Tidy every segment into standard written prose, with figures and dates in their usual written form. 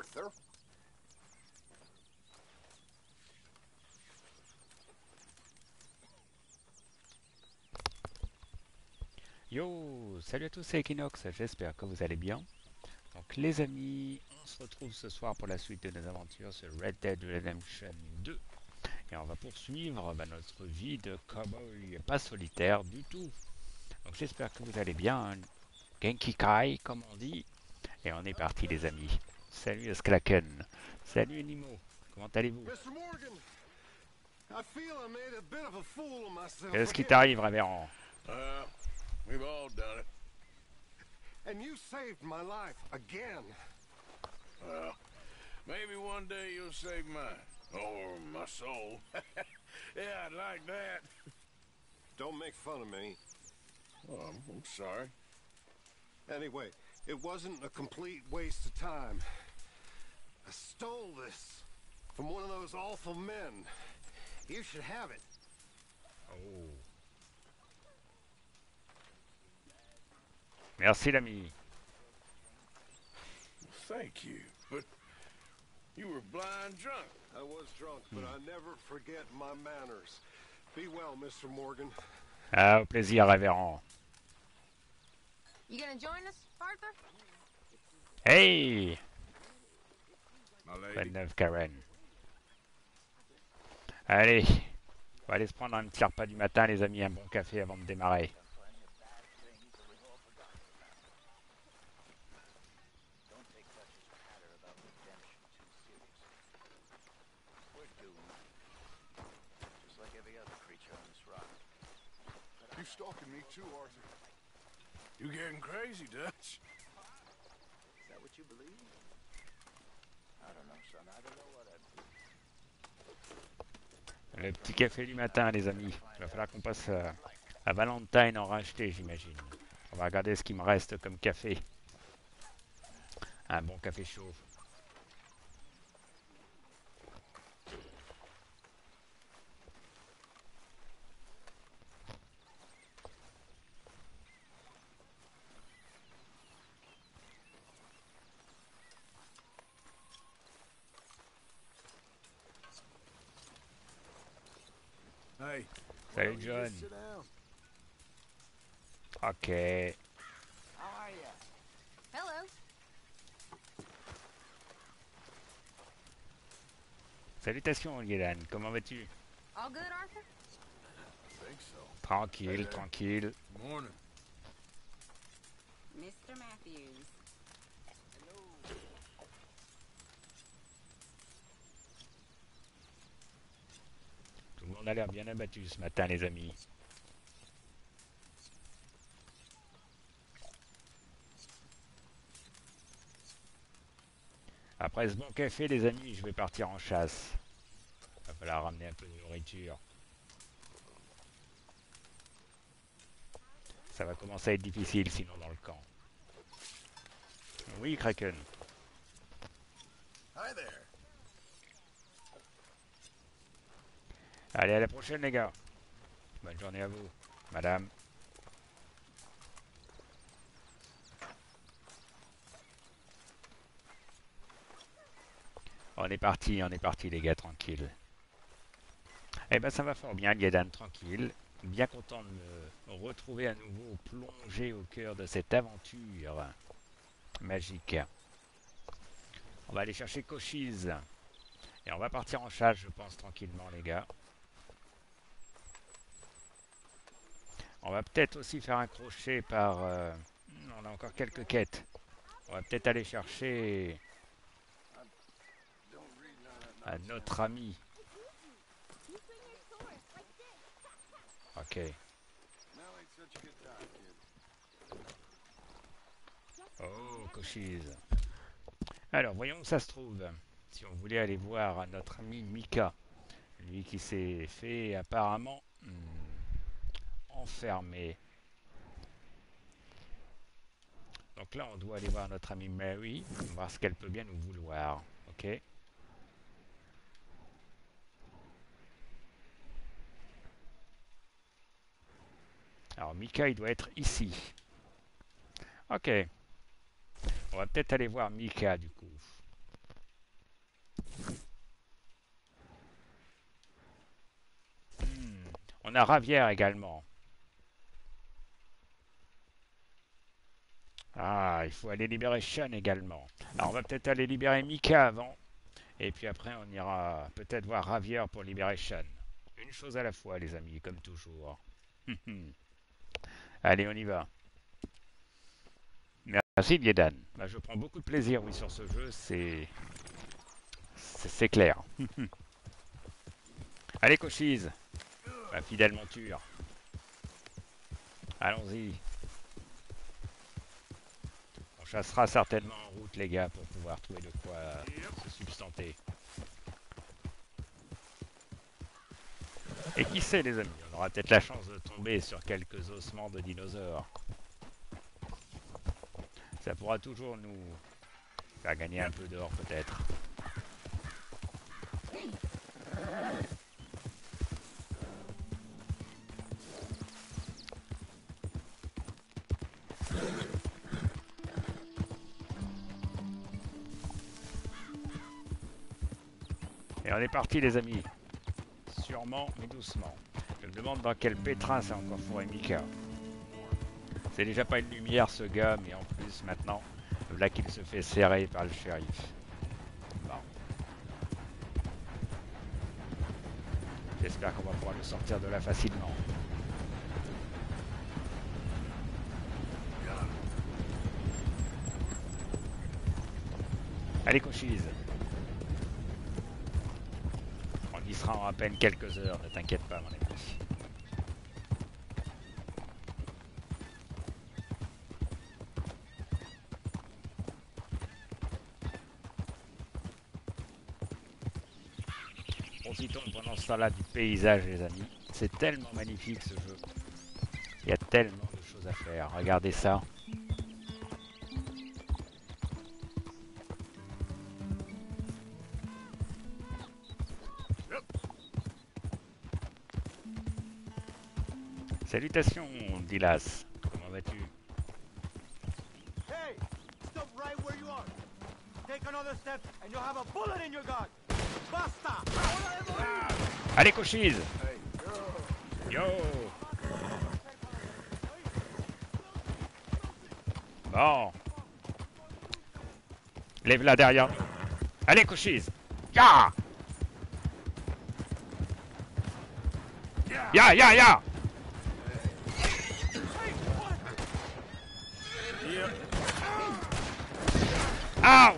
Arthur. Yo, salut à tous, c'est Equinox, j'espère que vous allez bien. Donc les amis, on se retrouve ce soir pour la suite de nos aventures sur Red Dead Redemption 2. Et on va poursuivre notre vie de cowboy, pas solitaire du tout. Donc j'espère que vous allez bien, hein. Genki Kai comme on dit. Et on est parti les amis. Salut Sklaken, salut Nimo, comment allez-vous? Mr. Morgan, I feel I made a bit of a fool of myself Qu'est-ce qui again. t'arrive, révérend? Uh, we've all done it. And you saved my life again. Well, maybe one day you'll save mine. Or my soul. Yeah, I'd like that. Don't make fun of me. Oh, I'm sorry. Anyway, it wasn't a complete waste of time. I stole this from one of those awful men. You should have it. Oh. Merci l'ami. Thank you. But you were blind drunk. I was drunk, but I never forget my manners. Be well, Mr. Morgan. Ah, au plaisir révérend. You gonna join us, Arthur? Hey! My lady. Bonne neuve, Karen. Allez, on va aller se prendre un petit repas du matin, les amis, un bon café avant de démarrer. You stalking me too, Arthur. You getting crazy, Dutch? Is that what you believe? I don't know, son. I don't know what I'd do. Le petit café du matin, les amis. Il va falloir qu'on passe à Valentine en racheter, j'imagine. On va regarder ce qui me reste comme café. Un bon café chaud. Hey. Salut Well, you John. just sit down. Ok. How are ya? Hello. Salutations, Yelan. Comment vas-tu? All good, Arthur? I think so. Tranquille, tranquille. Morning. Mr. Matthews. Tout le monde a l'air bien abattu ce matin, les amis. Après ce bon café, les amis, je vais partir en chasse. Va falloir ramener un peu de nourriture. Ça va commencer à être difficile sinon dans le camp. Oui, Kraken. Hi there. Allez, à la prochaine, les gars. Bonne journée à vous, madame. On est parti, les gars, tranquille. Eh ben, ça va fort bien, Yedan, tranquille. Bien content de me retrouver à nouveau plongé au cœur de cette aventure magique. On va aller chercher Cochise. Et on va partir en chasse, je pense, tranquillement, les gars. On va peut-être aussi faire un crochet par... on a encore quelques quêtes. On va peut-être aller chercher un autre ami. Ok. Now ain't such a good time, kid. Oh, Cochise. Alors, voyons où ça se trouve. Si on voulait aller voir notre ami Mika. Lui qui s'est fait apparemment enfermer. Donc là, on doit aller voir notre amie Mary, voir ce qu'elle peut bien nous vouloir. Ok. Alors Mika, il doit être ici. Ok. On va peut-être aller voir Mika du coup. On a Ravière également. Ah, il faut aller libérer Sean également. Alors on va peut-être aller libérer Mika avant. Et puis après on ira peut-être voir Ravière pour libérer Sean. Une chose à la fois les amis, comme toujours. Allez, on y va. Merci Biedan. Bah, je prends beaucoup de plaisir oui, sur ce jeu, c'est clair. Allez Cochise, ma fidèle monture. Allons-y. On chassera certainement en route les gars pour pouvoir trouver de quoi se substanter. Et qui sait les amis, on aura peut-être la chance de tomber sur quelques ossements de dinosaures. Ça pourra toujours nous faire gagner un peu d'or peut-être. Et on est parti les amis. Sûrement mais doucement. Je me demande dans quel pétrin c'est encore fourré Mika. C'est déjà pas une lumière ce gars, mais en plus maintenant, là qu'il se fait serrer par le shérif. Bon. J'espère qu'on va pouvoir le sortir de là facilement. Allez Cochise. On y sera en à peine quelques heures, ne t'inquiète pas mon ami. Profitons pendant ce temps-là du paysage les amis. C'est tellement magnifique ce jeu. Il y a tellement de choses à faire. Regardez ça. Salutations, Dilas. Comment vas-tu? Hey! Stop right where you are! Take another step and you'll have a bullet in your gun! Basta! Allez, Cochise! Yo! Bon. Lève-la derrière nous. Allez, Cochise! Ya! Ya, ya, ya! Ow!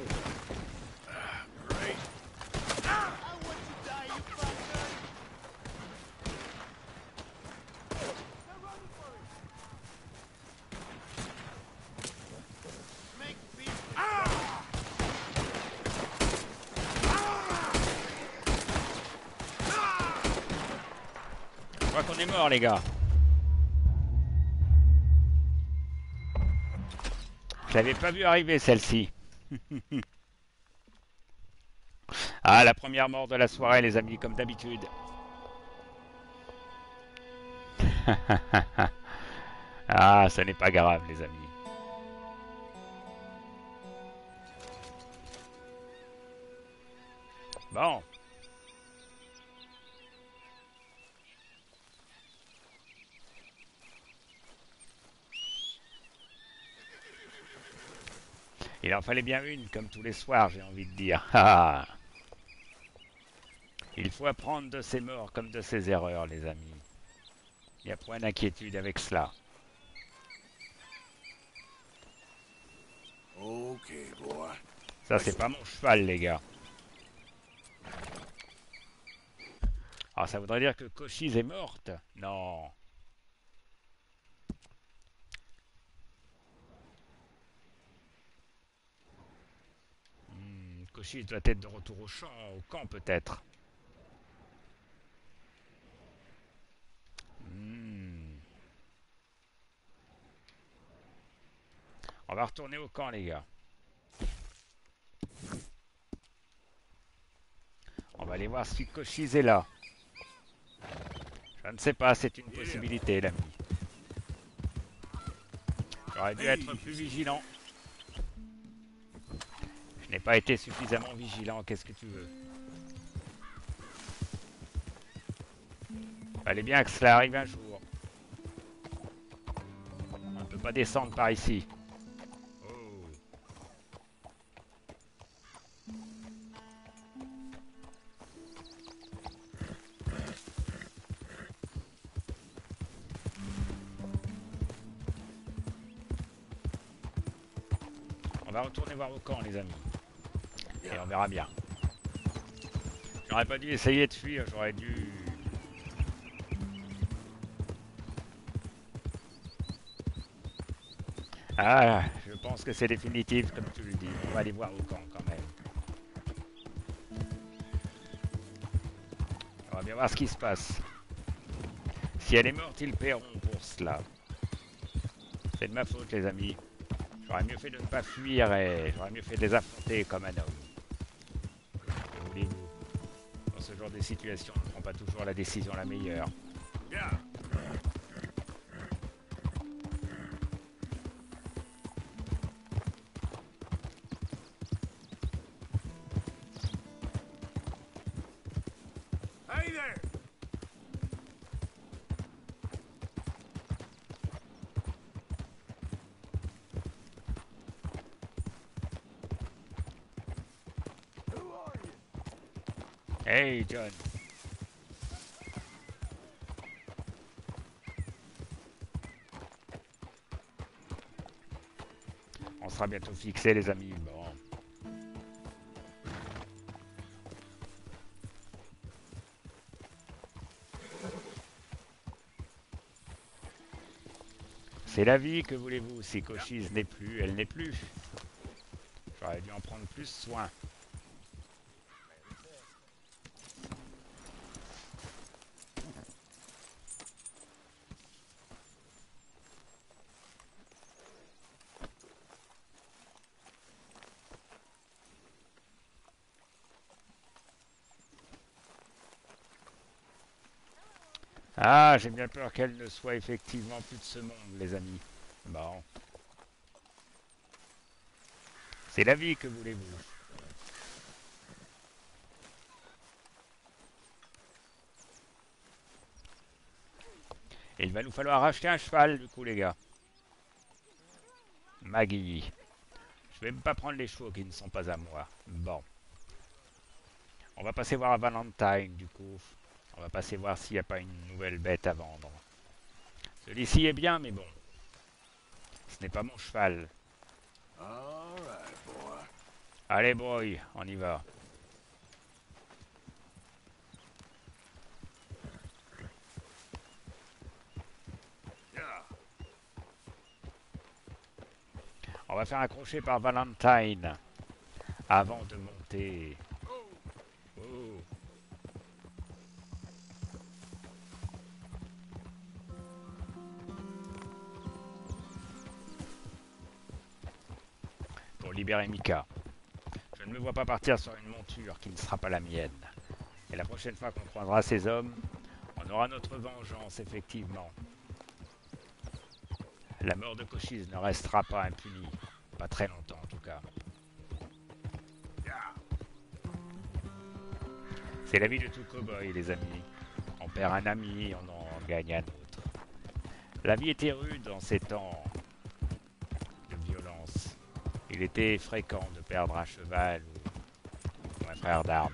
Je crois qu'on est mort, les gars. Je l'avais pas vu arriver, celle-ci. Ah, la première mort de la soirée, les amis, comme d'habitude. Ah, ce n'est pas grave, les amis. Bon. Il en fallait bien une, comme tous les soirs, j'ai envie de dire. Il faut apprendre de ses morts comme de ses erreurs, les amis. Il n'y a point d'inquiétude avec cela. Okay, boy. Ça, c'est pas mon cheval, les gars. Alors, ça voudrait dire que Cochise est morte? Non. Cochise doit être de retour au champ, au camp peut-être. On va retourner au camp, les gars. On va aller voir si Cochise est là. Je ne sais pas, c'est une possibilité, l'ami. J'aurais dû être plus vigilant. Je n'ai pas été suffisamment vigilant, qu'est-ce que tu veux? Fallait bien que cela arrive un jour. On ne peut pas descendre par ici. Oh. On va retourner voir au camp, les amis. Et on verra bien. J'aurais pas dû essayer de fuir, j'aurais dû... Ah, je pense que c'est définitif, comme tu le dis. On va aller voir au camp, quand même. On va bien voir ce qui se passe. Si elle est morte, ils paieront pour cela. C'est de ma faute, les amis. J'aurais mieux fait de ne pas fuir et j'aurais mieux fait de les affronter comme un homme. Que voulez-vous? Dans ce genre de situation, on ne prend pas toujours la décision la meilleure. Yeah. Hey there! Who are you? Hey, John. On sera bientôt fixé, les amis. Bon. C'est la vie, que voulez-vous? Si Cochise n'est plus, elle n'est plus. J'aurais dû en prendre plus soin. Ah, j'ai bien peur qu'elle ne soit effectivement plus de ce monde, les amis. Bon. C'est la vie, que voulez-vous? Et il va nous falloir acheter un cheval, du coup, les gars. Maggie. Je vais même pas prendre les chevaux qui ne sont pas à moi. Bon. On va passer voir à Valentine, du coup. On va passer voir s'il n'y a pas une nouvelle bête à vendre. Celui-ci est bien, mais bon. Ce n'est pas mon cheval. All right, boy. Allez, boy, on y va. Yeah. On va faire un crochet par Valentine avant de monter. Oh. Pour libérer Mika. Je ne me vois pas partir sur une monture qui ne sera pas la mienne. Et la prochaine fois qu'on croisera ces hommes, on aura notre vengeance, effectivement. La mort de Cochise ne restera pas impunie. Pas très longtemps, en tout cas. Yeah. C'est la vie de tout cow-boy, les amis. On perd un ami, on en gagne un autre. La vie était rude en ces temps de violence. Il était fréquent de perdre un cheval ou un frère d'armes.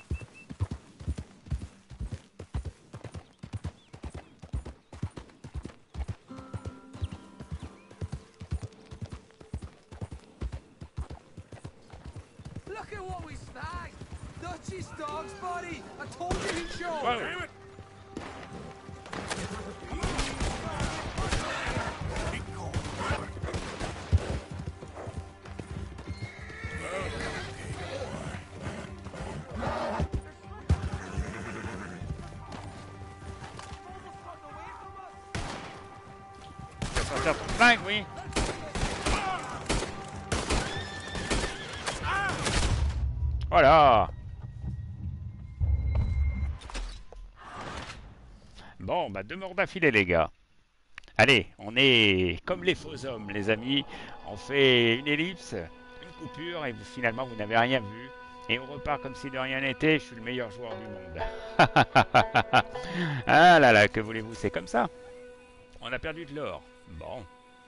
Look at what we snagged! Dutchie's dog's body! I told you he'd show! Whoa. Damn it! Tu vas sortir ton flingue, oui. Voilà. Bon, bah 2 morts d'affilée, les gars. Allez, on est comme les faux hommes, les amis. On fait une ellipse, une coupure, et finalement, vous n'avez rien vu. Et on repart comme si de rien n'était. Je suis le meilleur joueur du monde. Ah là là, que voulez-vous, c'est comme ça. On a perdu de l'or. Bon.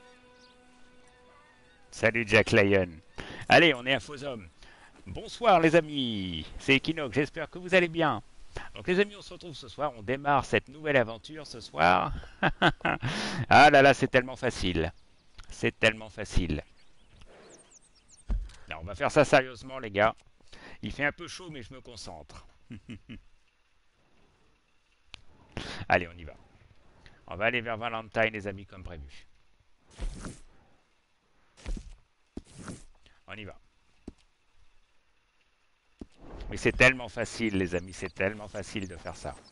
Salut Jack Lyon. Allez, on est à Faux Hommes. Bonsoir les amis. C'est Equinox, j'espère que vous allez bien. Donc les amis, on se retrouve ce soir. On démarre cette nouvelle aventure ce soir. Ah là là, c'est tellement facile. C'est tellement facile. Alors, on va faire ça sérieusement les gars. Il fait un peu chaud mais je me concentre. Allez, on y va. On va aller vers Valentine les amis comme prévu. On y va. Mais c'est tellement facile les amis, c'est tellement facile de faire ça.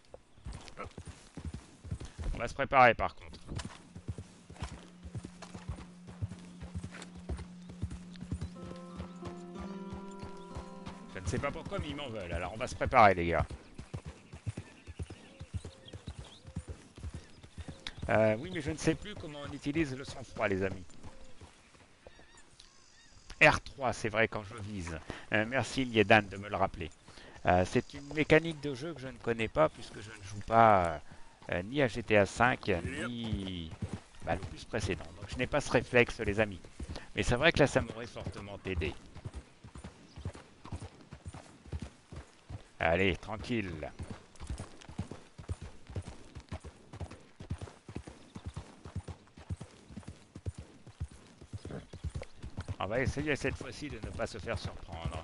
On va se préparer par contre. Je ne sais pas pourquoi mais ils m'en veulent, alors on va se préparer les gars. Oui mais je ne sais plus comment on utilise le sang-froid les amis. R3, c'est vrai quand je vise. Merci Miedan de me le rappeler. C'est une mécanique de jeu que je ne connais pas puisque je ne joue pas ni à GTA V ni le plus précédent. Donc je n'ai pas ce réflexe les amis. Mais c'est vrai que là ça m'aurait fortement aidé. Allez, tranquille. On va essayer cette fois-ci de ne pas se faire surprendre.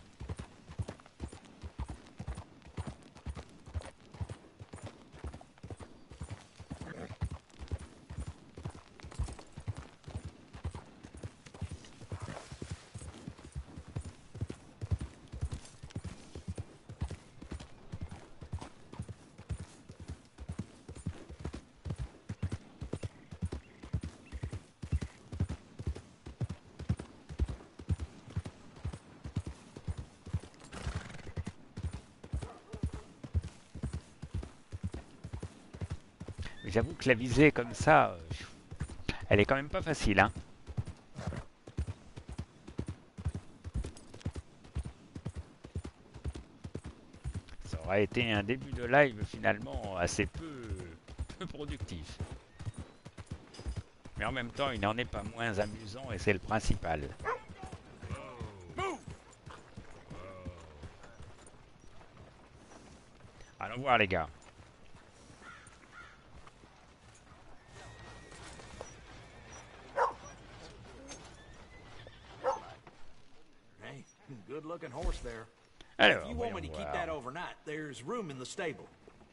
Mais j'avoue que la visée comme ça, elle est quand même pas facile, hein. Ça aurait été un début de live finalement assez peu productif. Mais en même temps, il n'en est pas moins amusant et c'est le principal. Allons voir les gars. Hey, good looking horse there. Alors, If you want me voyons to keep that voir. overnight, there's room in the stable.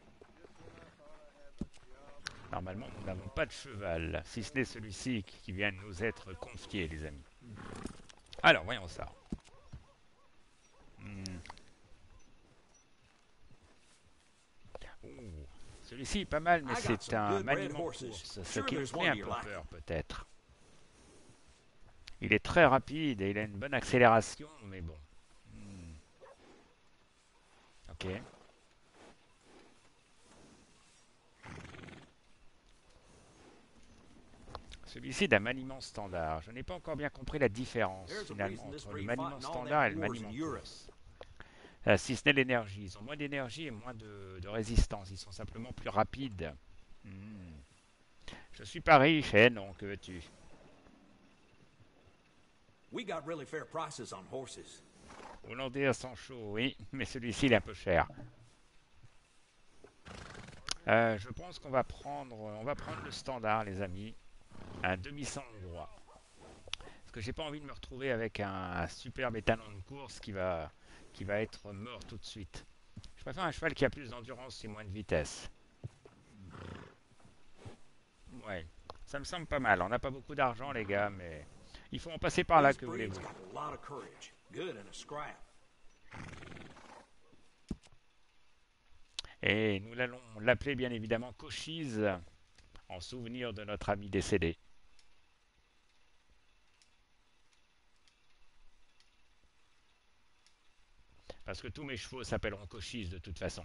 Normalement, nous n'avons pas de cheval, si ce n'est celui-ci qui vient de nous être confié, les amis. Alors, voyons ça. Ouh, celui-ci est pas mal, mais c'est un maniement de course, ce qui me fait un peu peur, peut-être. Il est très rapide et il a une bonne accélération, mais bon. Ok. Celui-ci est d'un maniement standard. Je n'ai pas encore bien compris la différence finalement entre le maniement standard et le maniement course. Si ce n'est l'énergie. Ils ont moins d'énergie et moins de résistance. Ils sont simplement plus rapides. Je suis pas riche, non, que veux-tu? We got really fair prices on horses. Hollandais sans chaud, oui, mais celui-ci il est un peu cher. Je pense qu'on va prendre le standard, les amis. Un demi-sang hongrois. Parce que j'ai pas envie de me retrouver avec un superbe étalon de course qui va être mort tout de suite. Je préfère un cheval qui a plus d'endurance et moins de vitesse. Ouais, ça me semble pas mal. On n'a pas beaucoup d'argent, les gars, mais il faut en passer par là, que voulez-vous. Et nous allons l'appeler bien évidemment Cochise, en souvenir de notre ami décédé. Parce que tous mes chevaux s'appelleront Cochise de toute façon.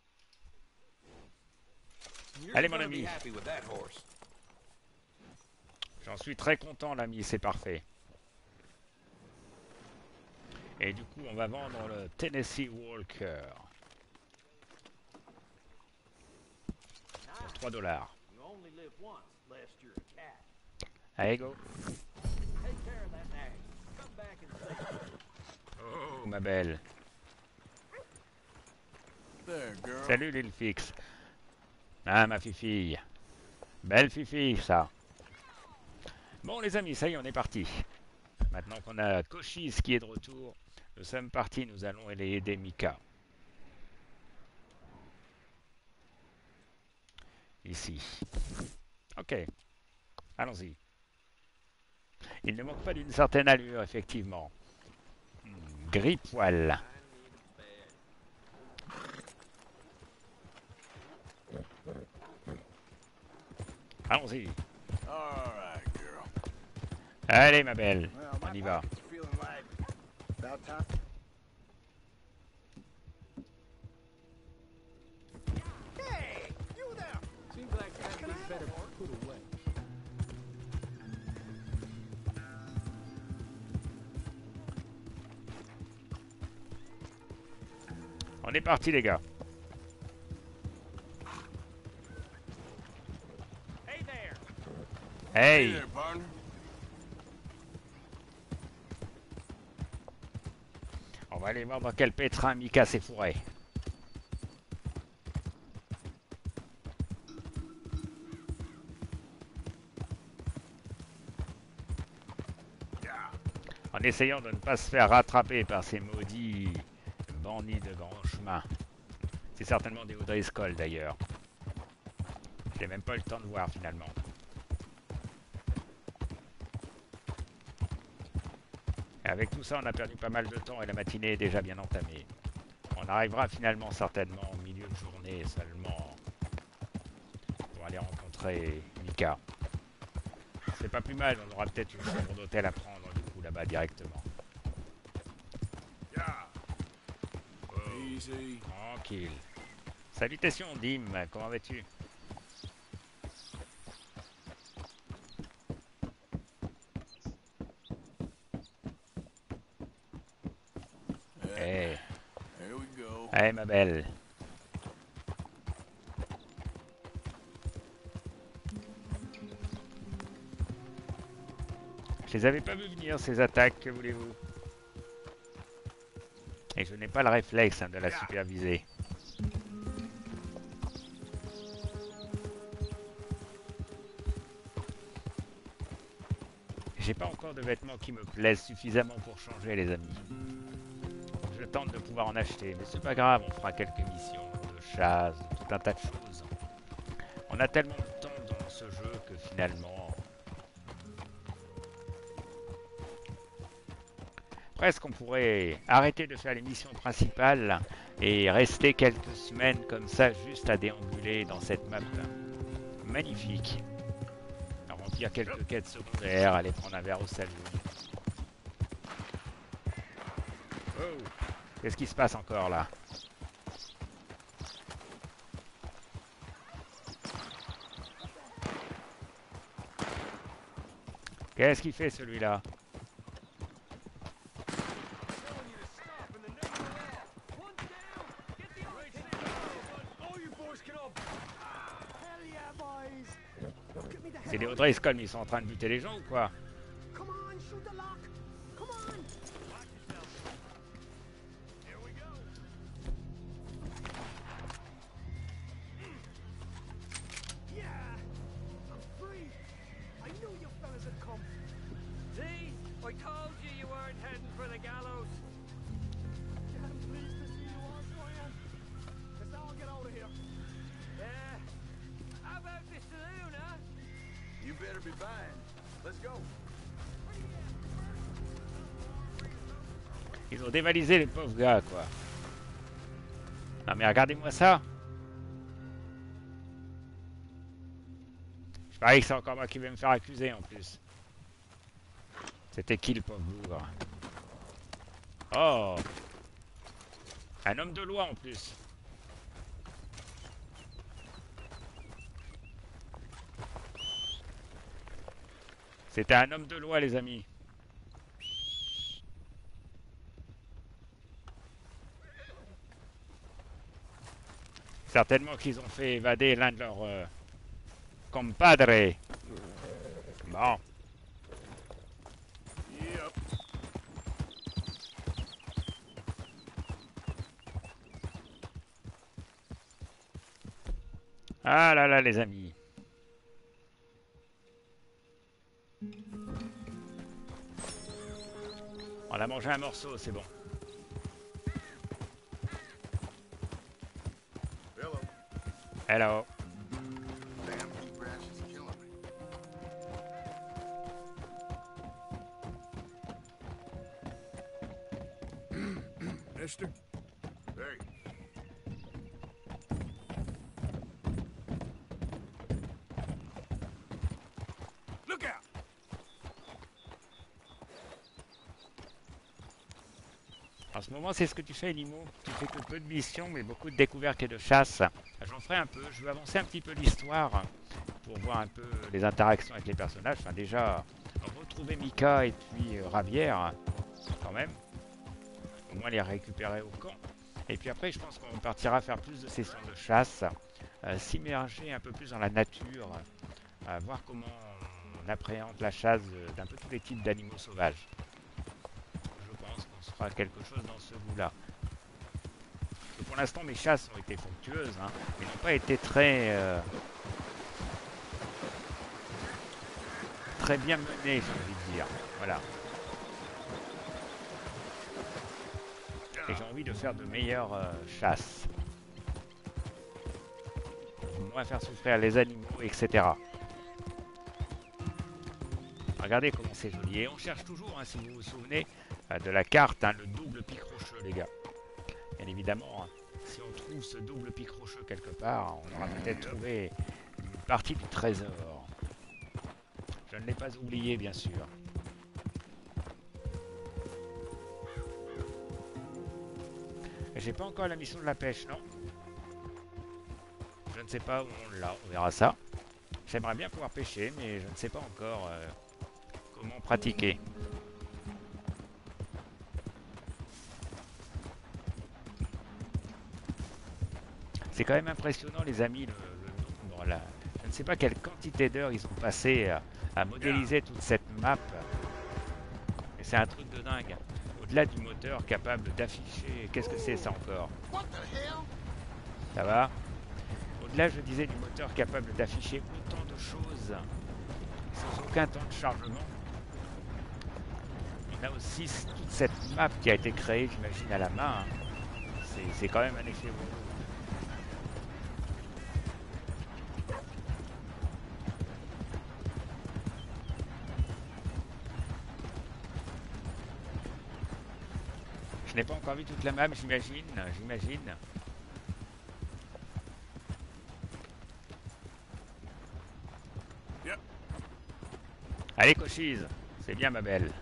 Allez mon ami. J'en suis très content l'ami, c'est parfait. Et du coup, on va vendre le Tennessee Walker pour 3 dollars. You only live once, lest you're a cat. Allez, go. Take care of that nag. Come back and say Oh, ma belle. There, girl. Salut, l'île fixe. Ah, ma fifille. Belle fifille, ça. Bon, les amis, ça y est, on est parti. Maintenant qu'on a Cochise qui est de retour, nous sommes partis, nous allons aller aider Mika. Ici. Ok. Allons-y. Il ne manque pas d'une certaine allure, effectivement. Gris poil. Allons-y. All right, girl. Allez, ma belle. On y va. feeling like about time. Hey, you there? Seems like that'd be better put away. On est parti, les gars. Hey there. Hey Hey. there, partner. On va aller voir dans quel pétrin Mika s'est fourré. En essayant de ne pas se faire rattraper par ces maudits bandits de grand chemin. C'est certainement des O'Driscoll d'ailleurs. J'ai même pas eu le temps de voir finalement. Et avec tout ça, on a perdu pas mal de temps et la matinée est déjà bien entamée. On arrivera finalement certainement au milieu de journée seulement pour aller rencontrer Mika. C'est pas plus mal, on aura peut-être une chambre d'hôtel à prendre du coup là-bas directement. Easy. Tranquille. Salutations Dim, comment vas-tu? Hey, Here we go. hey ma belle. Je les avais pas vu venir ces attaques, que voulez-vous? Et je n'ai pas le réflexe de la superviser. J'ai pas encore de vêtements qui me plaisent suffisamment pour changer, les amis. Je tente de pouvoir en acheter, mais c'est pas grave, on fera quelques missions de chasse, tout un tas de choses. On a tellement de temps dans ce jeu que finalement... Presque on pourrait arrêter de faire les missions principales et rester quelques semaines comme ça juste à déambuler dans cette map magnifique. À remplir quelques quêtes secondaires, aller prendre un verre au saloon. Oh, qu'est-ce qui se passe encore là? Qu'est-ce qu'il fait celui-là? C'est les O'Driscoll, mais ils sont en train de buter les gens ou quoi? Come on, shoot the lock. Come on. Yeah, I'm free. I knew you fellas would come. See? I told you you weren't heading for the gallows. Yeah, I'm pleased to see you all, Brian. Let's all get out of here. Yeah. How about the saloon, huh? You better be buying. Let's go. Ils ont dévalisé les pauvres gars, quoi. Non mais regardez-moi ça. Je parie que c'est encore moi qui vais me faire accuser en plus. C'était qui le pauvre bougre? Oh! Un homme de loi en plus. C'était un homme de loi, les amis. Certainement qu'ils ont fait évader l'un de leurs compadres. Bon. Yep. Ah là là, les amis. On a mangé un morceau, c'est bon. Hello. Hello. Damn heat rash is killing me. Mister? Hey, Look out! En ce moment, c'est ce que tu fais, Limo. Tu fais que peu de missions, mais beaucoup de découvertes et de chasse. J'en ferai un peu. Je vais avancer un petit peu l'histoire pour voir un peu les interactions avec les personnages. Enfin, déjà, retrouver Mika et puis Ravière, quand même. Au moins les récupérer au camp. Et puis après, je pense qu'on partira faire plus de sessions de chasse, s'immerger un peu plus dans la nature, voir comment on appréhende la chasse d'un peu tous les types d'animaux sauvages. Je pense qu'on se fera quelque chose dans ce goût-là. Pour l'instant, mes chasses ont été fructueuses, hein, mais n'ont pas été très bien menées, j'ai envie de dire. Voilà. Et j'ai envie de faire de meilleures chasses. Moins faire souffrir les animaux, etc. Regardez comment c'est joli. Et on cherche toujours, hein, si vous vous souvenez, de la carte, hein, le double pic rocheux, les gars. Bien évidemment, hein, si on trouve ce double pic rocheux quelque part, on aura peut-être trouvé une partie du trésor. Je ne l'ai pas oublié, bien sûr. J'ai pas encore la mission de la pêche, non? Je ne sais pas où on l'a, on verra ça. J'aimerais bien pouvoir pêcher, mais je ne sais pas encore comment pratiquer. C'est quand même impressionnant, les amis, le nombre, là. Je ne sais pas quelle quantité d'heures ils ont passé à modéliser toute cette map. Et c'est un truc de dingue. Au-delà du moteur capable d'afficher... Qu'est-ce que c'est ça encore? Ça va? Au-delà, je disais, du moteur capable d'afficher autant de choses sans aucun temps de chargement. On a aussi toute cette map qui a été créée, j'imagine, à la main. Hein. C'est quand même un effet bon. Je n'ai pas encore vu toute la map, j'imagine. Yep. Allez, Cochise, c'est bien, ma belle.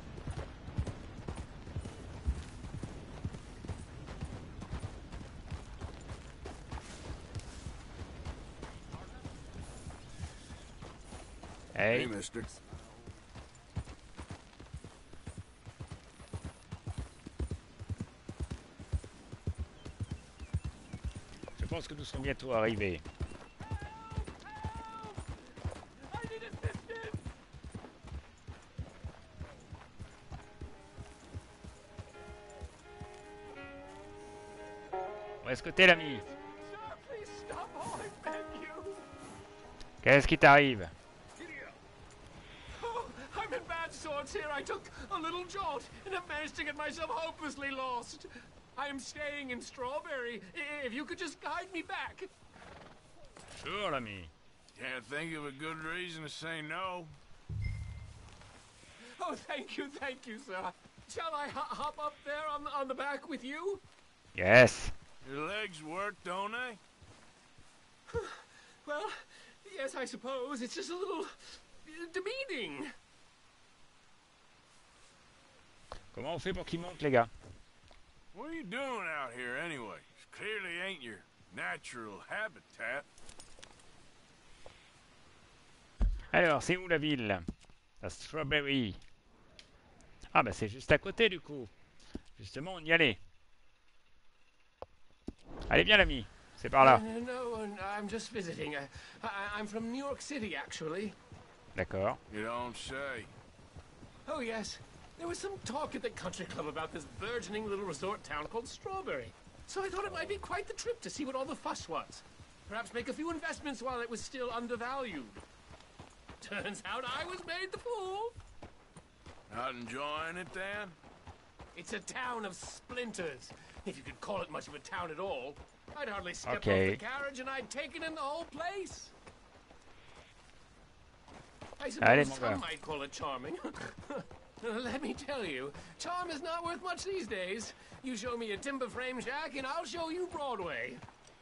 Hey, Hey, mister. je pense que nous sommes bientôt arrivés. Où est-ce que t'es, l'ami? Please stop, oh, I beg you. Qu'est-ce qui t'arrive? Oh, I'm in bad sorts here. I took a little jaunt and have managed to get myself hopelessly lost. I am staying in Strawberry. If you could just guide me back. Sure, l'ami. Can't think of a good reason to say no. Oh, thank you, sir. Shall I hop up there on the back with you? Yes. Your legs work, don't they? Well, yes, I suppose. It's just a little demeaning. Comment on fait pour qu'il monte, les gars? What are you doing out here anyway? It clearly ain't your natural habitat. Alors, c'est où la ville? La Strawberry. Ah, bah c'est juste à côté, du coup. Justement, on y allait. Allez, bien, l'ami. C'est par là. No, I'm just visiting. I'm from New York City, actually. D'accord. You don't say. Oh, yes. There was some talk at the country club about this burgeoning little resort town called Strawberry. So I thought it might be quite the trip to see what all the fuss was. Perhaps make a few investments while it was still undervalued. Turns out I was made the fool. Not enjoying it, then? It's a town of splinters, if you could call it much of a town at all. I'd hardly step Okay. off the carriage and I'd taken in the whole place. I Allez, suppose mon some gars. might call it charming. Let me tell you, charm is not worth much these days. You show me a timber frame shack and I'll show you Broadway.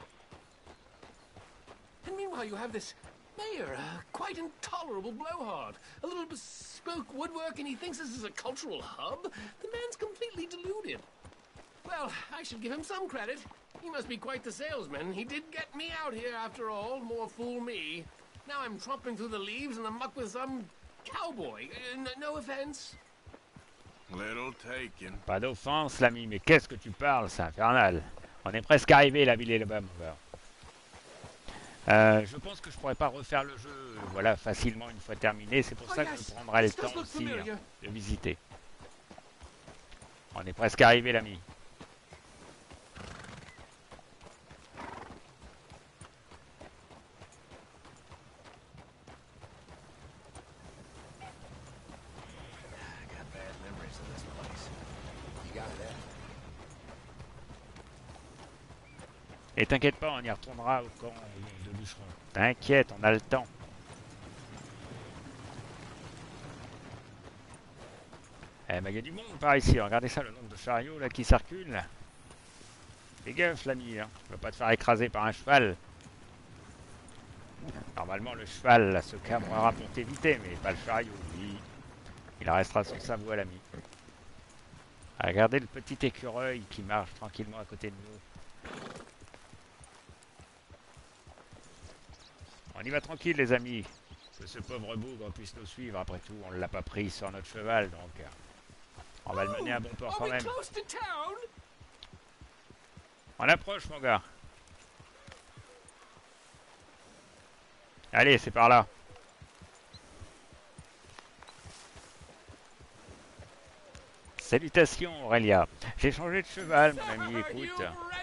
And meanwhile you have this mayor, a quite intolerable blowhard. A little bespoke woodwork and he thinks this is a cultural hub? The man's completely deluded. Well, I should give him some credit. He must be quite the salesman. He did get me out here after all. More fool me. Now I'm tromping through the leaves in the muck with some cowboy. No offense. Little taken. Pas d'offense, l'ami, mais qu'est-ce que tu parles, c'est infernal. On est presque arrivé, la ville est là-bas, mon gars. Je pense que je pourrais pas refaire le jeu, voilà, facilement une fois terminé. C'est pour ça que je prendrai le temps aussi de visiter. On est presque arrivé, l'ami. I got bad memories of this place. You got that? Et t'inquiète pas, on y retournera au camp de bûcheron. T'inquiète, on a le temps. Eh, mais il y a du monde par ici. Regardez ça, le nombre de chariots là qui circulent. Là. Fais gaffe, l'ami. Hein. Tu vas pas te faire écraser par un cheval. Normalement, le cheval là, se cabrera pour t'éviter, mais pas le chariot. Lui, il restera sur sa voie, l'ami. Regardez le petit écureuil qui marche tranquillement à côté de nous. On y va tranquille, les amis. Que ce pauvre bougre puisse nous suivre. Après tout, on ne l'a pas pris sur notre cheval, donc on va le mener à bon port quand même. On approche, mon gars. Allez, c'est par là. Salutations, Aurélia. J'ai changé de cheval, mon ami, écoute.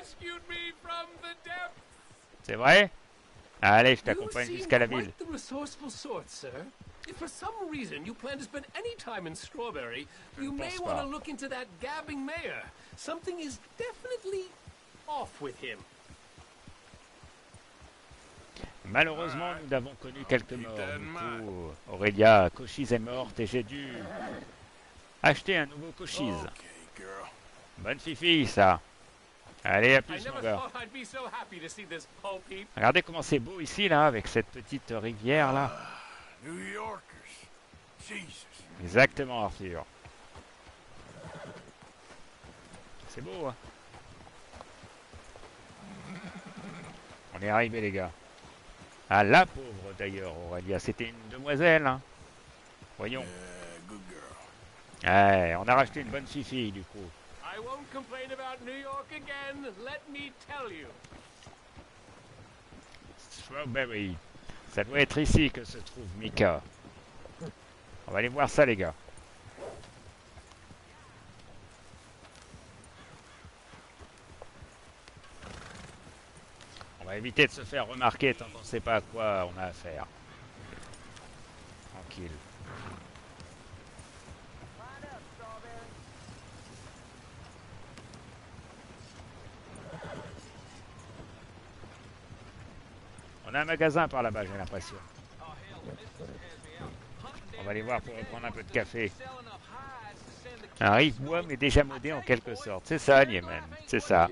C'est vrai? Allez, je t'accompagne jusqu'à la ville. If for some reason you plan to spend any time in Strawberry, you may pense want pas. to look into that gabbing mayor. Something is definitely off with him. Malheureusement, nous avons connu quelques morts. Du coup, Aurélia, Cochise est morte et j'ai dû acheter un nouveau Cochise. Okay, girl. Bonne fifi, ça. Allez, à I plus, mon never gars. thought I'd be so happy to see this pulp heap. Regardez comment c'est beau ici, là, avec cette petite rivière, là. New Yorkers. Jesus. Exactement, Arthur. C'est beau, hein. On est arrivé, les gars. Ah, la pauvre, d'ailleurs, Aurélia. C'était une demoiselle, hein. Voyons. Good girl. Ouais, on a racheté une bonne fifi, du coup. I won't complain about New York again, let me tell you. Strawberry. Ça doit être ici que se trouve Mika. On va aller voir ça, les gars. On va éviter de se faire remarquer tant qu'on ne sait pas à quoi on a affaire. Tranquille. Line up, Strawberry. On a un magasin par là-bas, j'ai l'impression. On va aller voir pour reprendre un peu de café. Un rive-bois, mais déjà modé en quelque sorte. C'est ça, Niemen. C'est ça.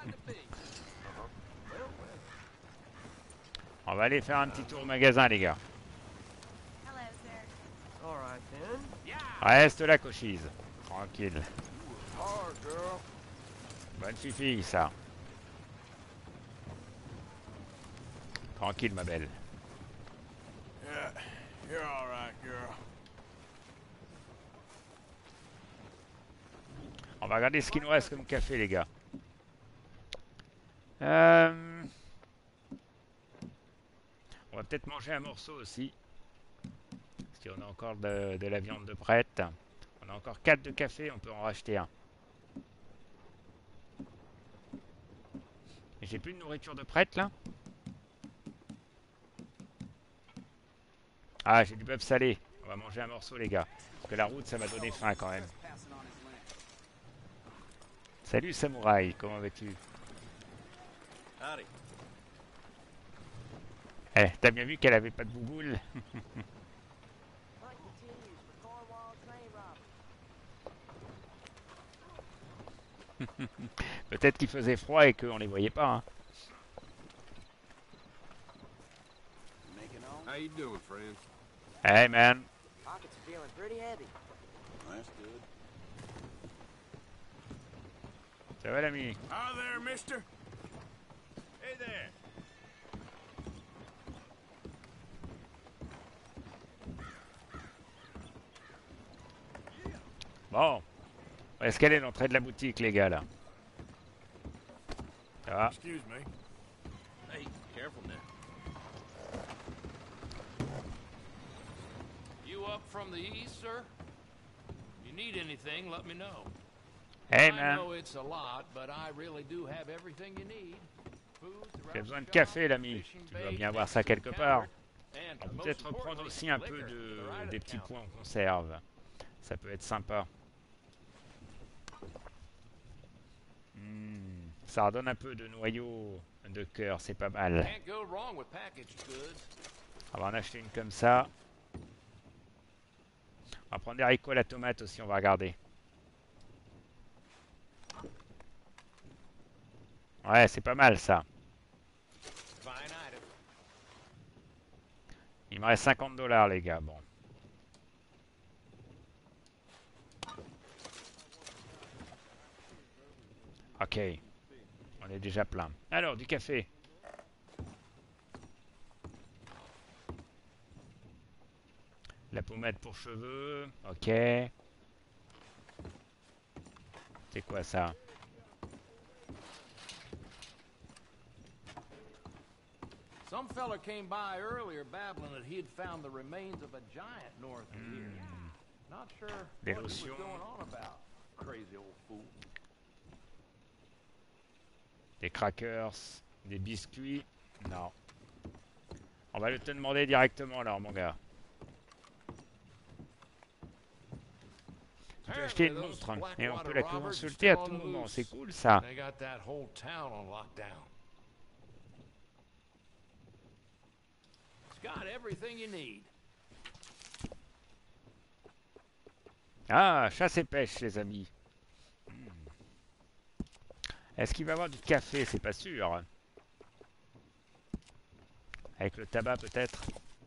On va aller faire un petit tour au magasin, les gars. Hello, sir. All right then. Reste là, Cochise. Tranquille. Hard, girl. Bonne fifi, ça. Tranquille, ma belle. Yeah, you're all right, girl. On va regarder ce qu'il nous reste comme café, les gars. peut-être manger un morceau aussi. Parce qu'on a encore de la viande de prête. On a encore 4 de café, on peut en racheter un. Et j'ai plus de nourriture de prête là. Ah, j'ai du bœuf salé. On va manger un morceau les gars. Parce que la route ça m'a donné faim quand même. Salut Samouraï, comment vas-tu? Howdy. Eh, t'as bien vu qu'elle avait pas de bouboule? Hunt continues for Cornwall train robbery. Peut-être qu'il faisait froid et qu'on les voyait pas. Hein. Making on? How you doing, friend? Hey man. Pockets are feeling pretty heavy. That's good. Ça va l'ami? Hi there, mister. Hey there. Bon. Est-ce qu'elle est l'entrée de la boutique les gars là? Ça va? Excuse me. Hey, careful now. You up from the east, sir? You need anything, let me know. Hey I man. know it's a lot, but I really do have everything you need. Food throughout J'ai besoin de the café shop, l'ami. fishing Tu dois bait bien avoir next ça to the quelque part. counter, and On peut most peut-être reprendre importantly, aussi un peu liquor right at des the petits counter. points en conserve. Ça peut être sympa. Ça redonne un peu de noyau de cœur, c'est pas mal. Can't go wrong with packaged goods. On va en acheter une comme ça. On va prendre des haricots à la tomate aussi, on va regarder. Ouais, c'est pas mal ça. Fine item. Il me reste 50 $ les gars, bon. Ok. On est déjà plein. Alors, du café. La pommade pour cheveux. Ok. C'est quoi ça? Some fella came by earlier babbling that he had found the remains of a giant north of here. Not sure Des what he was lotions. going on about. Crazy old fool. Des crackers. Des biscuits. Non. On va le te demander directement alors, mon gars. Tu peux acheter une montre hein, et on peut la consulter à tout moment. C'est cool ça. They got that whole town on lockdown. It's got everything you need. Ah, chasse et pêche, les amis. Est-ce qu'il va y avoir du café? C'est pas sûr. Avec le tabac, peut-être?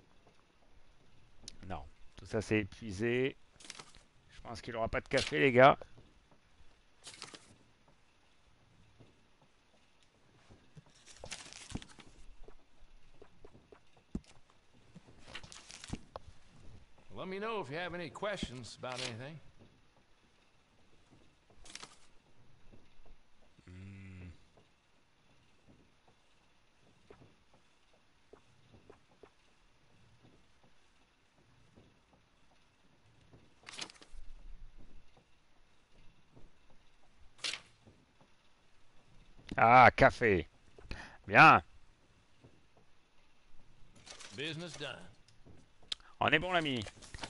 Non. Tout ça, c'est épuisé. Je pense qu'il n'aura pas de café, les gars. Let me know if you have any questions about anything. Ah, café. Bien. Business done. On est bon, l'ami.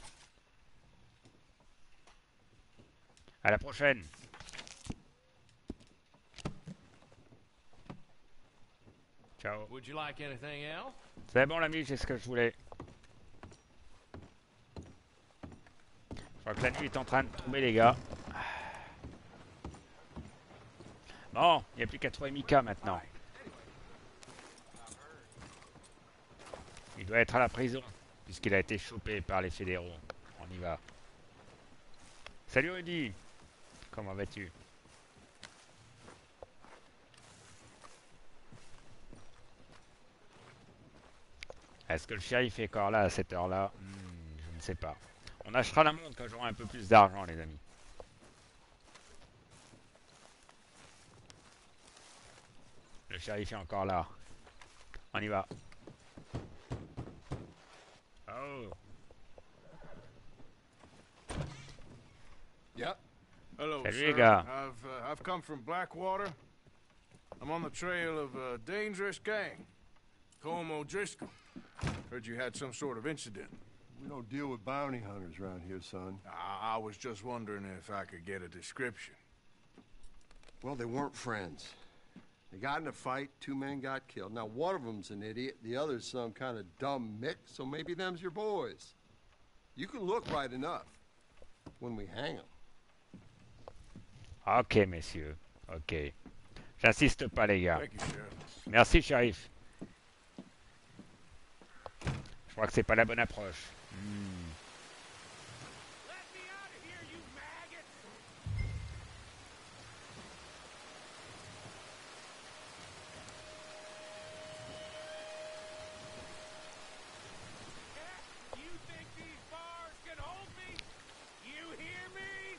À la prochaine. Ciao. Would you like anything else? C'est bon, l'ami, j'ai ce que je voulais. Je crois que la nuit est en train de tomber, les gars. Bon, il n'y a plus qu'à trouver Mika maintenant. Il doit être à la prison, puisqu'il a été chopé par les fédéraux. On y va. Salut Rudy. Comment vas-tu? Est-ce que le shérif est encore là à cette heure-là? Je ne sais pas. On achètera la montre quand j'aurai un peu plus d'argent, les amis. Le shérif est encore là. On y va. Oh. Yep. Hello, Salut, sir. les gars. I've come from Blackwater. I'm on the trail of a dangerous gang. Colm O'Driscoll. Heard you had some sort of incident. We don't deal with bounty hunters around here, son. I was just wondering if I could get a description. Well, they weren't friends. They got in a fight, 2 men got killed. Now, one of them's an idiot, the other's some kind of dumb mix, so maybe them's your boys. You can look right enough when we hang them. Ok, messieurs. Ok. J'insiste pas, les gars. Thank you, Sheriff. Merci, shérif. Je crois que c'est pas la bonne approche. Let me out of here, you maggot! You think these bars can hold me? You hear me?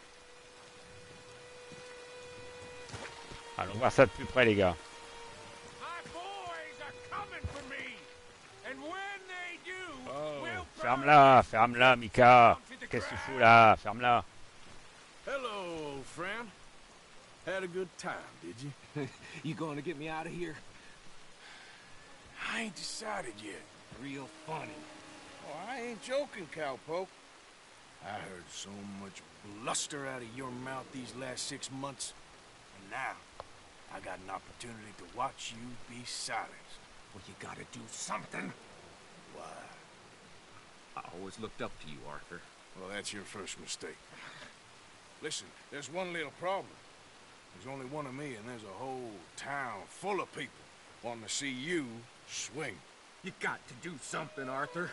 Allons voir ça de plus près, les gars. My boys are coming for me. And when they do, Oh, we'll ferme-la, ferme-la, Mika. Qu'est-ce que tu fous là? Ferme-la. Hello, old friend. Had a good time, did you? You going to get me out of here? I ain't decided yet. Real funny. Oh, I ain't joking, cowpoke. I heard so much bluster out of your mouth these last 6 months. And now, I got an opportunity to watch you be silenced. Well, you gotta do something. Why? I always looked up to you, Arthur. Well, that's your first mistake. Listen, there's one little problem. There's only one of me, and there's a whole town full of people wanting to see you swing. You got to do something, Arthur.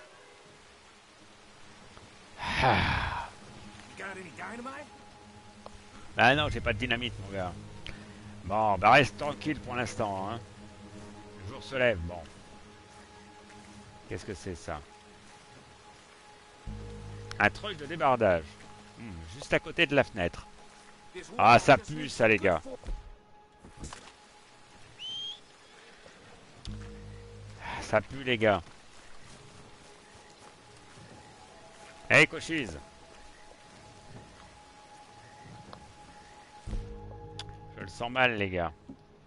You got any dynamite? Ah non, j'ai pas de dynamite, mon gars. Bon, bah reste tranquille pour l'instant, hein. Le jour se lève, bon. Qu'est-ce que c'est ça? Un truc de débardage. Juste à côté de la fenêtre. Ah, ça pue, ça, les gars. Ça pue, les gars. Hey, Cochise. Je le sens mal, les gars.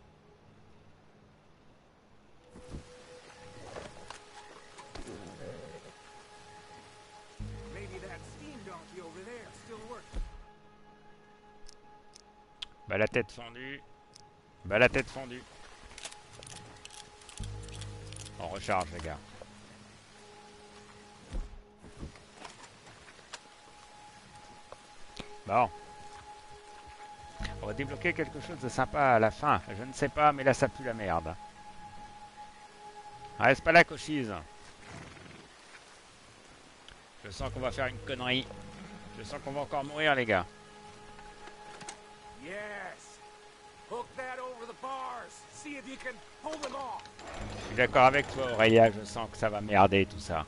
Maybe that steam donkey over there still works. Bah la tête fendue. Bah la tête fendue. On recharge, les gars. Bon. On va débloquer quelque chose de sympa à la fin. Je ne sais pas, mais là ça pue la merde. Reste pas là, Cochise. Je sens qu'on va faire une connerie. Je sens qu'on va encore mourir, les gars. Yes. Hook that over the bars. See if you can pull them off. Je suis d'accord avec toi, Aurélia. Je sens que ça va merder, tout ça.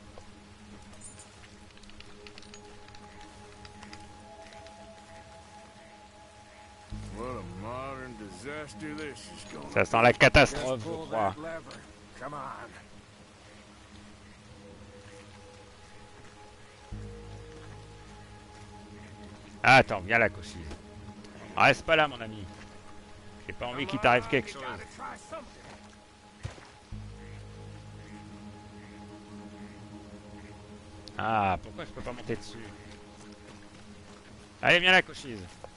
What a modern disaster this is going Ça sent la catastrophe, Just je pull crois. that lever. Come on. Ah, attends, viens là, Cochise. Reste pas là, mon ami. J'ai pas envie qu'il t'arrive quelque chose. Gotta try something. Ah, pourquoi je peux pas monter dessus? Allez, viens là, Cochise.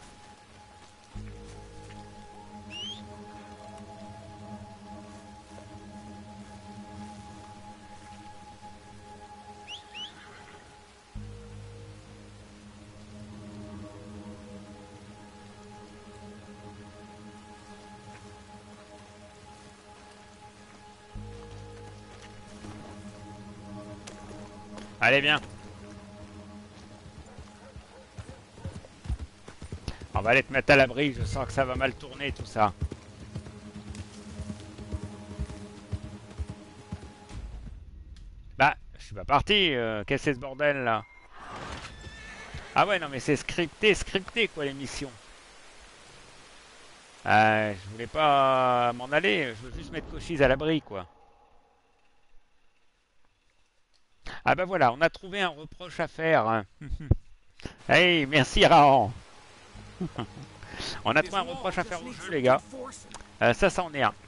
Allez, viens. On va aller te mettre à l'abri, je sens que ça va mal tourner tout ça. Bah, je suis pas parti, qu'est-ce que c'est ce bordel là? Ah ouais, non mais c'est scripté quoi l'émission. Je voulais pas m'en aller, je veux juste mettre Cochise à l'abri quoi. Ah bah voilà, on a trouvé un reproche à faire. Hey, merci Raon. On a trouvé un reproche à faire au jeu, les gars. Ça en est un.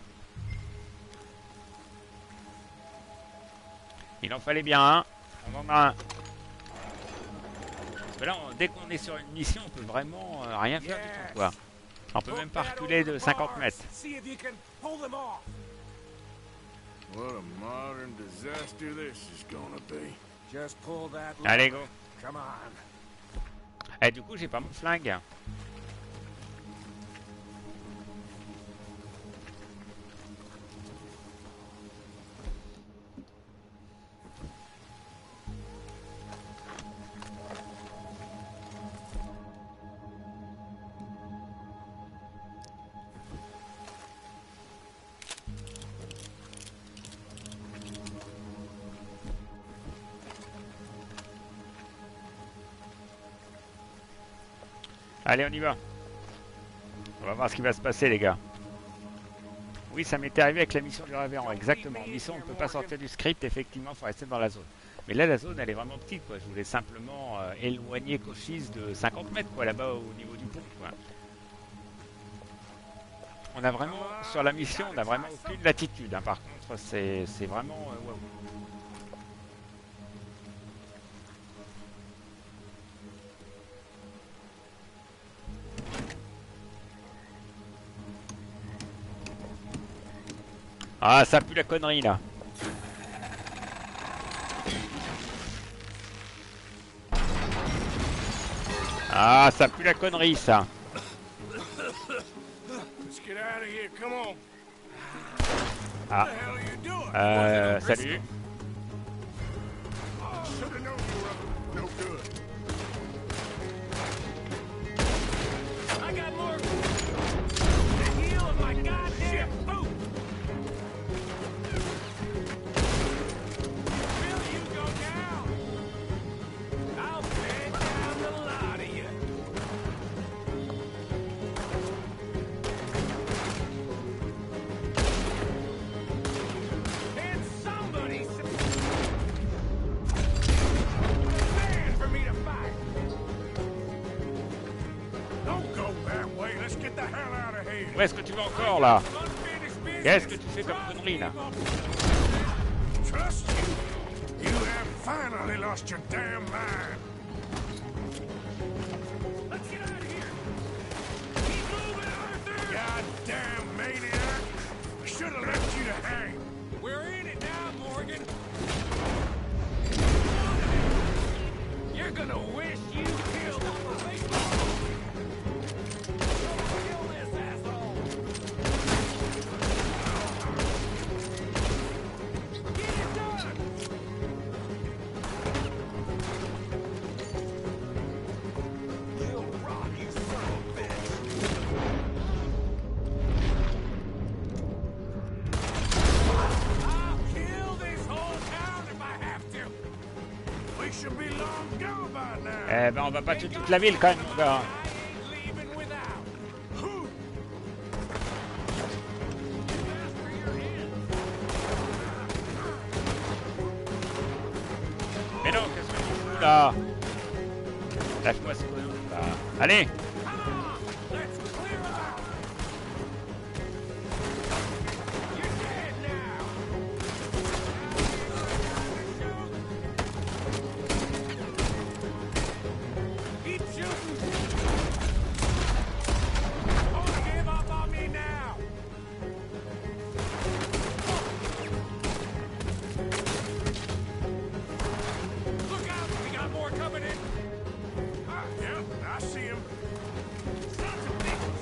Il en fallait bien un. On en a un. Parce que là, dès qu'on est sur une mission, on peut vraiment rien faire du tout, quoi. On peut même pas reculer de 50 mètres. What a modern disaster this is gonna be. Just pull that Allez, go. Come on. Eh, du coup, j'ai pas mon flingue. Allez, on y va. On va voir ce qui va se passer, les gars. Oui, ça m'était arrivé avec la mission du Révérend, exactement. Mission, on ne peut pas sortir du script, effectivement, il faut rester dans la zone. Mais là, la zone, elle est vraiment petite, quoi. Je voulais simplement éloigner Cochise de 50 mètres, quoi, là-bas, au niveau du pont, quoi. On a vraiment, sur la mission, on n'a vraiment aucune latitude, hein. Par contre, c'est vraiment... waouh. Ah, ça pue la connerie, là. Ah, ça pue la connerie, ça. Let's get out of here, come on. Ah. What the hell are you doing? Salut. Should've known you were no good. I got more. The heel of my goddamn boot. Will you go down? I'll bed down the lot of you. And somebody stand for me to fight. Don't go that way. Let's get the hell out of here. Où est-ce que tu vas encore, là? Unfinished business. Qu'est-ce que tu fais comme connerie, là? Trust you. You have finally lost your damn mind. Let's get out of here. Keep moving, Arthur. Goddamn maniac. I should have left you to hang. We're in it now, Morgan. You're gonna wish you killed him. Kill this asshole. Get it done. You rock, you son of a bitch. I'll kill this whole town if I have to. We should be long gone by now. Eh ben, on va pas tuer toute la ville, quand même, mon gars. I ain't leaving without. Mais non, qu'est-ce que tu fous, là? Lâche-moi ce bonhomme, là. Allez! Come on, let's clear 'em out. You're dead now. Keep shooting. Don't give up on me now. Look out, we got more coming in. Yep, I see him. Sons of bitches.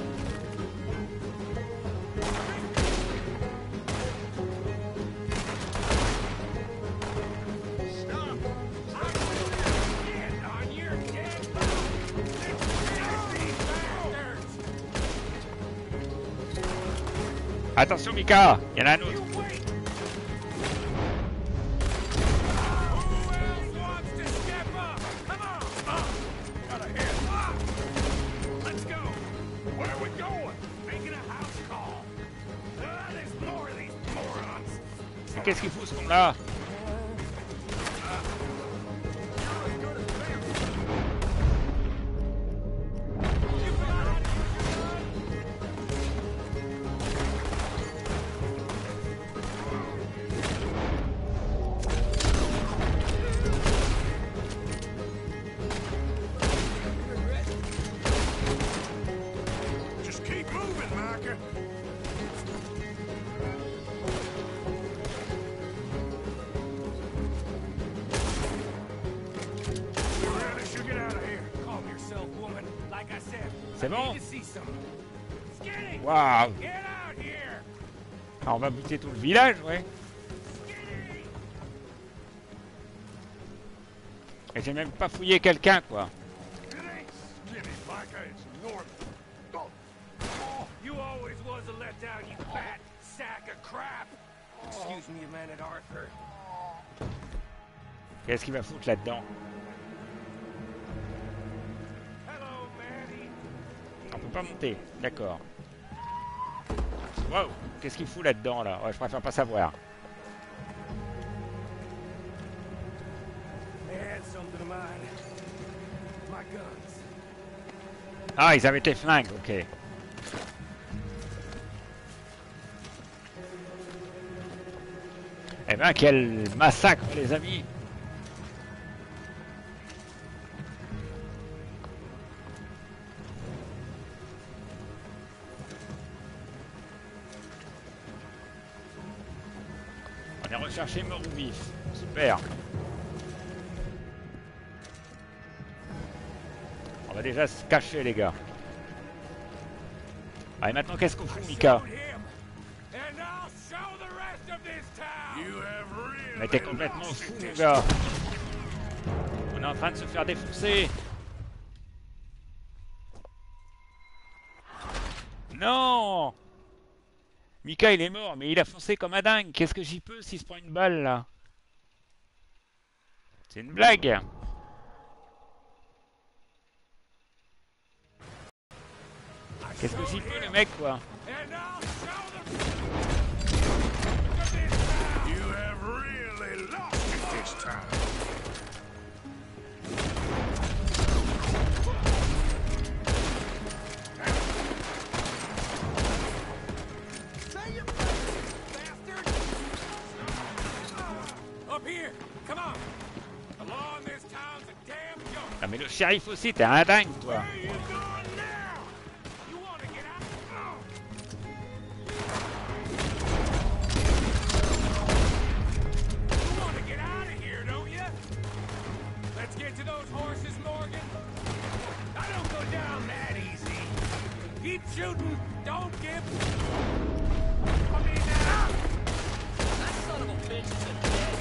Stop. I will get on your dead body. These bastards. Attention, Mika! Il y en a un autre. You wait. Who else wants to step up? Come on. Got a hit. Let's go. Where are we going? Making a house call. There's more of these morons. Mais qu'est-ce qu'il fout, ce con-là? C'est bon? Need to see some. Skinny, Waouh! get out here! Ah, on va buter tout le village, ouais. Skinny! Et j'ai même pas fouillé quelqu'un, quoi. It ain't Skinny, Micah, it's Norman. Oh, you always was a letdown, you fat sack of crap. Excuse me a minute, Arthur. Qu'est-ce qu'il va foutre là-dedans? Hello, Maddie. On peut pas monter, d'accord. Wow! Qu'est-ce qu'il fout là-dedans, là? Ouais, je préfère pas savoir. They had something of mine. My guns. Ah, ils avaient tes flingues, ok. Eh ben, quel massacre, les amis! On est recherché mort ou vif. Super. On va déjà se cacher, les gars. Allez, maintenant, qu'est-ce qu'on fout, Mika? Shoot him, and I'll show the rest of this town. You have really Mais t'es complètement fou, mon gars. On est en train de se faire défoncer. Non! Mika, il est mort, mais il a foncé comme un dingue. Qu'est-ce que j'y peux s'il se prend une balle, là? C'est une blague. Qu'est-ce que j'y peux, le mec, quoi? And I'll show the of this town. You have really lost it this time. Up here, come on. Along this town's a damn joke. Ah, mais le shérif aussi, t'es un dingue, toi. Where are you going now? You want to get out? You want to get out of here, don't you? Let's get to those horses, Morgan. I don't go down that easy. Keep shooting. Don't give. I mean, That son of a bitch is a dead.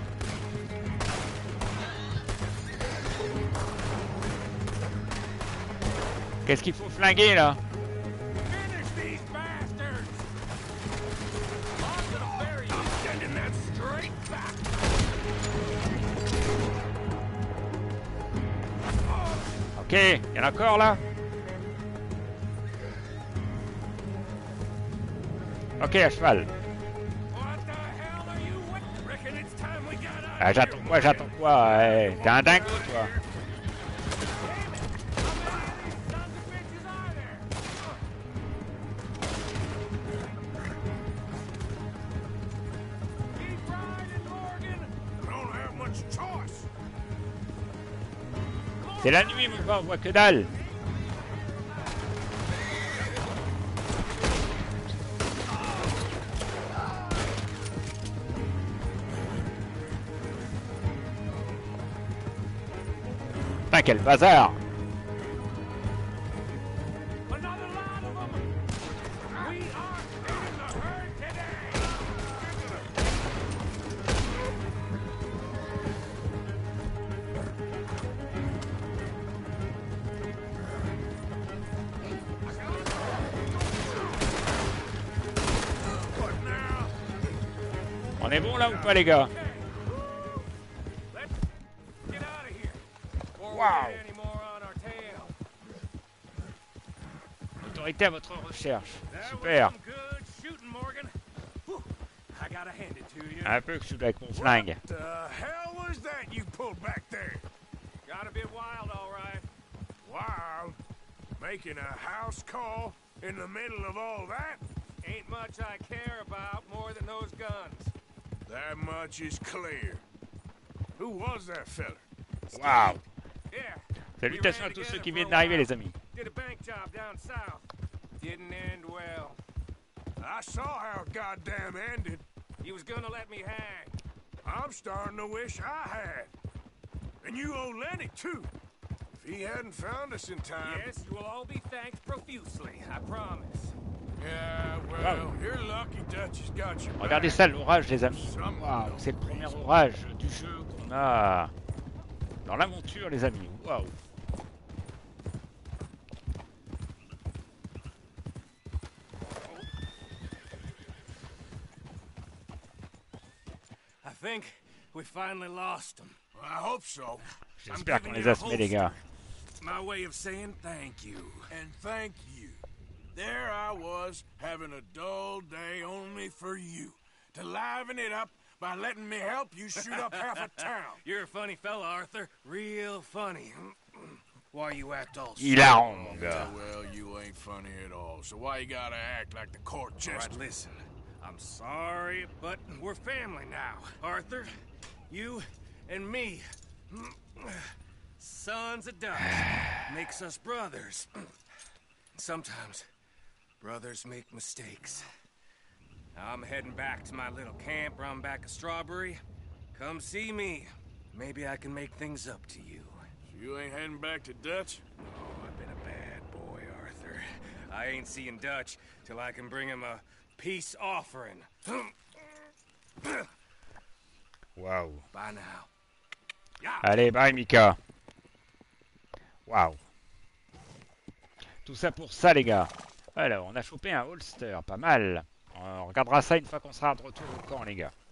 Qu'est-ce qu'il faut flinguer, là? finish these bastards. I'm gonna bury you. I'm sending that straight back. Ok, il y en a encore, là? Ok, à cheval. What the hell are you with? Reckon it's time we got out. Ah, j'attends quoi? Eh, t'es un dingo, toi. C'est la nuit, mon gars, on voit que dalle. Putain, quel bazar! On est bon là ou pas, les gars? Waouh! Autorité à votre recherche. Super. Un peu que je suis avec mon flingue. The hell was that you pulled back there? Got a bit wild, all right. Wild? Making a house call in the middle of all that? Ain't much I care about more than those guns. That much is clear. Who was that fella? Waouh! Yeah. Salutations à tous ceux qui viennent d'arriver, les amis. Did a bank job down south. Didn't end well. I saw how it goddamn ended. He was gonna let me hang. I'm starting to wish I had. And you owe Lenny, too. If he hadn't found us in time. Yes, you will all be thanked profusely, I promise. Yeah, well, you're lucky Dutch has got your Regardez back. ça, l'orage, les amis. Waouh, c'est le premier orage du jeu qu'on a dans l'aventure, les amis. Waouh. I think we finally lost them. I hope so. J'espère qu'on les a semés, les gars. It's my way of saying thank you. And thank you. There I was, having a dull day only for you. To liven it up by letting me help you shoot up half a town. You're a funny fella, Arthur. Real funny. Why you act all Hilarant, mon gars. Well, you ain't funny at all, so why you gotta act like the court All jester? right, listen. I'm sorry, but we're family now. Arthur, you and me. Sons of Dutch makes us brothers. Sometimes brothers make mistakes. Now I'm heading back to my little camp round back of Strawberry. Come see me. Maybe I can make things up to you. So you ain't heading back to Dutch? Oh, I've been a bad boy, Arthur. I ain't seeing Dutch till I can bring him a peace offering. Waouh. Bye now. Allez, bye, Mika. Waouh. Tout ça pour ça, les gars. Alors, on a chopé un holster, pas mal. On regardera ça une fois qu'on sera de retour au camp, les gars.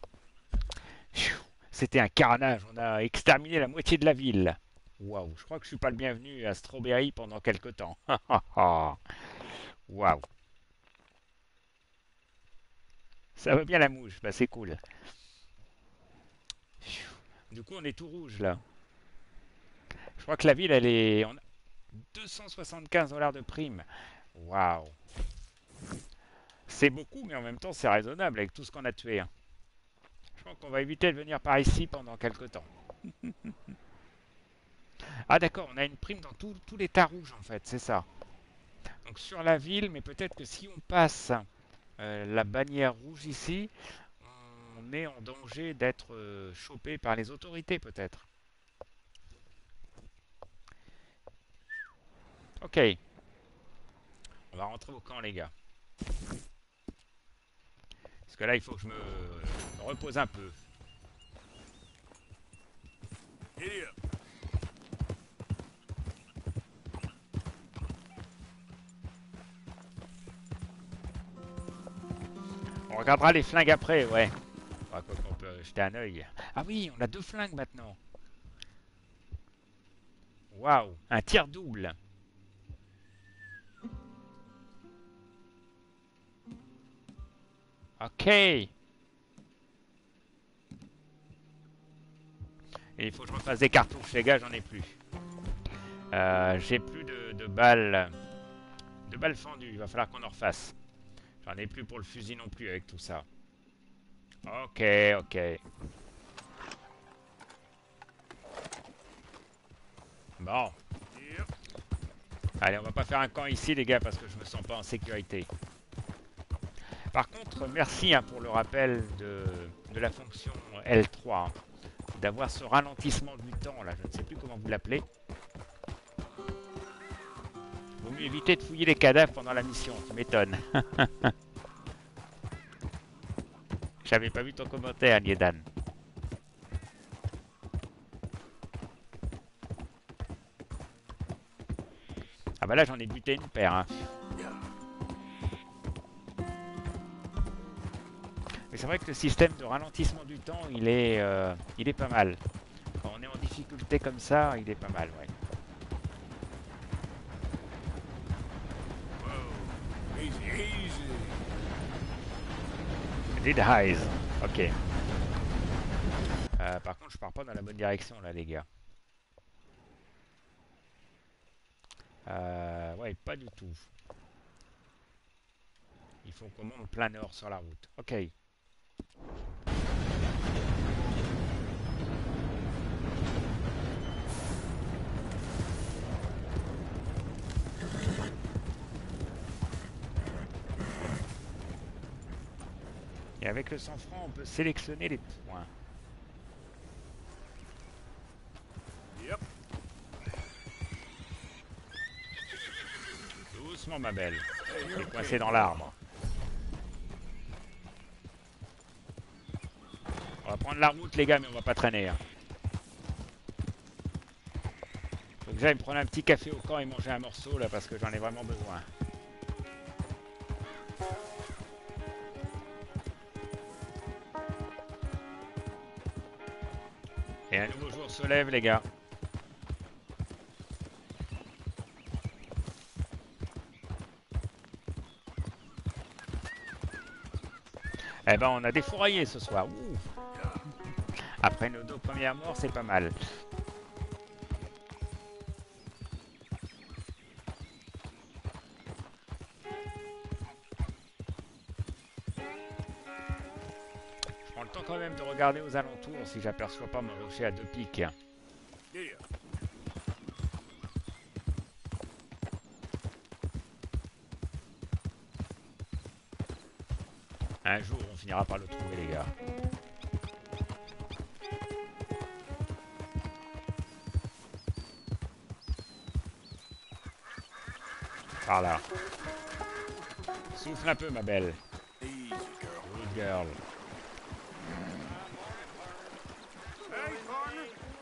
C'était un carnage. On a exterminé la moitié de la ville. Waouh. Je crois que je suis pas le bienvenu à Strawberry pendant quelque temps. Waouh. Ça va bien la mouche. Bah, c'est cool. Du coup, on est tout rouge, là. Je crois que la ville, elle est... On a 275 $ de prime. Waouh. C'est beaucoup, mais en même temps, c'est raisonnable avec tout ce qu'on a tué. Hein. Je crois qu'on va éviter de venir par ici pendant quelques temps. Ah d'accord, on a une prime dans tout l'état rouge, en fait, c'est ça. Donc sur la ville, mais peut-être que si on passe la bannière rouge ici, on est en danger d'être chopé par les autorités, peut-être. Ok. On va rentrer au camp, les gars. Parce que là, il faut que je me repose un peu. On regardera les flingues après, ouais. On peut jeter un œil. Ah oui, on a 2 flingues maintenant. Waouh, un tir double. Ok. Et il faut que je refasse des cartouches, les gars, j'en ai plus. J'ai plus de balles. De balles fendues, il va falloir qu'on en refasse. J'en ai plus pour le fusil non plus avec tout ça. Ok, ok. Bon. Allez, on va pas faire un camp ici, les gars, parce que je me sens pas en sécurité. Par contre, merci hein, pour le rappel de la fonction L3. Hein, d'avoir ce ralentissement du temps, là. Je ne sais plus comment vous l'appelez. Vaut mieux éviter de fouiller les cadavres pendant la mission, tu m'étonnes. J'avais pas vu ton commentaire, Niedan. Ah bah là, j'en ai buté une paire. Hein. Mais c'est vrai que le système de ralentissement du temps, il est pas mal. Quand on est en difficulté comme ça, il est pas mal, ouais. Did highs. Ok. Par contre, je pars pas dans la bonne direction là, les gars. Ouais, pas du tout. Il faut qu'on monte plein nord sur la route. Ok. Et avec le sang-franc, on peut sélectionner les points. Yep. Doucement, ma belle. Il est coincé dans l'arbre. On va prendre la route, les gars, mais on va pas traîner. Hein. Faut que j'aille me prendre un petit café au camp et manger un morceau, là, parce que j'en ai vraiment besoin. Et un nouveau jour se lève, les gars. Eh ben, on a défouraillé ce soir. Ouh. Après nos 2 premières morts, c'est pas mal. Je prends le temps quand même de regarder aux alentours si j'aperçois pas mon rocher à 2 pics. Yeah. Un jour, on finira par le trouver, les gars. Par là. Souffle un peu, ma belle. Easy, girl. Good girl. Hey, partner.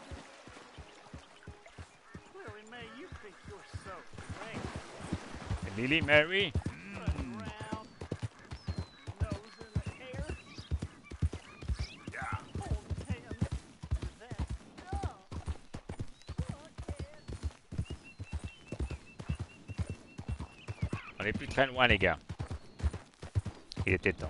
Really, May, you think you're so great. Lily, Mary. Around, nose in the air, Yeah. holding hands with that. On est plus très loin, les gars. Il était temps.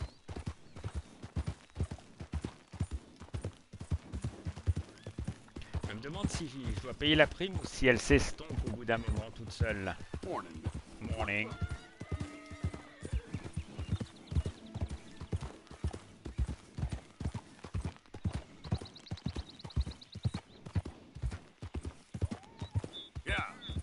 Je me demande si je dois payer la prime ou si elle s'estompe au bout d'un moment toute seule. Morning. Morning. Yeah.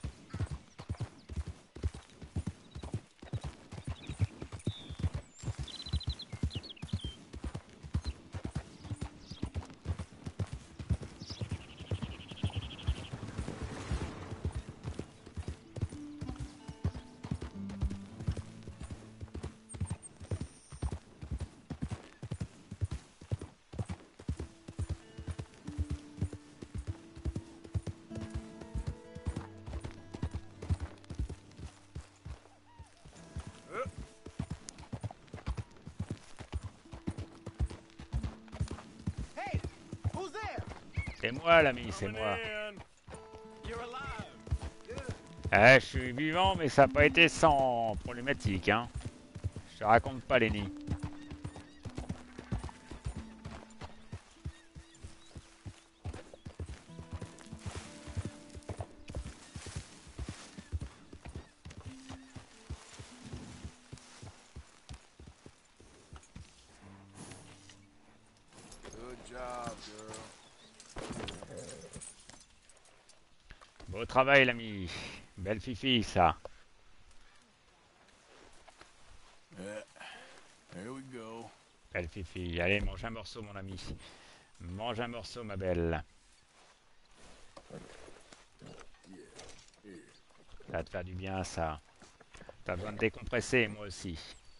Hey, who's there? C'est moi, l'ami, c'est Coming moi. in. You're alive. Eh, je suis vivant, mais ça n'a pas été sans problématique, hein. Je te raconte pas, Lenny. Good job, girl. Beau travail, l'ami. Belle fifi, ça. Yeah. Here we go. Belle fifi. Allez, mange un morceau, mon ami. Mange un morceau, ma belle. Ça va te faire du bien, ça. T'as besoin de décompresser, moi aussi.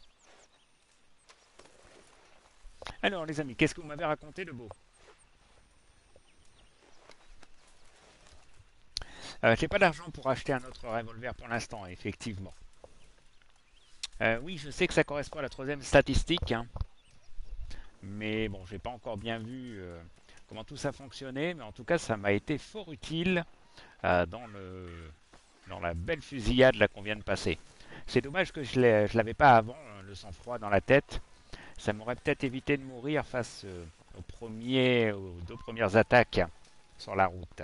Alors, les amis, qu'est-ce que vous m'avez raconté de beau? J'ai pas d'argent pour acheter un autre revolver pour l'instant, effectivement. Oui, je sais que ça correspond à la 3e statistique, hein. Mais bon, j'ai pas encore bien vu comment tout ça fonctionnait, mais en tout cas, ça m'a été fort utile dans la belle fusillade là qu'on vient de passer. C'est dommage que je l'avais pas avant, le sang-froid dans la tête. Ça m'aurait peut-être évité de mourir face aux 2 premières attaques sur la route.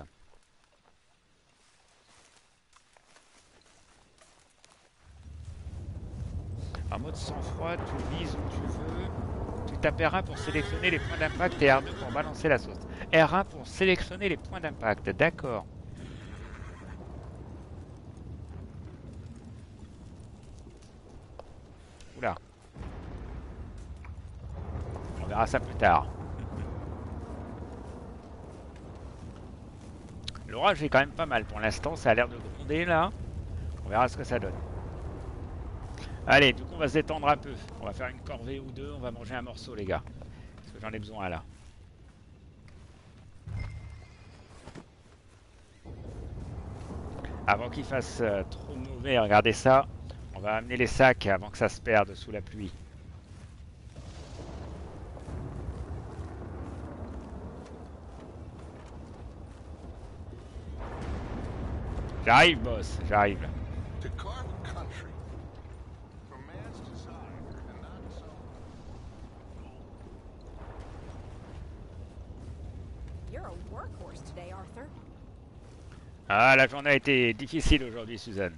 En mode sang-froid, tu vises où tu veux. Tu tapes R1 pour sélectionner les points d'impact et R2 pour balancer la sauce. R1 pour sélectionner les points d'impact, d'accord. Oula. On verra ça plus tard. L'orage est quand même pas mal pour l'instant, ça a l'air de gronder là. On verra ce que ça donne. Allez, du coup, on va se détendre un peu. On va faire une corvée ou deux. On va manger un morceau, les gars. Parce que j'en ai besoin là. Avant qu'il fasse trop mauvais, regardez ça. On va amener les sacs avant que ça se perde sous la pluie. J'arrive, boss, j'arrive. To carve a country from man's desire and not his own. You're a workhorse today, Arthur. Ah, la journée a été difficile aujourd'hui, Suzanne.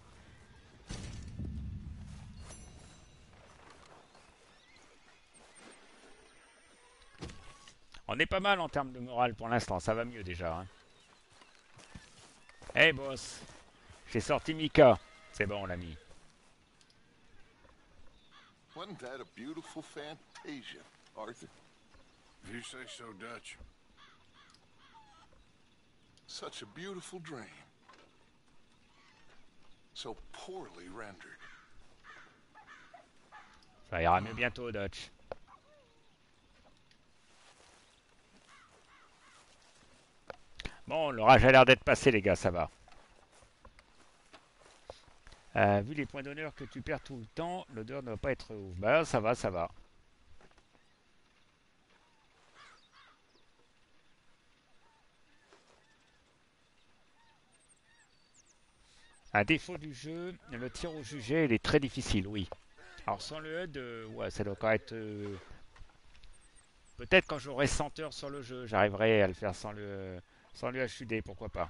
On est pas mal en termes de morale pour l'instant, ça va mieux déjà. Hein. Hey boss, j'ai sorti Mika. C'est bon, l'ami. Wasn't that a beautiful fantasia, Arthur? If you say so, Dutch. Such a beautiful dream. So poorly rendered. Ça ira mieux bientôt, Dutch. Bon, l'orage a l'air d'être passé, les gars, ça va. Vu les points d'honneur que tu perds tout le temps, l'odeur ne va pas être ouf. Bah, ça va, ça va. Un défaut du jeu, le tir au jugé, il est très difficile, oui. Alors sans le HUD, ouais, ça doit quand être... Peut-être quand j'aurai 100 heures sur le jeu, j'arriverai à le faire sans le HUD, pourquoi pas.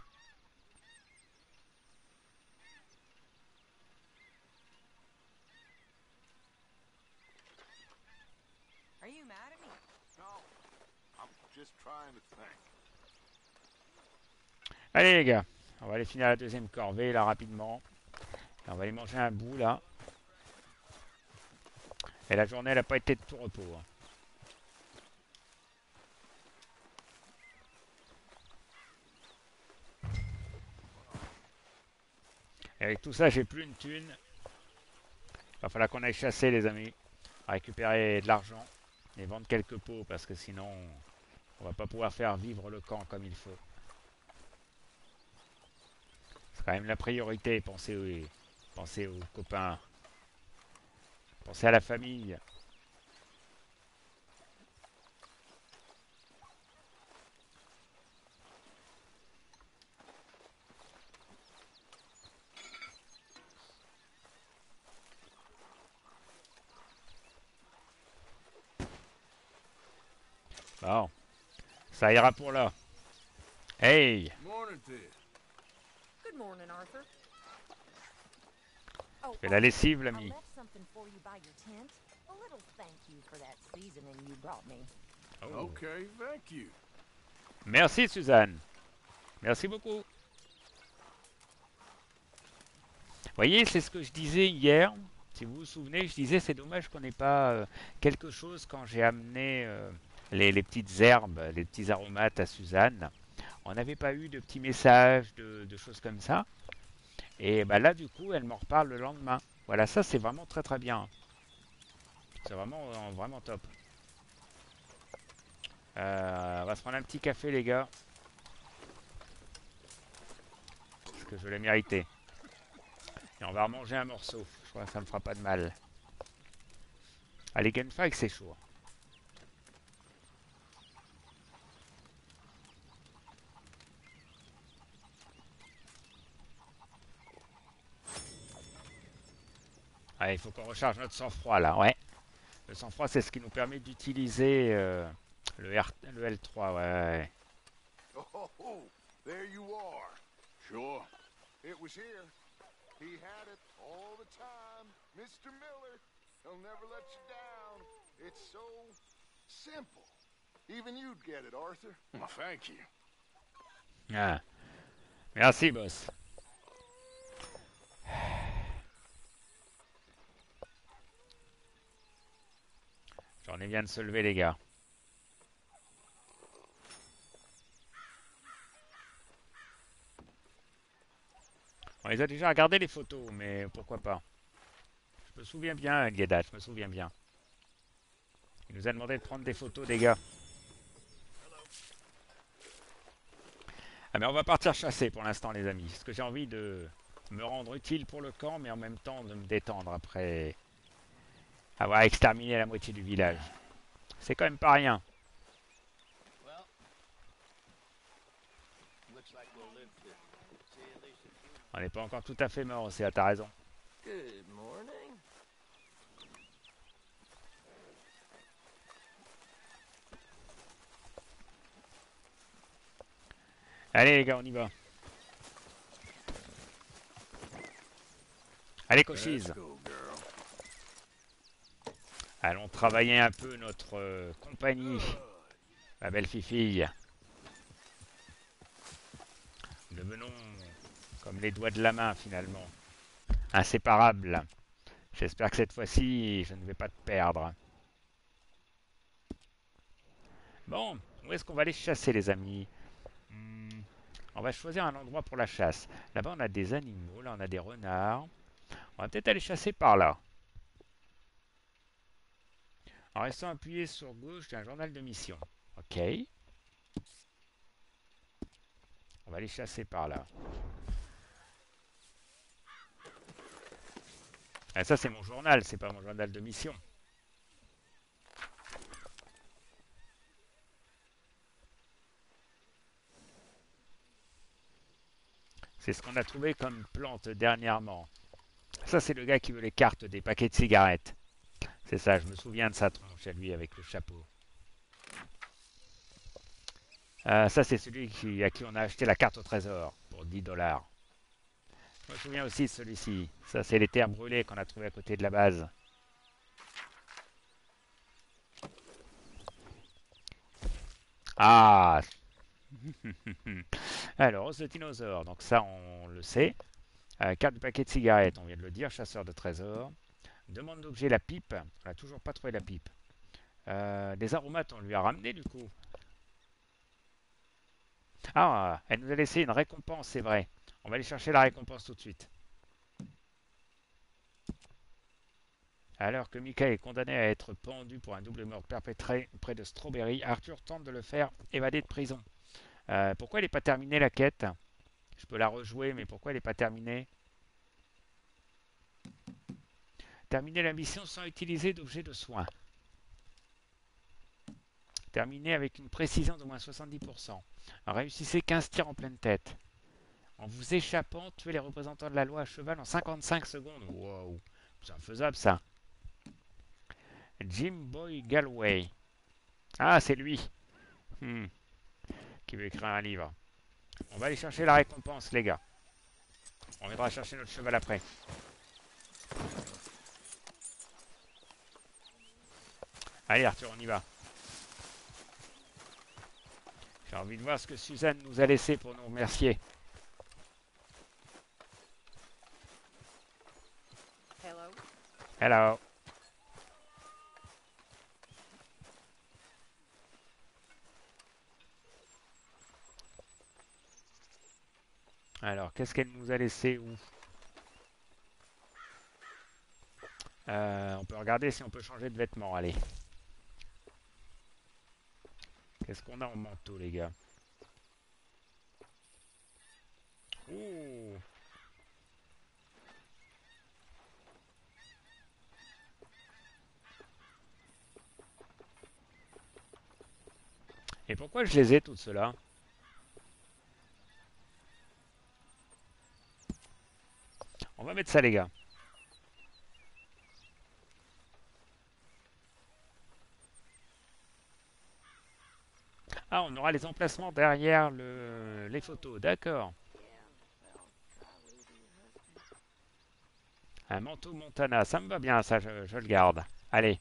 Are you mad at me? No, I'm just trying to think. Allez les gars, on va aller finir la deuxième corvée là rapidement. Et on va aller manger un bout là. Et la journée elle n'a pas été de tout repos. Hein. Et avec tout ça, j'ai plus une thune. Il va falloir qu'on aille chasser, les amis. Récupérer de l'argent et vendre quelques pots parce que sinon, on va pas pouvoir faire vivre le camp comme il faut. C'est quand même la priorité. Pensez aux copains. Pensez à la famille. Bon, ça ira pour là. Hey! Morning to you. Good morning, Arthur. Oh, Fais la lessive, I l'ami. left something for you by your tent. A little thank you for that seasoning you brought me. Oh. Okay, thank you. Merci, Suzanne. Merci beaucoup. Vous voyez, c'est ce que je disais hier. Si vous vous souvenez, je disais c'est dommage qu'on n'ait pas quelque chose quand j'ai amené les petites herbes, les petits aromates à Suzanne. On n'avait pas eu de petits messages, de choses comme ça. Et bah là, du coup, elle m'en reparle le lendemain. Voilà, ça c'est vraiment très très bien. C'est vraiment, vraiment top. On va se prendre un petit café, les gars. Parce que je l'ai mérité. Et on va remanger un morceau. Je crois que ça me fera pas de mal. Allez, Gunfight, c'est chaud. Allez, il faut qu'on recharge notre sang-froid, là, ouais. Le sang-froid, c'est ce qui nous permet d'utiliser le L3, ouais. Oh, there you are. Sure. It was here. He had it all the time. Mr. Miller, he'll never let you down. It's so simple. Even you'd get it, Arthur. Well, thank you. Ah. Merci, boss. J'en ai bien de se lever, les gars. On les a déjà regardé les photos, mais pourquoi pas. Je me souviens bien, Guédat, je me souviens bien. Il nous a demandé de prendre des photos des gars. Ah mais on va partir chasser pour l'instant les amis. Parce que j'ai envie de me rendre utile pour le camp, mais en même temps de me détendre après avoir exterminé la moitié du village. C'est quand même pas rien. Well, looks like we'll live to see at least a few. On n'est pas encore tout à fait mort, c'est t'as raison. Good morning. Allez les gars, on y va. Allez Cochise. Let's go, girl. Allons travailler un peu notre compagnie, ma belle fifille. Devenons comme les doigts de la main finalement, inséparables. J'espère que cette fois-ci, je ne vais pas te perdre. Bon, où est-ce qu'on va aller chasser les amis? On va choisir un endroit pour la chasse. Là-bas, on a des animaux, là on a des renards. On va peut-être aller chasser par là. En restant appuyé sur gauche, j'ai un journal de mission. Ok. On va aller chasser par là. Ah, ça, c'est mon journal, c'est pas mon journal de mission. C'est ce qu'on a trouvé comme plante dernièrement. Ça, c'est le gars qui veut les cartes des paquets de cigarettes. C'est ça, je me souviens de sa tronche à lui avec le chapeau. Ça, c'est celui à qui on a acheté la carte au trésor pour 10 $. Je me souviens aussi de celui-ci. Ça, c'est les terres brûlées qu'on a trouvées à côté de la base. Ah. Alors, os de dinosaure. Donc ça, on le sait. Carte du paquet de cigarettes, on vient de le dire. Chasseur de trésors. Demande d'objet, la pipe. On n'a toujours pas trouvé la pipe. Des aromates, on lui a ramené du coup. Ah, elle nous a laissé une récompense, c'est vrai. On va aller chercher la récompense tout de suite. Alors que Mika est condamné à être pendu pour un double meurtre perpétré près de Strawberry, Arthur tente de le faire évader de prison. Pourquoi elle n'est pas terminée la quête? Je peux la rejouer, mais pourquoi elle n'est pas terminée? Terminer la mission sans utiliser d'objet de soin. Terminer avec une précision d'au moins 70%. Réussissez 15 tirs en pleine tête. En vous échappant, tuez les représentants de la loi à cheval en 55 secondes. Wow, c'est infaisable ça. Jim Boy Galway. Ah, c'est lui. Qui veut écrire un livre. On va aller chercher la récompense, les gars. On viendra chercher notre cheval après. Allez, Arthur, on y va. J'ai envie de voir ce que Suzanne nous a laissé pour nous remercier. Hello. Hello. Alors, qu'est-ce qu'elle nous a laissé où? On peut regarder si on peut changer de vêtements, allez. Qu'est-ce qu'on a en manteau, les gars? Ouh. Et pourquoi je les ai toutes ceux-là? On va mettre ça, les gars. Ah, on aura les emplacements derrière les photos, d'accord. Un manteau Montana, ça me va bien, ça, je le garde. Allez.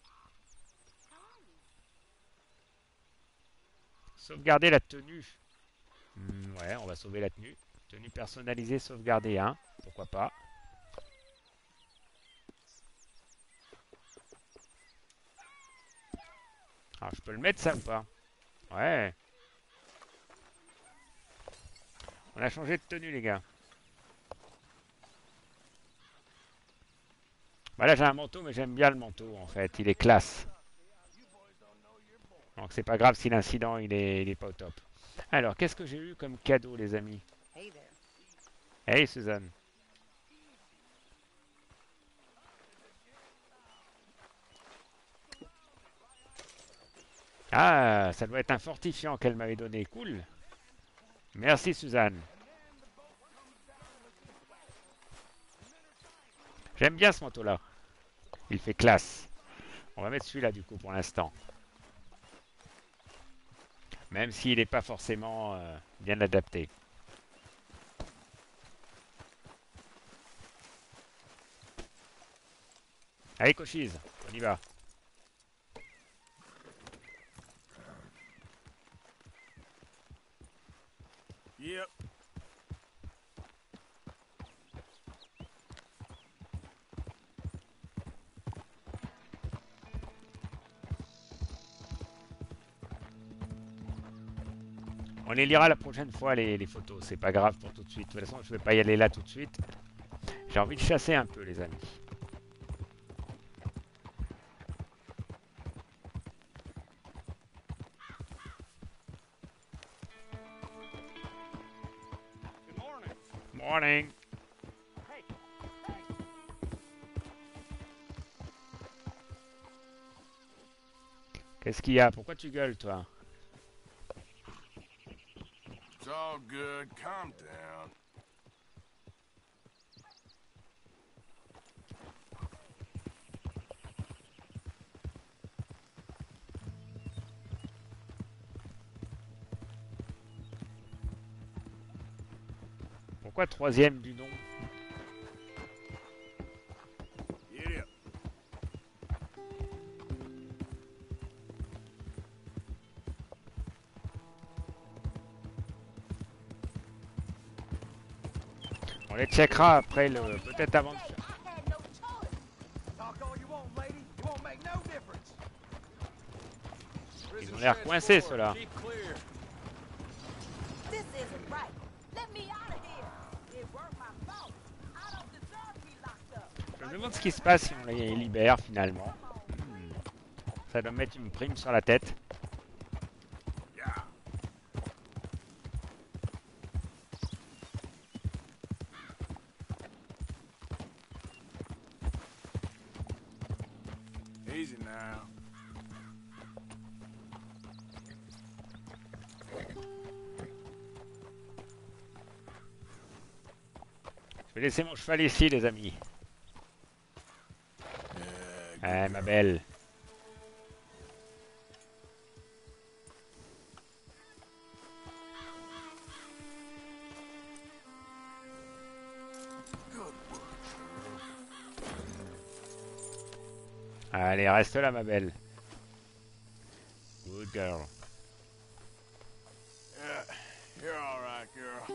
Sauvegarder la tenue. Ouais, on va sauver la tenue. Tenue personnalisée, sauvegarder, hein. Pourquoi pas. Alors, je peux le mettre, ça, ou pas? Ouais. On a changé de tenue, les gars. Voilà, j'ai un manteau, mais j'aime bien le manteau en fait. Il est classe. Donc c'est pas grave si l'incident il est pas au top. Alors, qu'est-ce que j'ai eu comme cadeau, les amis? Hey there. Hey, Suzanne. Ah, ça doit être un fortifiant qu'elle m'avait donné. Cool. Merci, Suzanne. J'aime bien ce manteau-là. Il fait classe. On va mettre celui-là, du coup, pour l'instant. Même s'il n'est pas forcément bien adapté. Allez, Cochise, on y va. Yep. On les lira la prochaine fois, les photos. C'est pas grave pour tout de suite. De toute façon, je vais pas y aller là tout de suite. J'ai envie de chasser un peu, les amis. Morning. Qu'est-ce qu'il y a? Pourquoi tu gueules, toi? It's all good. Calm down. Pourquoi troisième du nom? Get up. On les checkera après, peut-être avant de faire. Talk all you want, lady. It won't make no difference. Ils ont l'air coincés, ceux-là. This isn't right. Let me out of here. It weren't my fault. I don't deserve to be locked up. Je me demande ce qui se passe si on les libère, finalement. Ça doit mettre une prime sur la tête. Yeah. Easy now. Je vais laisser mon cheval ici, les amis. Eh, ma belle. Allez, reste là, ma belle. Good girl. Yeah, you're all right, girl.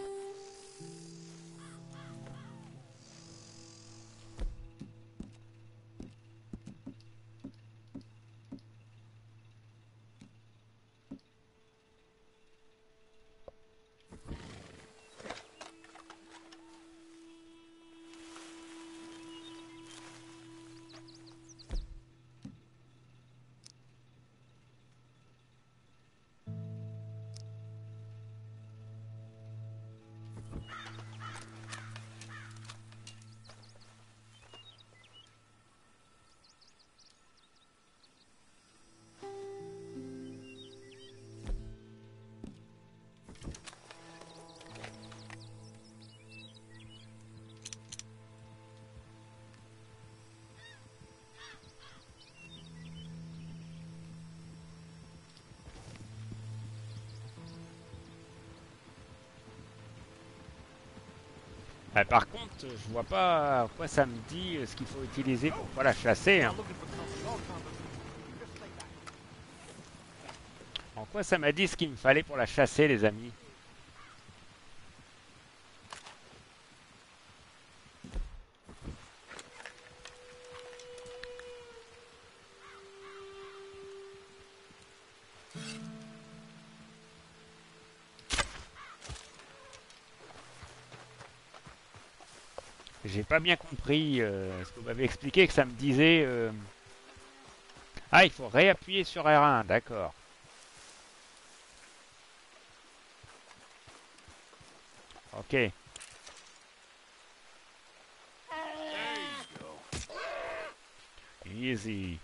Par contre, je vois pas à quoi ça me dit ce qu'il faut utiliser pour pas la chasser. Hein. En quoi ça m'a dit ce qu'il me fallait pour la chasser, les amis? J'ai pas bien compris ce que vous m'avez expliqué, que ça me disait... Ah, il faut réappuyer sur R1, d'accord. Ok. There you go. Easy.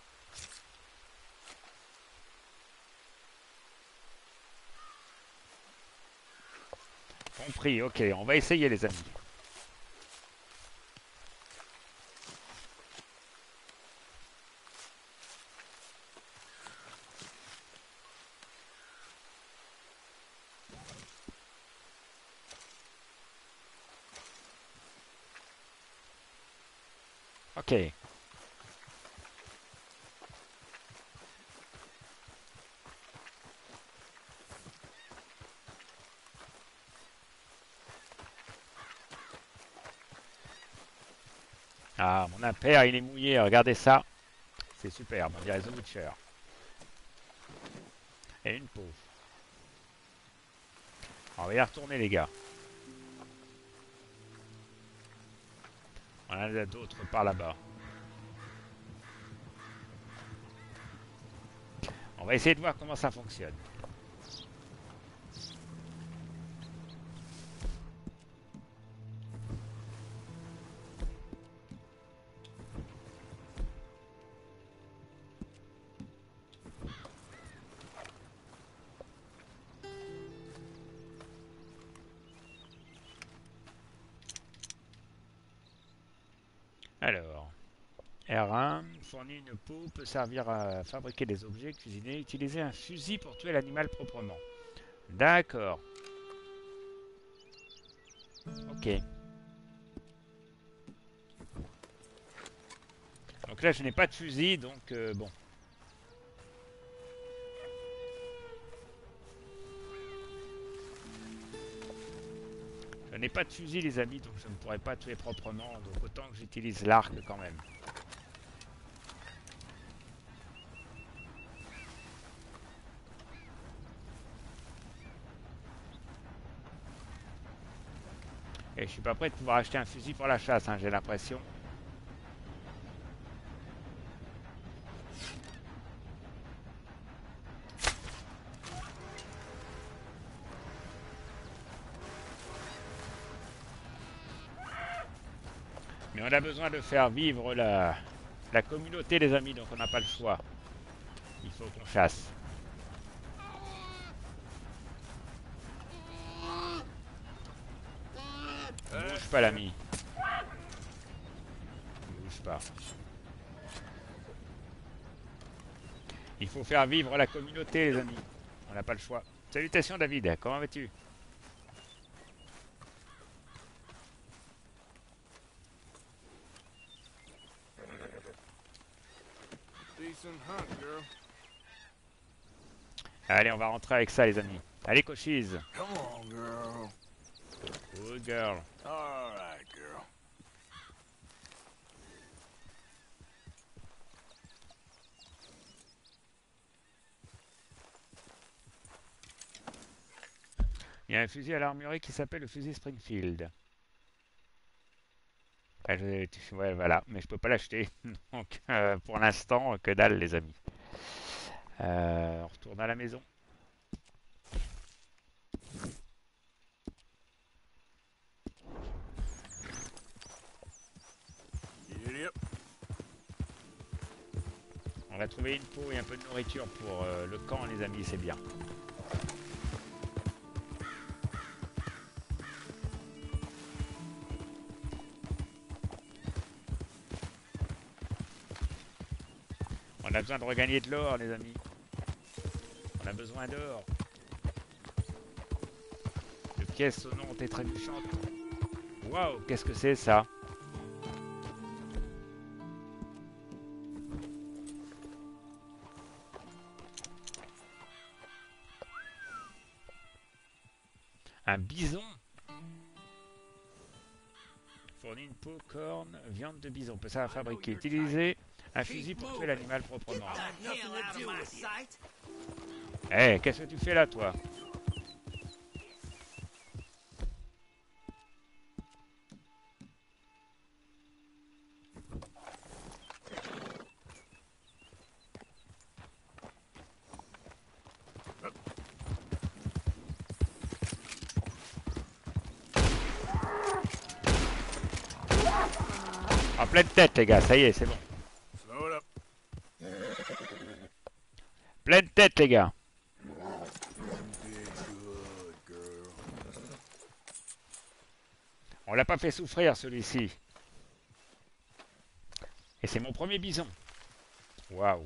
Compris, ok, on va essayer les amis. Ok. Ah, mon impair, il est mouillé, regardez ça. C'est superbe, on dirait The Witcher. Et une peau. On va y retourner les gars. On en a d'autres par là-bas. On va essayer de voir comment ça fonctionne. Alors, R1 fournit une peau, peut servir à fabriquer des objets, cuisiner, utiliser un fusil pour tuer l'animal proprement. D'accord. Ok. Donc là, je n'ai pas de fusil, donc bon. Je n'ai pas de fusil, les amis, donc je ne pourrais pas tuer proprement, donc autant que j'utilise l'arc quand même. Et je suis pas prêt de pouvoir acheter un fusil pour la chasse, hein, j'ai l'impression. Mais on a besoin de faire vivre la communauté, les amis, donc on n'a pas le choix. Il faut qu'on chasse. Bouge pas, l'ami. Bouge pas. Il faut faire vivre la communauté, les amis. On n'a pas le choix. Salutations, David. Comment vas-tu? Decent hunt, girl. Allez, on va rentrer avec ça, les amis. Allez, Cochise. Come on, girl. Good girl. All right, girl. Il y a un fusil à l'armurerie qui s'appelle le fusil Springfield. Ouais, voilà, mais je peux pas l'acheter. Donc, pour l'instant, que dalle, les amis. On retourne à la maison. Yep. On va trouver une peau et un peu de nourriture pour le camp, les amis, c'est bien. On a besoin de regagner de l'or, les amis. On a besoin d'or. De pièces sonnantes et trébuchantes. Waouh, qu'est-ce que c'est ça? Un bison. Fournit une peau, corne, viande de bison. On peut ça fabriquer. Utiliser un fusil pour tuer l'animal proprement. Eh, qu'est-ce que tu fais là, toi? En pleine tête, les gars, ça y est, c'est bon. Slow it up. Pleine tête, les gars. On l'a pas fait souffrir, celui-ci. Et c'est mon premier bison. Waouh.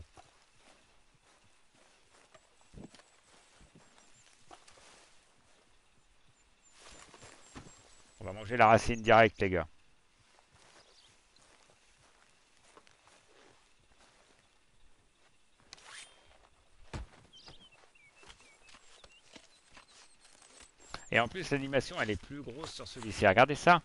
On va manger la racine directe, les gars. Et en plus, l'animation, elle est plus grosse sur celui-ci. Regardez ça.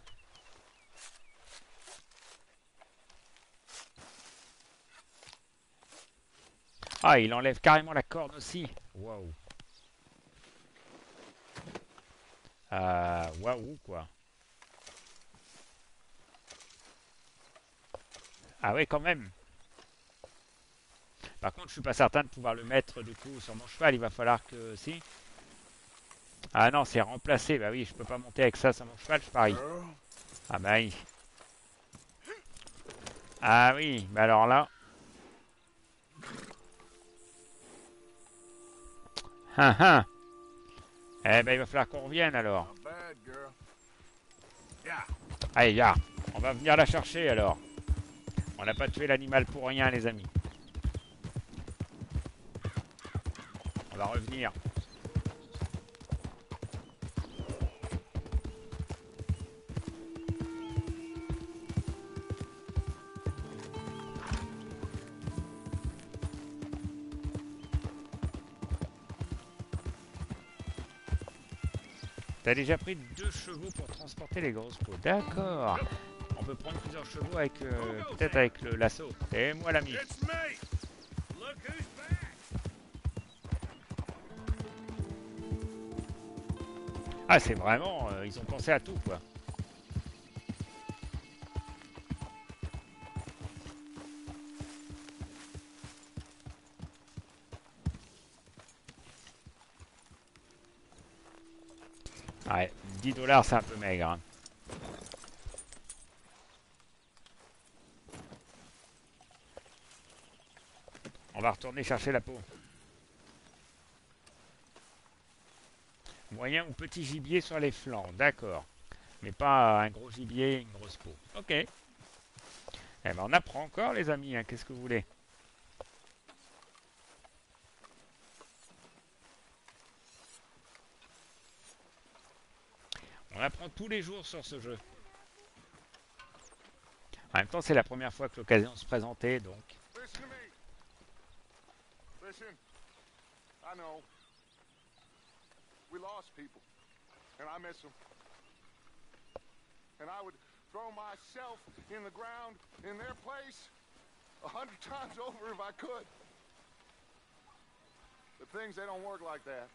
Ah, il enlève carrément la corne aussi. Waouh. Waouh, quoi. Ah ouais, quand même. Par contre, je suis pas certain de pouvoir le mettre du coup sur mon cheval. Il va falloir que... Si. Ah non, c'est remplacé. Bah oui, je peux pas monter avec ça sur mon cheval, je parie. Ah bah oui. Ah oui, bah alors là... Eh ben, il va falloir qu'on revienne alors. Allez, viens. On va venir la chercher alors. On n'a pas tué l'animal pour rien, les amis. On va revenir. T'as déjà pris 2 chevaux pour transporter les grosses peaux. D'accord. On peut prendre plusieurs chevaux avec peut-être avec le lasso. Et moi l'ami. Ah c'est vraiment, ils ont pensé à tout quoi. Ouais, 10 $ c'est un peu maigre. Hein. On va retourner chercher la peau. Moyen ou petit gibier sur les flancs, d'accord. Mais pas un gros gibier, une grosse peau. Ok. Eh ben on apprend encore les amis, hein. Qu'est-ce que vous voulez? On apprend tous les jours sur ce jeu. En même temps, c'est la première fois que l'occasion se présentait, donc. Listen to me. Listen. I know. We lost people. And I miss them. And I would throw myself in the ground in their place 100 times over if I could. But things, they don't work like that.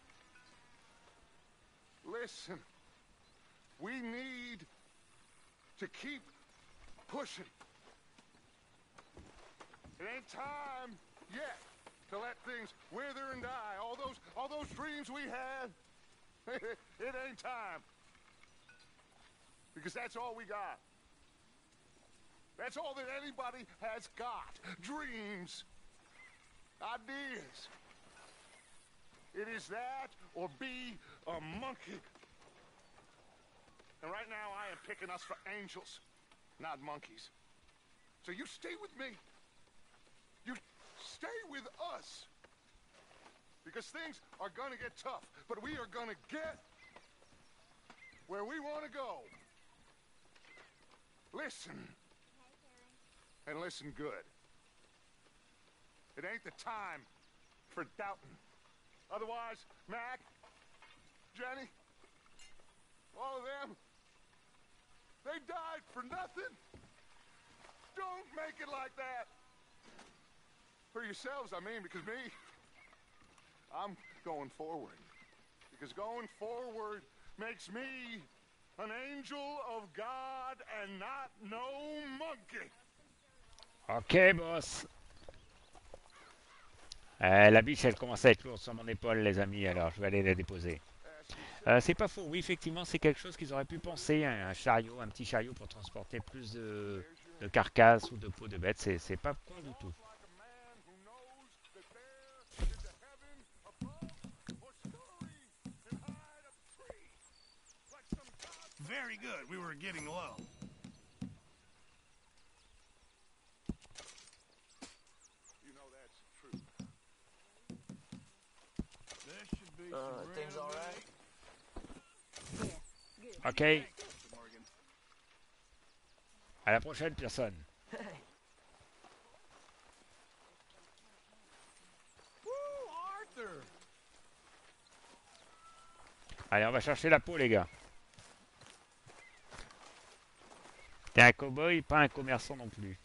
Listen. We need to keep pushing. It ain't time yet to let things wither and die. All those dreams we had, it ain't time. Because that's all we got. That's all that anybody has got. Dreams. Ideas. It is that or be a monkey. And right now I am picking us for angels, not monkeys. So you stay with me. You stay with us. Because things are gonna get tough, but we are gonna get where we want to go. Listen. And listen good. It ain't the time for doubting. Otherwise, Mac, Jenny, all of them, they died for nothing. Don't make it like that. For yourselves, I mean, because me, I'm going forward. Because going forward makes me an angel of God and not no monkey. Ok, boss. La biche, elle commence à être lourde sur mon épaule, les amis, alors je vais aller la déposer. C'est pas faux, oui, effectivement, c'est quelque chose qu'ils auraient pu penser, hein, un chariot, un petit chariot pour transporter plus de carcasse ou de peau de bête, c'est pas con du tout. Very good. We were getting low. You know that's true. There should be some things all right? Ok. À la prochaine, Pearson. Arthur! Allez, on va chercher la peau, les gars. T'es un cow-boy, pas un commerçant non plus.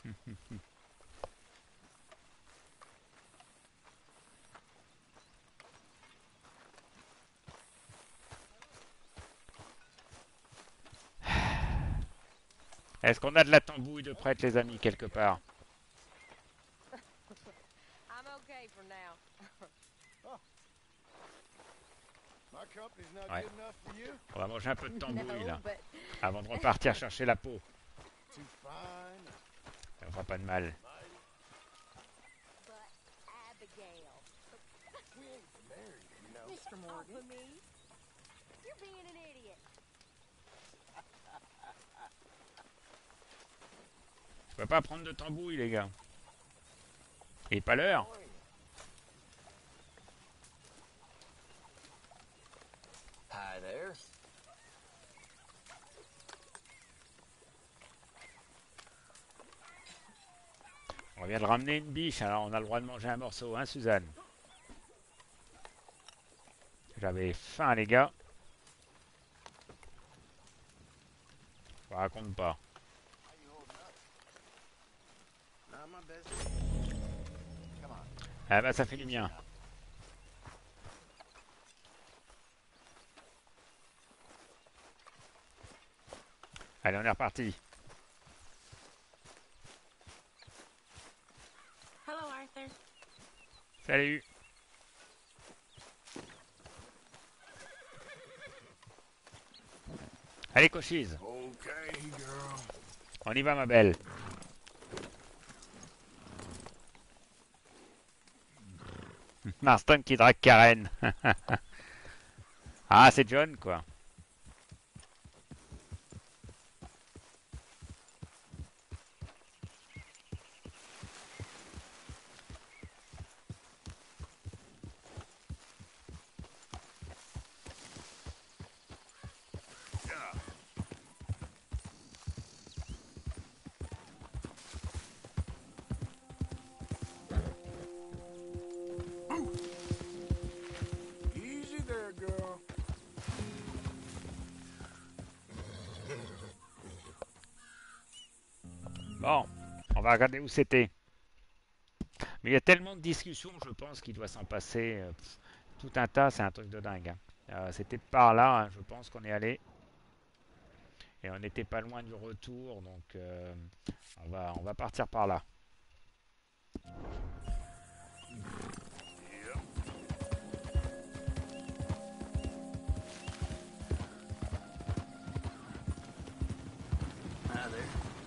Est-ce qu'on a de la tambouille de prête, les amis, quelque part? I'm okay for now. My company's not Ouais. good enough for you? On va manger un peu de tambouille, là. No, but Avant de repartir chercher la peau. Too fine. Ça ne fera pas de mal. Abigail. We ain't married, you know. Mr. Morgan. For me? You're being an idiot. Je peux pas prendre de tambouille, les gars. Et pas l'heure. Hi there. On vient de ramener une biche, alors on a le droit de manger un morceau, hein, Suzanne? J'avais faim, les gars. Je vous raconte pas. Not my business. Come on. Ah bah ça fait du bien. Allez, on est reparti. Hello, Arthur. Salut. Allez, Cochise. Okay, girl. On y va, ma belle. Marston qui drague Karen. Ah, c'est John, quoi. Easy there, girl. Bon, on va regarder où c'était. Mais il y a tellement de discussions, je pense qu'il doit s'en passer tout un tas, c'est un truc de dingue, hein. C'était par là, hein, je pense qu'on est allé. Et on n'était pas loin du retour, donc on va partir par là. Hi there.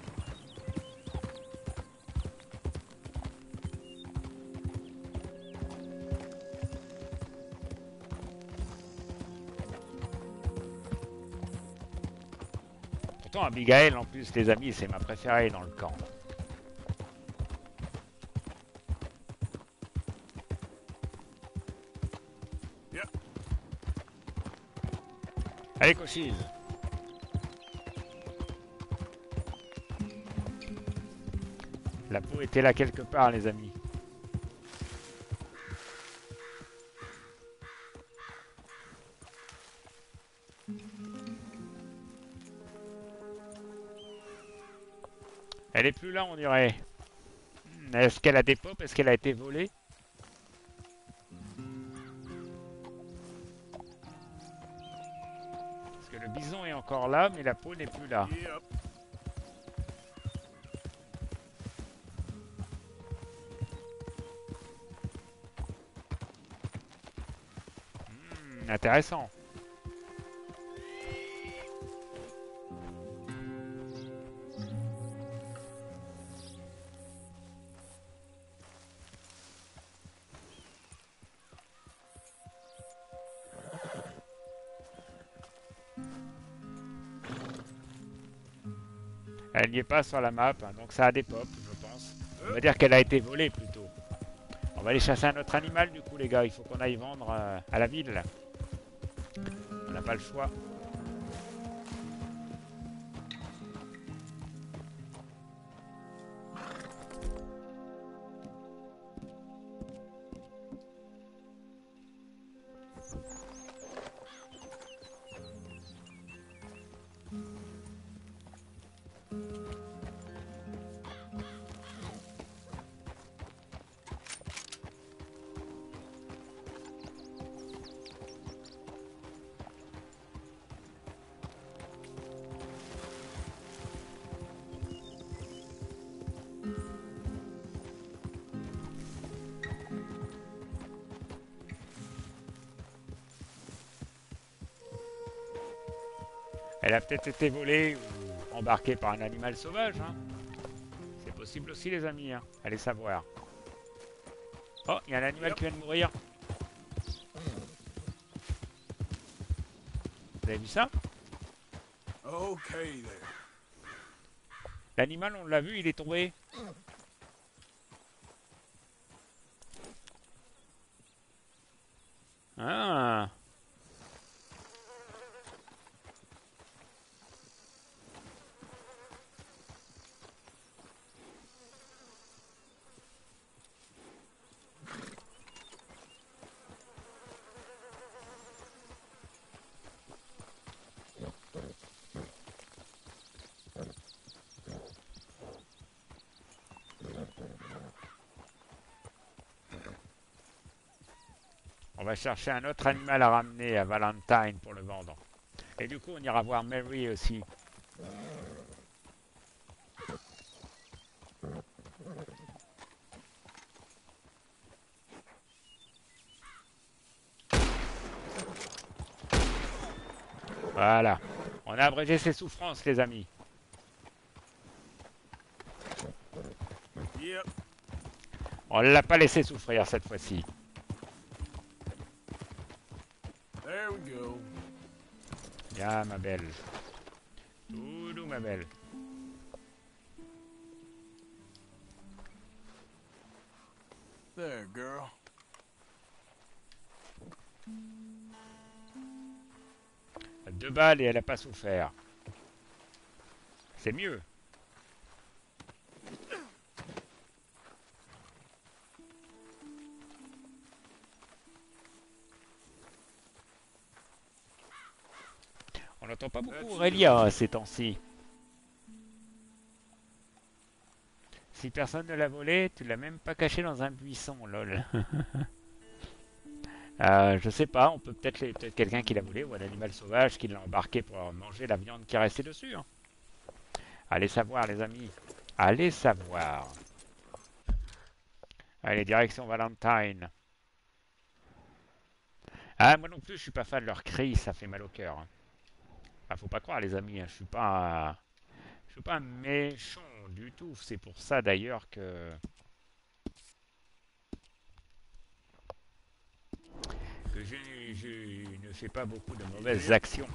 Pourtant, Abigail, en plus, les amis, c'est ma préférée dans le camp. Yep. Allez, Cochise. La peau était là quelque part, les amis. Elle est plus là, on dirait. Est-ce qu'elle a des pop? Est-ce qu'elle a été volée? Parce que le bison est encore là, mais la peau n'est plus là. Yep. Intéressant. Elle n'y est pas sur la map, hein, donc ça a des pops, je pense. On va dire qu'elle a été volée plutôt. On va aller chasser un autre animal du coup les gars, il faut qu'on aille vendre à la ville. On n'a pas le choix. Elle a peut-être été volée ou embarquée par un animal sauvage. Hein. C'est possible aussi les amis. Hein. Allez savoir. Oh, il y a un animal qui vient de mourir. Vous avez vu ça? Okay there. L'animal, on l'a vu, il est tombé. Ah. On va chercher un autre animal à ramener à Valentine pour le vendre. Et du coup, on ira voir Mary aussi. Voilà. On a abrégé ses souffrances, les amis. Yep. On ne l'a pas laissé souffrir cette fois-ci. There we go. Bien, ma belle. Doudou, ma belle. There, girl. Deux balles et elle n'a pas souffert. C'est mieux. On n'entend pas beaucoup Aurélia ces temps-ci. Si personne ne l'a volé, tu l'as même pas caché dans un buisson, lol. Je sais pas, on peut peut-être quelqu'un qui l'a volé ou un animal sauvage qui l'a embarqué pour manger la viande qui est restée dessus. Hein. Allez savoir, les amis. Allez savoir. Allez, direction Valentine. Ah, moi non plus, je suis pas fan de leurs cris, ça fait mal au cœur. Hein. Ah, faut pas croire, les amis, hein, je suis pas méchant du tout. C'est pour ça d'ailleurs que je ne fais pas beaucoup de mauvaises actions.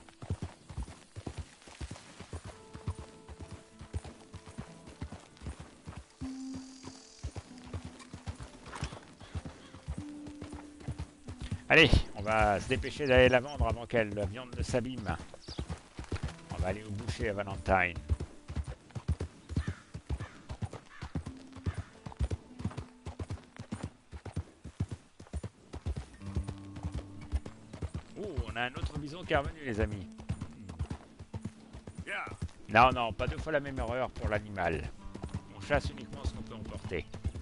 Allez, on va se dépêcher d'aller la vendre avant qu'elle la viande ne s'abîme. On va aller au boucher à Valentine. Oh, on a un autre bison qui est revenu, les amis. Non, non, pas deux fois la même erreur pour l'animal. On chasse uniquement ce qu'on peut emporter.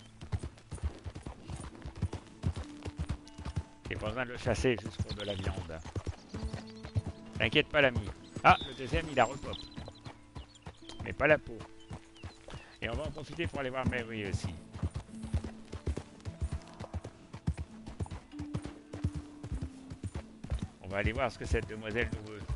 J'ai pas besoin de le chasser juste pour de la viande. T'inquiète pas, l'ami. Ah, le deuxième, il a repop. Mais pas la peau. Et on va en profiter pour aller voir Mary aussi. On va aller voir ce que cette demoiselle nous veut.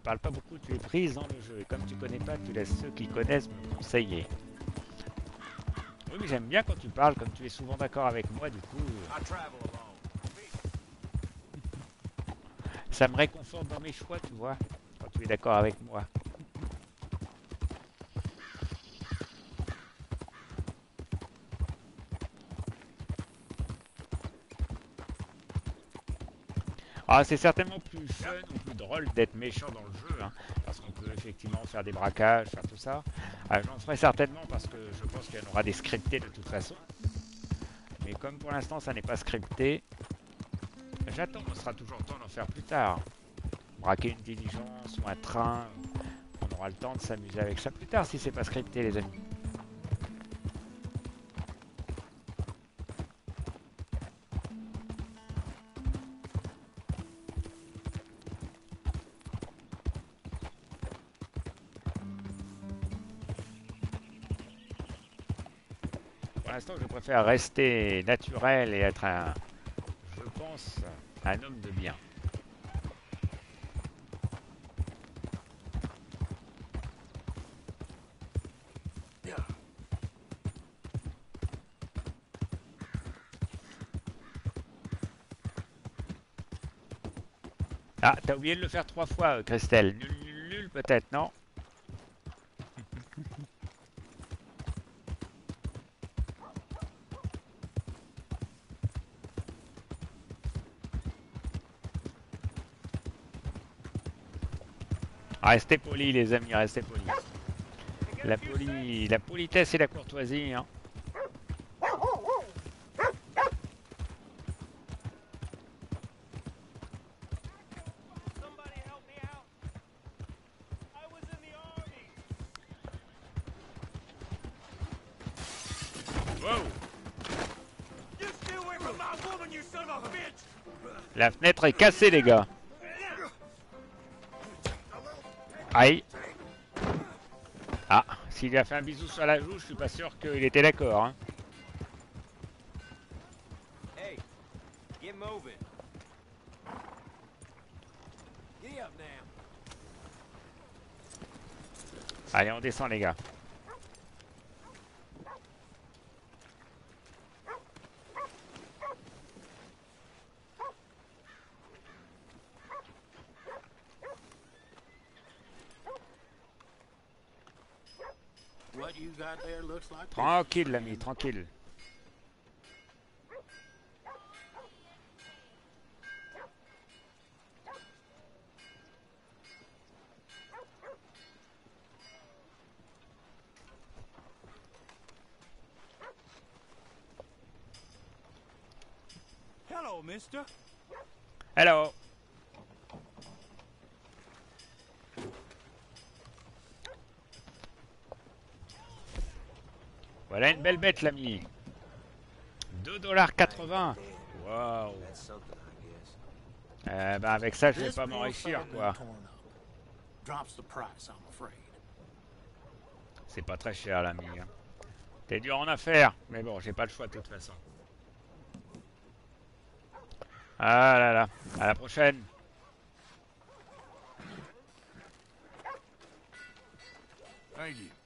parles pas beaucoup, tu es prise dans le jeu. Et comme tu connais pas, tu laisses ceux qui connaissent me conseiller. Oui, mais j'aime bien quand tu parles, comme tu es souvent d'accord avec moi, du coup... Ça me réconforte dans mes choix, tu vois, quand tu es d'accord avec moi. Ah, c'est certainement plus fun ou plus drôle d'être méchant dans le jeu, hein, parce qu'on peut effectivement faire des braquages, faire tout ça. J'en ferai certainement parce que je pense qu'il y en aura des scriptés de toute façon. Mais comme pour l'instant ça n'est pas scripté, j'attends, on sera toujours temps d'en faire plus tard. Braquer une diligence ou un train, on aura le temps de s'amuser avec ça plus tard si c'est pas scripté, les amis. Pour l'instant, je préfère rester naturel et être je pense, un homme de bien. Ah, t'as oublié de le faire 3 fois, Christelle. Nul, nul, nul, peut-être, non? Restez polis, les amis, restez polis. La politesse et la courtoisie, hein. La fenêtre est cassée, les gars. Aïe. Ah, s'il lui a fait un bisou sur la joue, je suis pas sûr qu'il était d'accord, hein. Hey, get moving. Get up now. Allez, on descend, les gars. What you got there looks like Tranquille, l'ami, tranquille. Hello, mister. Hello. Voilà une belle bête, l'ami. 2,80 $. Waouh. Ben avec ça, je vais pas m'enrichir, quoi. C'est pas très cher, l'ami. Hein. T'es dur en affaires. Mais bon, j'ai pas le choix de toute façon. Ah là là. À la prochaine. Thank you.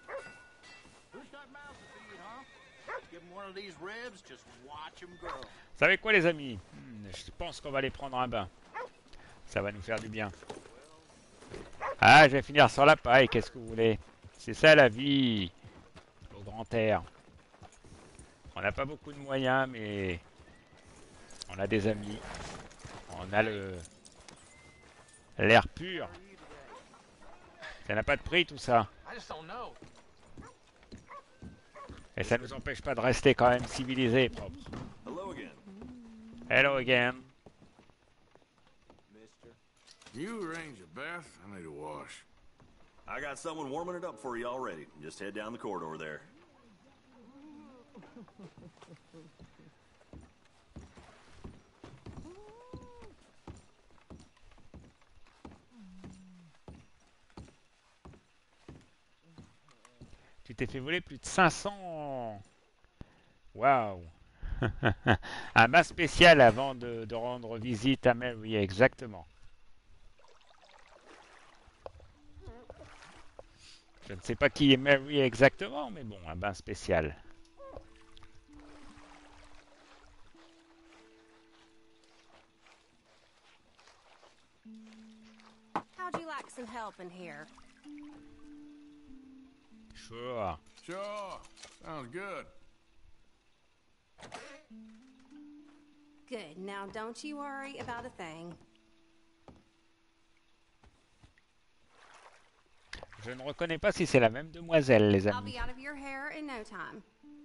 Vous savez quoi, les amis? Je pense qu'on va aller prendre un bain. Ça va nous faire du bien. Ah, je vais finir sur la paille, qu'est-ce que vous voulez? C'est ça la vie au grand air. On n'a pas beaucoup de moyens, mais on a des amis. On a l'air pur. Ça n'a pas de prix, tout ça. Et ça ne nous empêche pas de rester quand même civilisés et propres. Hello again. Hello again. You arrange a bath? I need a wash. I got someone warming it up for you already. Just head down the corridor there. Tu t'es fait voler plus de 500. Waouh. Un bas spécial avant de rendre visite à Mary, exactement. Je ne sais pas qui est Mary exactement, mais bon, un bain spécial. How'd you like some help in here? Sure. Sure. Sounds good. Good. Now don't you worry about a thing. Je ne reconnais pas si c'est la même demoiselle, les I'll amis. be out of your hair in no time.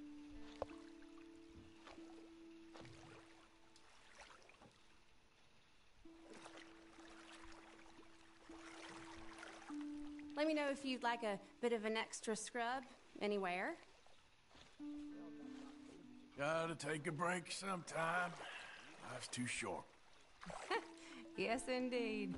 Let me know if you'd like a bit of an extra scrub anywhere. Gotta take a break sometime. Life's too short. Yes, indeed.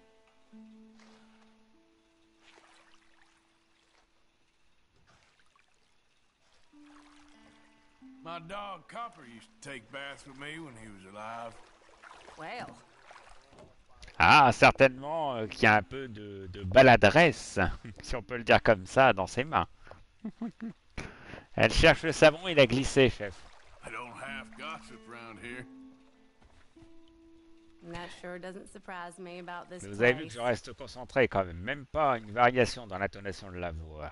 My dog Copper used to take baths with me when he was alive. Well. Ah, certainement qu'il y a un peu de baladresse, si on peut le dire comme ça, dans ses mains. Elle cherche le savon et l'a glissé, chef. I don't half gossip around here. That sure doesn't surprise me about this Mais vous avez vu place. que je reste concentré quand même, même pas une variation dans l'intonation de la voix.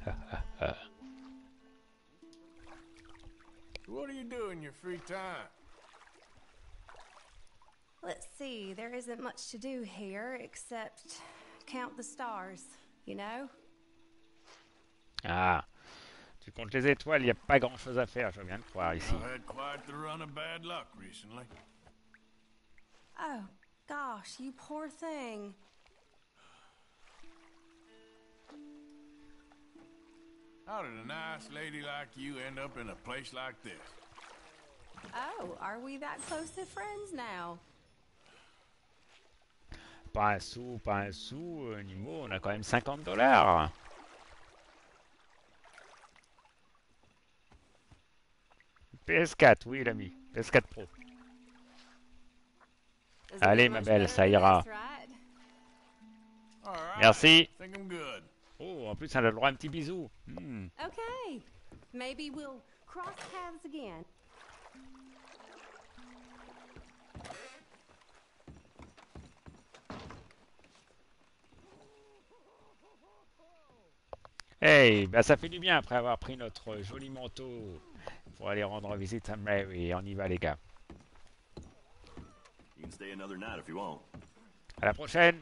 What do you do in your free time? Let's see, there isn't much to do here except count the stars, you know? Ah, tu comptes les étoiles, il n'y a pas grand-chose à faire, je viens de croire ici. I've had quite the run of bad luck recently. Oh, gosh, you poor thing. How did a nice lady like you end up in a place like this? Oh, are we that close to friends now? Pas un sou, Nimo, on a quand même $50. PS4, oui l'ami, PS4 Pro. Allez ma belle, ça ira. Merci. Think I'm good. Oh, en plus elle a le droit à un petit bisou. Okay, maybe we'll cross paths again. Hey, bah ça fait du bien après avoir pris notre joli manteau pour aller rendre visite à Mary. On y va les gars. You can stay another night if you want. À la prochaine.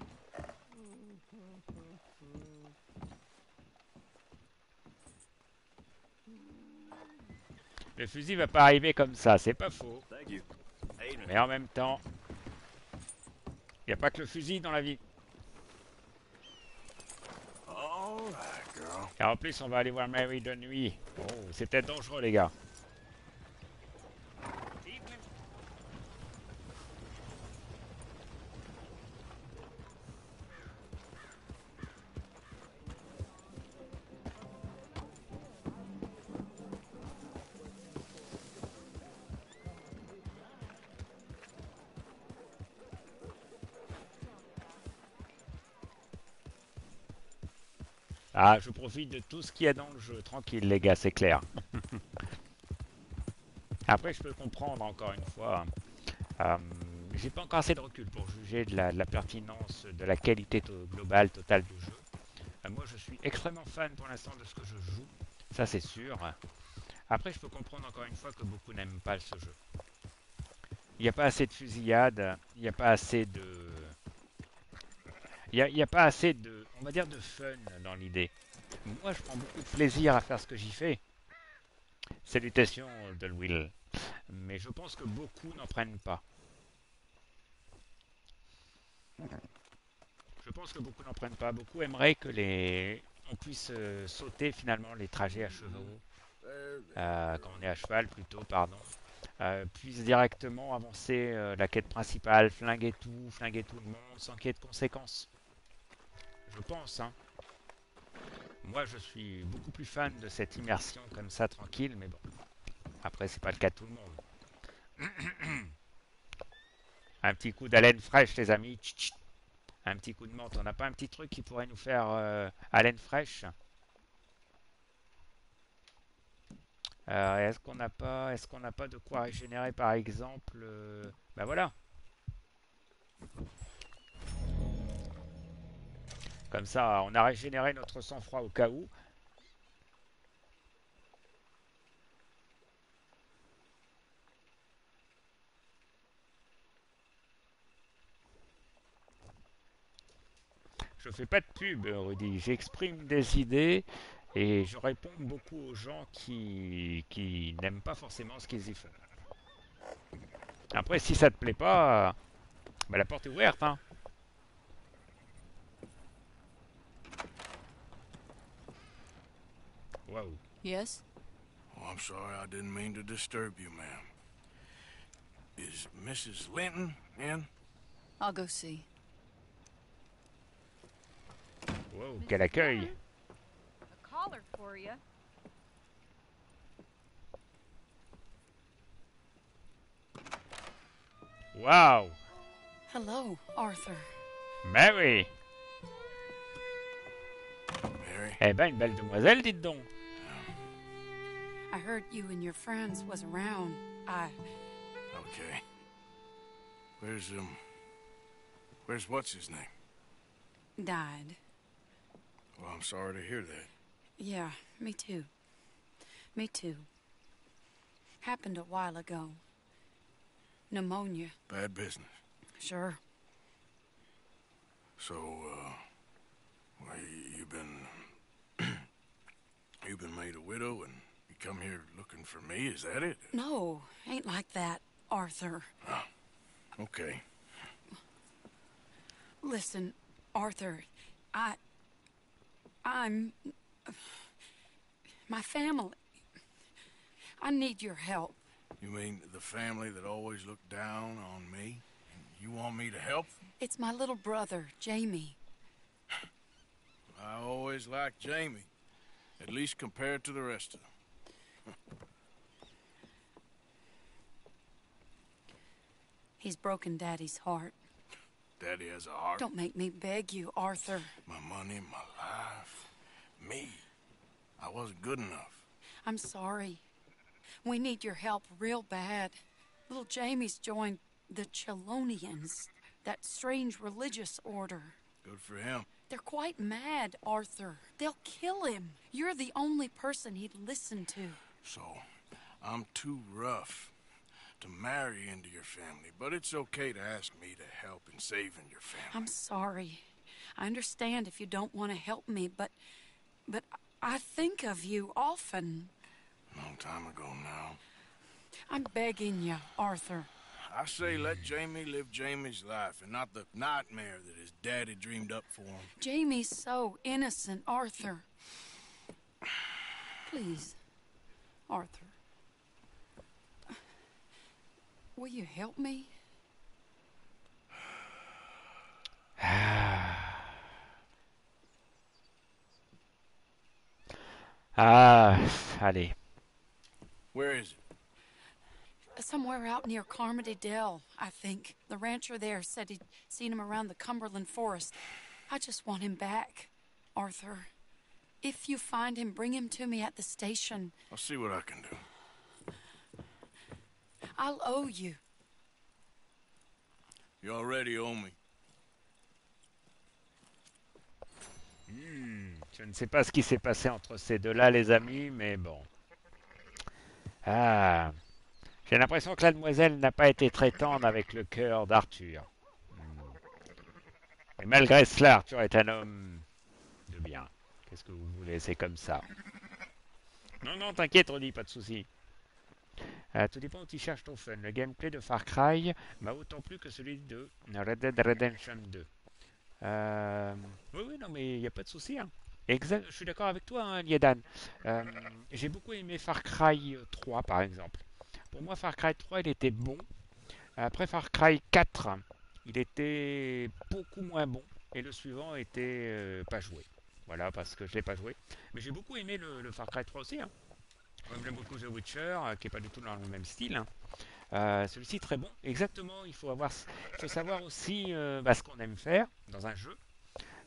Le fusil va pas arriver comme ça, c'est pas faux. Thank you. Mais en même temps, il n'y a pas que le fusil dans la vie. All right, girl. Et en plus, on va aller voir Mary de nuit. Oh, c'est peut-être dangereux, les gars. Ah, je profite de tout ce qu'il y a dans le jeu. Tranquille, les gars, c'est clair. Après, je peux comprendre, encore une fois. J'ai pas encore assez de recul pour juger de la pertinence, de la qualité globale, totale du jeu. Moi, je suis extrêmement fan pour l'instant de ce que je joue. Ça, c'est sûr. Après, je peux comprendre, encore une fois, que beaucoup n'aiment pas ce jeu. Il n'y a pas assez de fusillade. Il n'y a pas assez de... Il n'y a pas assez de, on va dire, de fun dans l'idée. Moi, je prends beaucoup de plaisir à faire ce que j'y fais. Salutations de Will. Mais je pense que beaucoup n'en prennent pas. Je pense que beaucoup n'en prennent pas. Beaucoup aimeraient que on puisse sauter finalement les trajets à chevaux. Quand on est à cheval plutôt, pardon. Puisse directement avancer la quête principale, flinguer tout le monde sans qu'il y ait de conséquences. Je pense, hein. Moi, je suis beaucoup plus fan de cette immersion comme ça, tranquille, mais bon. Après, c'est pas le cas de tout le monde. Un petit coup d'haleine fraîche, les amis. Un petit coup de menthe. On n'a pas un petit truc qui pourrait nous faire haleine fraîche? Est-ce qu'on n'a pas de quoi régénérer par exemple bah voilà. Comme ça, on a régénéré notre sang-froid au cas où. Je fais pas de pub, Rudy. J'exprime des idées et je réponds beaucoup aux gens qui n'aiment pas forcément ce qu'ils y font. Après, si ça te plaît pas, bah, la porte est ouverte, hein. Waouh. Yes? Oh, I'm sorry, I didn't mean to disturb you, ma'am. Is Mrs. Linton in? I'll go see. Wow, quel accueil. A collar for you. Waouh. Hello, Arthur. Mary. Mary? Eh ben, une belle demoiselle, dites donc. I heard you and your friends was around. Okay. Where's what's his name? Died. Well, I'm sorry to hear that. Yeah, me too. Me too. Happened a while ago. Pneumonia. Bad business. Sure. So, well, you've been made a widow and you come here looking for me, is that it? No, ain't like that, Arthur. Oh, okay. Listen, Arthur, I'm... my family. I need your help. You mean the family that always looked down on me? You want me to help them? It's my little brother, Jamie. I always liked Jamie, at least compared to the rest of them. He's broken Daddy's heart. Daddy has a heart. Don't make me beg you, Arthur. My money, my life, me. I wasn't good enough. I'm sorry. We need your help real bad. Little Jamie's joined the Chelonians, that strange religious order. Good for him. They're quite mad, Arthur. They'll kill him. You're the only person he'd listen to. So, I'm too rough to marry into your family, but it's okay to ask me to help in saving your family. I'm sorry. I understand if you don't want to help me, but I think of you often. Long time ago now. I'm begging you, Arthur. I say let Jamie live Jamie's life and not the nightmare that his daddy dreamed up for him. Jamie's so innocent, Arthur. Please, Arthur. Will you help me? Allez. Where is it? Somewhere out near Carmody Dell, I think. The rancher there said he'd seen him around the Cumberland Forest. I just want him back, Arthur. If you find him, bring him to me at the station. I'll see what I can do. I'll owe you. You already owe me. Je ne sais pas ce qui s'est passé entre ces deux-là, les amis, mais bon. J'ai l'impression que la demoiselle n'a pas été très tendre avec le cœur d'Arthur. Et malgré cela, Arthur est un homme de bien. Qu'est-ce que vous voulez, c'est comme ça. Non, t'inquiète, Rudy, pas de souci. Tout dépend où tu cherches ton fun. Le gameplay de Far Cry m'a autant plu que celui de Red Dead Redemption 2. Oui, non, mais il n'y a pas de souci. Hein. Je suis d'accord avec toi, hein, Liedan. J'ai beaucoup aimé Far Cry 3, par exemple. Pour moi, Far Cry 3, il était bon. Après Far Cry 4, il était beaucoup moins bon. Et le suivant était pas joué. Voilà, parce que je ne l'ai pas joué. Mais j'ai beaucoup aimé le Far Cry 3 aussi. Hein. J'aime beaucoup The Witcher, qui n'est pas du tout dans le même style. Hein. Celui-ci très bon. Exactement, il faut savoir aussi ce qu'on aime faire dans un jeu.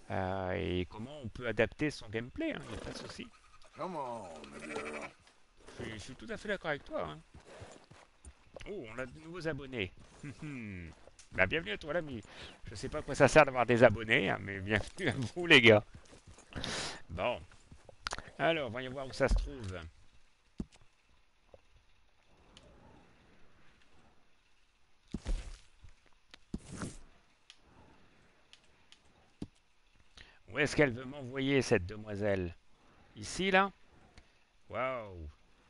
Et comment on peut adapter son gameplay. Il n'y a pas de souci. Come on, girl. je suis tout à fait d'accord avec toi. Hein. Oh, on a de nouveaux abonnés. Bah, bienvenue à toi l'ami. Je sais pas à quoi ça sert d'avoir des abonnés, hein, mais bienvenue à vous les gars. Bon. Alors, voyons voir où ça se trouve. Où est-ce qu'elle veut m'envoyer cette demoiselle? Ici là? Waouh.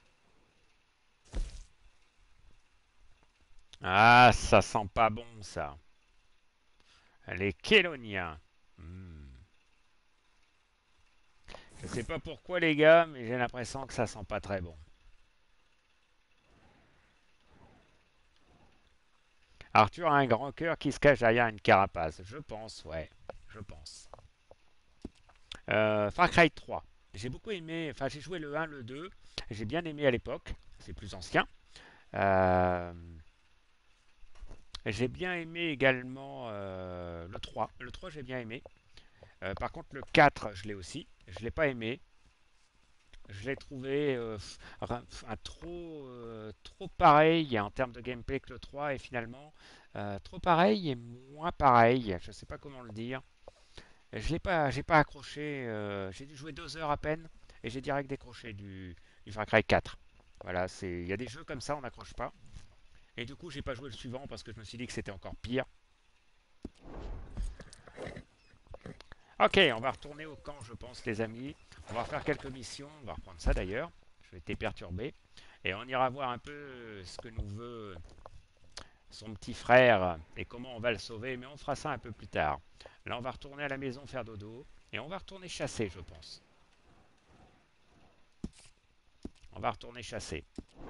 Ah, ça sent pas bon ça. Les Kélonia. Je sais pas pourquoi les gars, mais j'ai l'impression que ça sent pas très bon. Arthur a un grand cœur qui se cache derrière une carapace. Je pense, ouais. Je pense. Far Cry 3. J'ai beaucoup aimé, enfin j'ai joué le 1, le 2. J'ai bien aimé à l'époque. C'est plus ancien. J'ai bien aimé également le 3. Le 3 j'ai bien aimé. Par contre le 4 je l'ai aussi. Je l'ai pas aimé. Je l'ai trouvé trop pareil en termes de gameplay que le 3 et finalement trop pareil et moins pareil. Je sais pas comment le dire. J'ai pas accroché. J'ai dû jouer 2 heures à peine et j'ai direct décroché du Far Cry 4. Voilà, il y a des jeux comme ça on n'accroche pas. Et du coup j'ai pas joué le suivant parce que je me suis dit que c'était encore pire. Ok, on va retourner au camp, je pense, les amis. On va faire quelques missions. On va reprendre ça d'ailleurs. Je vais été perturbé. Et on ira voir un peu ce que nous veut son petit frère et comment on va le sauver. Mais on fera ça un peu plus tard. Là, on va retourner à la maison faire dodo. Et on va retourner chasser, je pense. On va retourner chasser.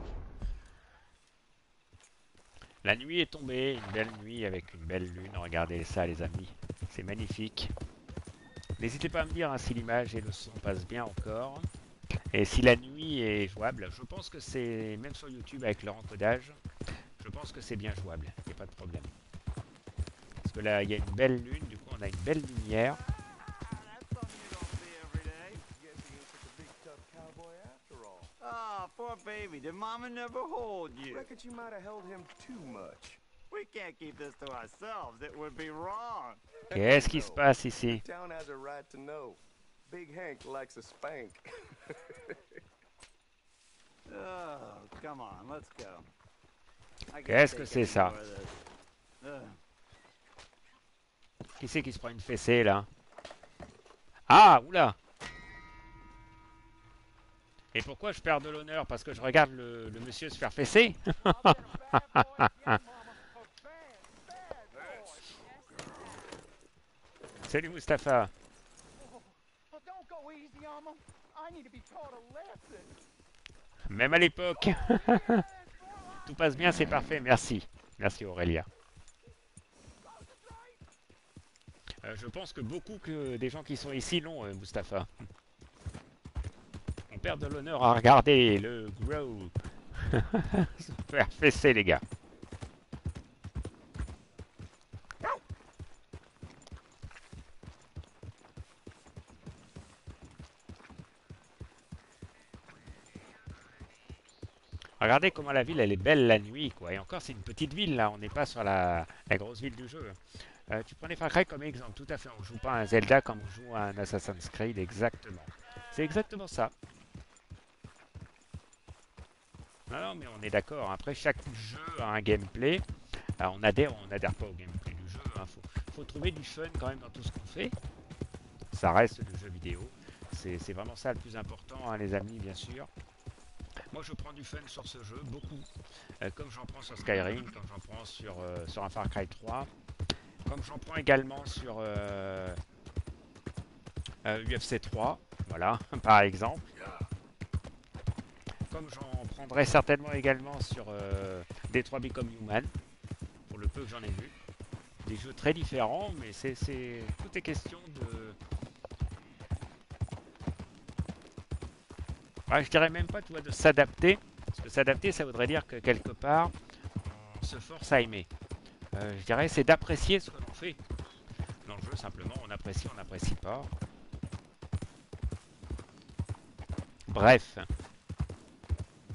La nuit est tombée. Une belle nuit avec une belle lune. Regardez ça, les amis. C'est magnifique. N'hésitez pas à me dire hein, si l'image et le son passent bien encore. Et si la nuit est jouable. Je pense que c'est, même sur YouTube avec leur encodage, je pense que c'est bien jouable. Il n'y a pas de problème. Parce que là, il y a une belle lune. Du coup, on a une belle lumière. Ah, poor baby. Did Mama never hold you? Reckon you might have held him too much. We can't keep this to ourselves. It would be wrong. Qu'est-ce qui se passe ici? The town has a right to know. Big Hank likes a spank. Oh, come on, let's go. Qu'est-ce que c'est ça? Qui c'est qui se prend une fessée là? Ah, oula! Et pourquoi je perds de l'honneur? Parce que je regarde le monsieur se faire fesser? Salut Mustapha. Même à l'époque. Tout passe bien, c'est parfait, merci. Merci Aurélia. Je pense que beaucoup des gens qui sont ici l'ont, Mustapha. On perd de l'honneur à regarder le Grow se faire fesser, les gars. Regardez comment la ville elle est belle la nuit quoi. Et encore c'est une petite ville là, on n'est pas sur la grosse ville du jeu. Tu prenais Far Cry comme exemple, tout à fait. On joue pas à un Zelda comme on joue à un Assassin's Creed, exactement. C'est exactement ça. Non mais on est d'accord. Après chaque jeu a un gameplay. Alors, on adhère pas au gameplay du jeu. Hein. Faut trouver du fun quand même dans tout ce qu'on fait. Ça reste du jeu vidéo. C'est vraiment ça le plus important hein, les amis bien sûr. Moi, je prends du fun sur ce jeu, beaucoup. Comme j'en prends sur Skyrim, comme j'en prends sur un Far Cry 3. Comme j'en prends également sur UFC 3, voilà, par exemple. Comme j'en prendrai certainement également sur Detroit Become Human, pour le peu que j'en ai vu. Des jeux très différents, mais tout est question de... Ah, je dirais même pas tu vois, de s'adapter, parce que s'adapter ça voudrait dire que quelque part on se force à aimer. Je dirais c'est d'apprécier ce que l'on fait. Dans le jeu simplement on n'apprécie pas. Bref.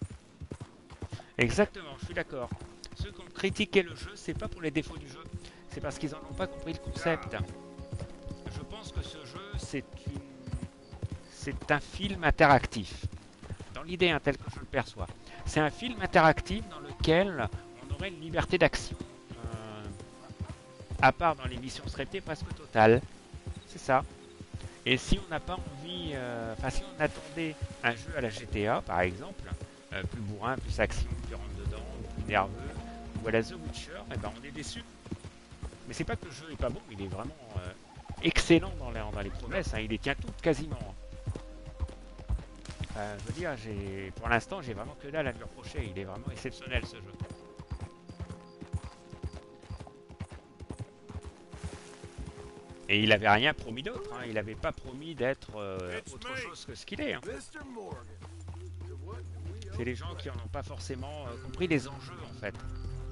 Exactement, je suis d'accord. Ceux qui ont critiqué le jeu, c'est pas pour les défauts du jeu, c'est parce qu'ils en ont pas compris le concept. Je pense que ce jeu, c'est un film interactif. Dans l'idée tel que je le perçois. C'est un film interactif dans lequel on aurait une liberté d'action, à part dans les missions traitées, presque totale. C'est ça. Et si on n'a pas envie, si on attendait un jeu à la GTA, par exemple, plus bourrin, plus action, plus rentre dedans, plus nerveux, ou à la The Witcher, ben on est déçu. Mais c'est pas que le jeu est pas bon, il est vraiment excellent dans les promesses, il les tient toutes quasiment. Je veux dire, pour l'instant, j'ai vraiment que dalle à lui reprocher, il est vraiment exceptionnel ce jeu. Et il avait rien promis d'autre, il n'avait pas promis d'être autre chose que ce qu'il est. C'est les gens qui n'en ont pas forcément compris les enjeux en fait.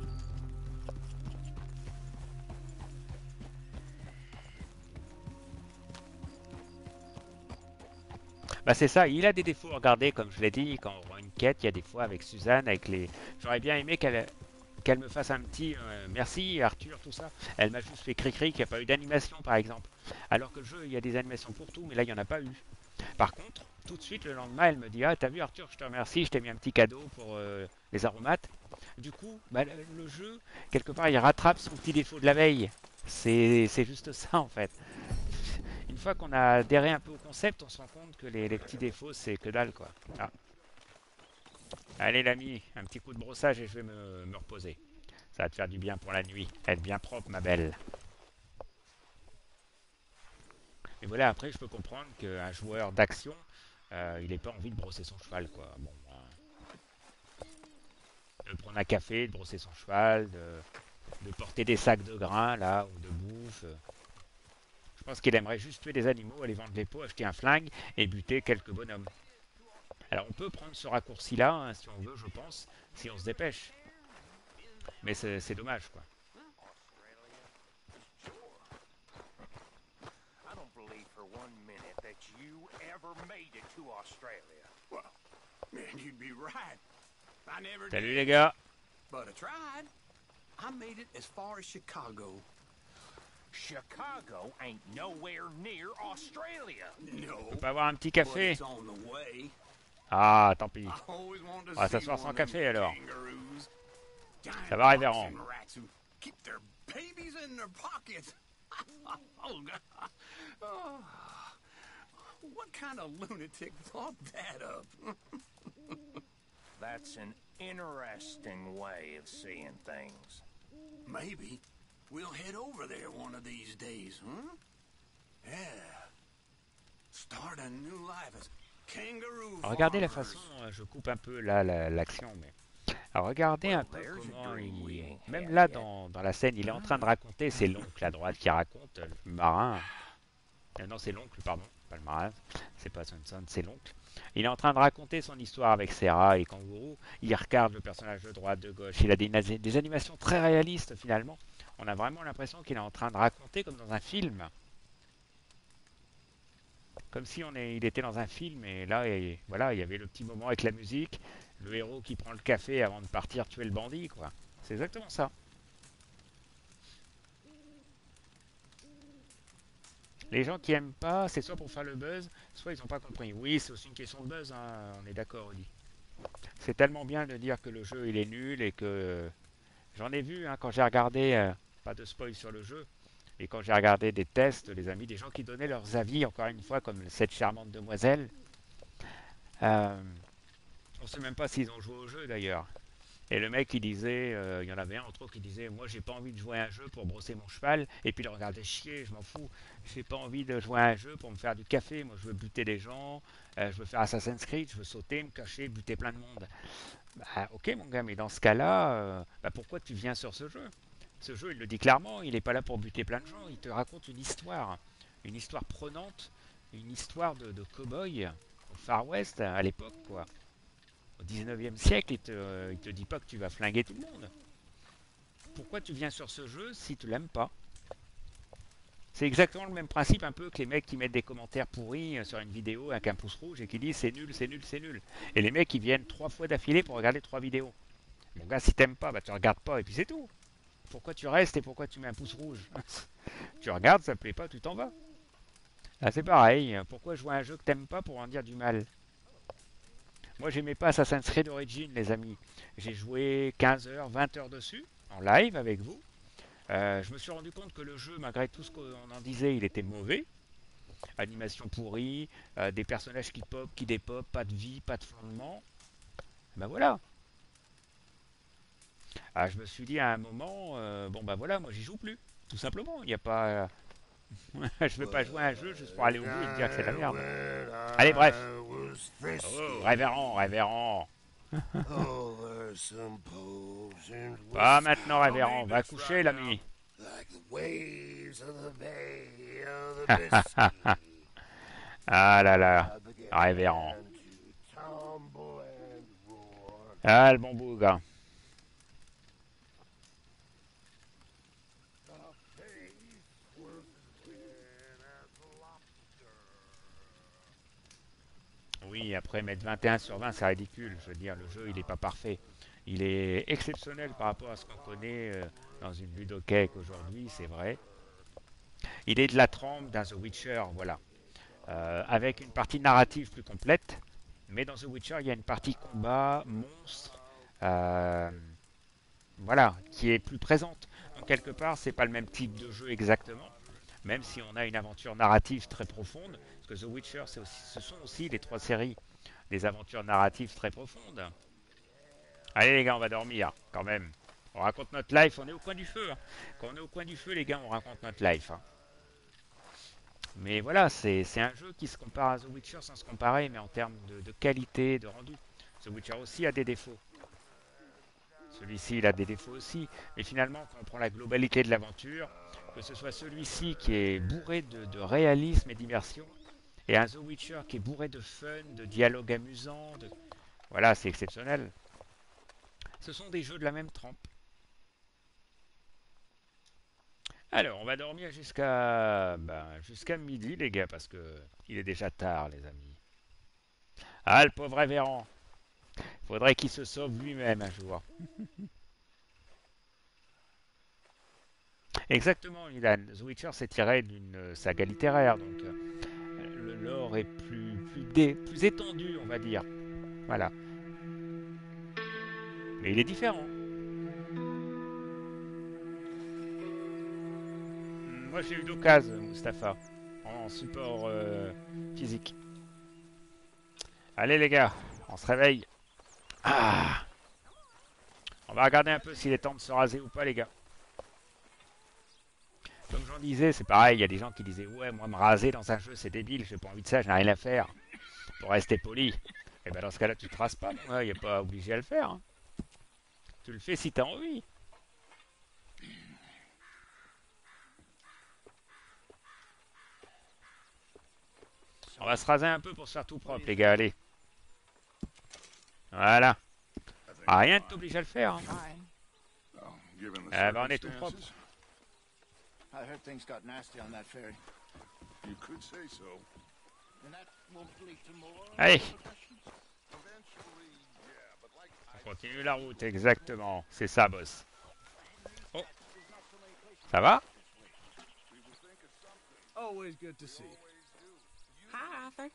Bah c'est ça, il a des défauts, regardez, comme je l'ai dit, quand on voit une quête, il y a des fois avec Suzanne, avec les... J'aurais bien aimé qu'elle me fasse un petit merci Arthur, tout ça. Elle m'a juste fait cri-cri qu'il n'y a pas eu d'animation par exemple. Alors que le jeu, il y a des animations pour tout, mais là il n'y en a pas eu. Par contre, tout de suite le lendemain, elle me dit ah t'as vu Arthur, je te remercie, je t'ai mis un petit cadeau pour les aromates. Du coup, bah, le jeu, quelque part, il rattrape son petit défaut de la veille. C'est juste ça en fait. Une fois qu'on a adhéré un peu au concept, on se rend compte que les petits défauts, c'est que dalle quoi. Ah. Allez l'ami, un petit coup de brossage et je vais me reposer. Ça va te faire du bien pour la nuit. Être bien propre ma belle. Mais voilà, après je peux comprendre qu'un joueur d'action, il n'ait pas envie de brosser son cheval quoi. Bon, de prendre un café, de brosser son cheval, de porter des sacs de grains là, ou de bouffe. Je pense qu'il aimerait juste tuer des animaux, aller vendre les pots, acheter un flingue et buter quelques bonhommes. Alors on peut prendre ce raccourci-là, si on veut, je pense, si on se dépêche. Mais c'est dommage, quoi. Salut les gars. Chicago ain't nowhere near Australia. On peut pas avoir un petit café? Ah, tant pis. On va s'asseoir sans café alors. Ça va, révérend. What kind of lunatic thought that up? That's an interesting way of seeing things. Maybe we'll head over there one of these days, huh? Yeah. Start a new life as kangaroo. Regardez la façon, je coupe un peu là l'action, mais alors regardez un peu comment même là dans la scène, il est en train de raconter, c'est l'oncle à droite qui raconte, le marin. Non, c'est l'oncle, pardon, pas le marin, c'est pas Johnson, c'est l'oncle. Il est en train de raconter son histoire avec Sarah et Kangourou. Il regarde le personnage de droite, de gauche. Il a des animations très réalistes finalement. On a vraiment l'impression qu'il est en train de raconter comme dans un film. Comme si il était dans un film et là, voilà, il y avait le petit moment avec la musique, le héros qui prend le café avant de partir tuer le bandit, quoi. C'est exactement ça. Les gens qui aiment pas, c'est soit pour faire le buzz, soit ils n'ont pas compris. Oui, c'est aussi une question de buzz, on est d'accord, Oli. C'est tellement bien de dire que le jeu il est nul et que j'en ai vu quand j'ai regardé, pas de spoil sur le jeu, et quand j'ai regardé des tests, les amis, des gens qui donnaient leurs avis, encore une fois, comme cette charmante demoiselle. On ne sait même pas s'ils ont joué au jeu d'ailleurs. Et le mec, il disait, il y en avait un entre autres qui disait, moi j'ai pas envie de jouer à un jeu pour brosser mon cheval, et puis il regardait chier, je m'en fous, j'ai pas envie de jouer à un jeu pour me faire du café, moi je veux buter des gens, je veux faire Assassin's Creed, je veux sauter, me cacher, buter plein de monde. Bah ok mon gars, mais dans ce cas-là, pourquoi tu viens sur ce jeu? Ce jeu, il le dit clairement, il n'est pas là pour buter plein de gens, il te raconte une histoire prenante, une histoire de cow-boy au Far West à l'époque quoi. Au 19e siècle, il te dit pas que tu vas flinguer tout le monde. Pourquoi tu viens sur ce jeu si tu l'aimes pas? C'est exactement le même principe un peu que les mecs qui mettent des commentaires pourris sur une vidéo avec un pouce rouge et qui disent c'est nul, c'est nul, c'est nul. Et les mecs qui viennent 3 fois d'affilée pour regarder 3 vidéos. Mon gars, si t'aimes pas, bah tu regardes pas et puis c'est tout. Pourquoi tu restes et pourquoi tu mets un pouce rouge? Tu regardes, ça te plaît pas, tu t'en vas. Là, c'est pareil. Pourquoi jouer à un jeu que t'aimes pas pour en dire du mal? Moi, j'aimais pas Assassin's Creed Origins, les amis. J'ai joué 15 heures, 20 heures dessus, en live avec vous. Je me suis rendu compte que le jeu, malgré tout ce qu'on en disait, il était mauvais. Animation pourrie, des personnages qui pop, qui dépop, pas de vie, pas de fondement. Ben voilà. Ah, je me suis dit à un moment, bon ben voilà, moi j'y joue plus. Tout simplement. Il n'y a pas. Je veux pas jouer à un jeu juste pour aller au bout et me dire que c'est de la merde. Allez, bref. Oh, révérend, révérend. Pas maintenant, révérend. Va coucher, l'ami. Ah là là, révérend. Ah, le bon bouga. Oui, après mettre 21 sur 20, c'est ridicule. Je veux dire, le jeu, il n'est pas parfait. Il est exceptionnel par rapport à ce qu'on connaît dans une ludothèque aujourd'hui, c'est vrai. Il est de la trempe d'un The Witcher, voilà. Avec une partie narrative plus complète. Mais dans The Witcher, il y a une partie combat, monstre, voilà, qui est plus présente. Donc quelque part, c'est pas le même type de jeu exactement. Même si on a une aventure narrative très profonde, parce que The Witcher, ce sont aussi les 3 séries des aventures narratives très profondes. Allez les gars, on va dormir, quand même. On raconte notre life, on est au coin du feu. Hein. Quand on est au coin du feu, les gars, on raconte notre life. Hein. Mais voilà, c'est un jeu qui se compare à The Witcher sans se comparer, mais en termes de qualité, de rendu. The Witcher aussi a des défauts. Celui-ci, il a des défauts aussi. Mais finalement, quand on prend la globalité de l'aventure, que ce soit celui-ci qui est bourré de réalisme et d'immersion, et un The Witcher qui est bourré de fun, de dialogue amusant, voilà, c'est exceptionnel. Ce sont des jeux de la même trempe. Alors, on va dormir jusqu'à midi, les gars, parce que il est déjà tard, les amis. Ah, le pauvre révérend. Faudrait qu'il se sauve lui-même un jour. Exactement, Milan. The Witcher s'est tiré d'une saga littéraire, donc le lore est plus étendu, on va dire. Voilà. Mais il est différent. Moi, j'ai eu d'occasion, Mustapha, en support physique. Allez, les gars, on se réveille. Ah. On va regarder un peu s'il est temps de se raser ou pas, les gars. Comme j'en disais, c'est pareil, il y a des gens qui disaient ouais, moi me raser dans un jeu c'est débile, j'ai pas envie de ça, je n'ai rien à faire. Pour rester poli. Et ben dans ce cas-là, tu te rases pas, il n'y a pas obligé à le faire. Hein. Tu le fais si t'as envie. On va se raser un peu pour se faire tout propre, les gars, allez. Voilà. Ah, rien ne t'oblige à le faire. Hein. Ben, on est tout propre. I heard things got nasty on that ferry. You could say so. And that won't lead to more. Allez. On continue la route, exactement. C'est ça, boss. Oh. Ça va? Always good to see you. Hi, Arthur.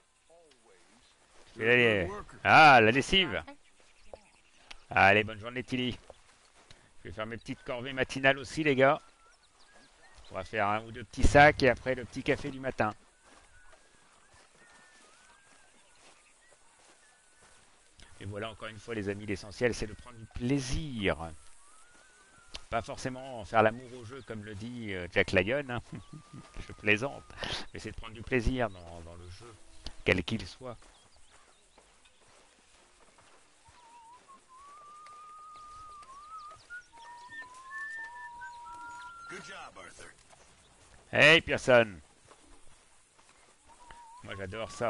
Ah, la lessive. Allez, bonne journée, Tilly. Je vais faire mes petites corvées matinales aussi, les gars. On va faire un ou deux petits sacs et après le petit café du matin. Et voilà, encore une fois, les amis, l'essentiel, c'est de prendre du plaisir. Pas forcément faire l'amour au jeu, comme le dit Jack Lyon. Hein. Je plaisante. Mais c'est de prendre du plaisir dans le jeu, quel qu'il soit. Good job, Arthur. Hey, Pearson. Moi, j'adore ça.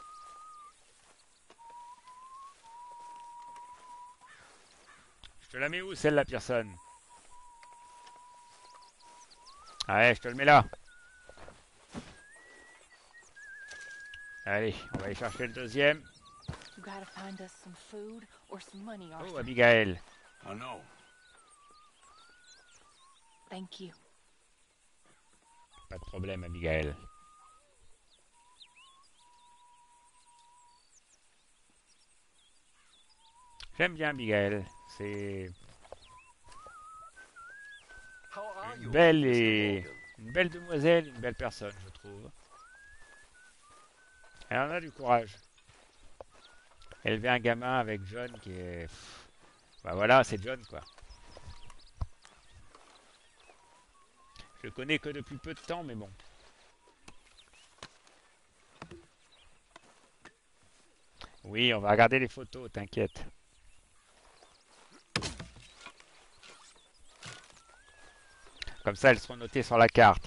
Je te la mets où, celle-là, Pearson? Allez, je te le mets là. Allez, on va aller chercher le deuxième. You gotta find us some food or some money, Arthur. Oh, Abigail. I know. Thank you. Pas de problème, Abigail. J'aime bien Abigail. C'est une belle demoiselle, une belle personne, je trouve. Elle en a du courage. Élever un gamin avec John qui est... Bah voilà, c'est John, quoi. Je le connais que depuis peu de temps, mais bon. Oui, on va regarder les photos, t'inquiète. Comme ça, elles seront notées sur la carte.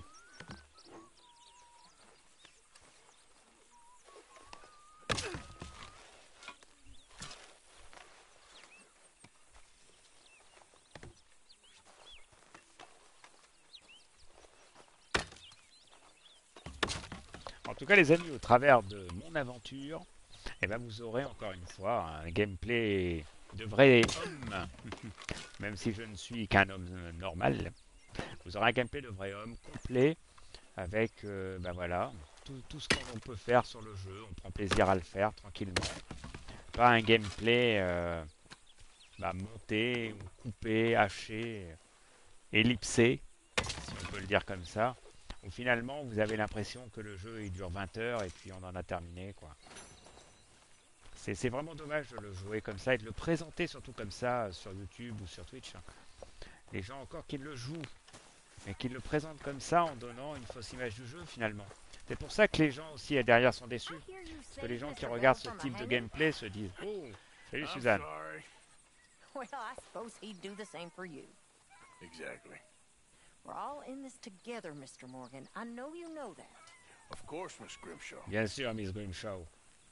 En tout cas, les amis, au travers de mon aventure, eh ben, vous aurez encore une fois un gameplay de vrai homme. Même si je ne suis qu'un homme normal, vous aurez un gameplay de vrai homme complet avec ben voilà, tout ce qu'on peut faire sur le jeu. On prend plaisir à le faire tranquillement. Pas un gameplay monté, ou coupé, haché, ellipsé, si on peut le dire comme ça. Où finalement vous avez l'impression que le jeu il dure 20 heures et puis on en a terminé, quoi. C'est vraiment dommage de le jouer comme ça et de le présenter surtout comme ça sur YouTube ou sur Twitch. Les gens encore qui le jouent et qui le présentent comme ça en donnant une fausse image du jeu finalement. C'est pour ça que les gens aussi derrière sont déçus. Parce que les gens qui regardent ce type de gameplay se disent « Oh, salut Suzanne !» Well, I suppose he'd do the same for you. Exactly. We're all in this together, Mr. Morgan. I know you know that. Of course, Miss Grimshaw. Bien sûr, Miss Grimshaw.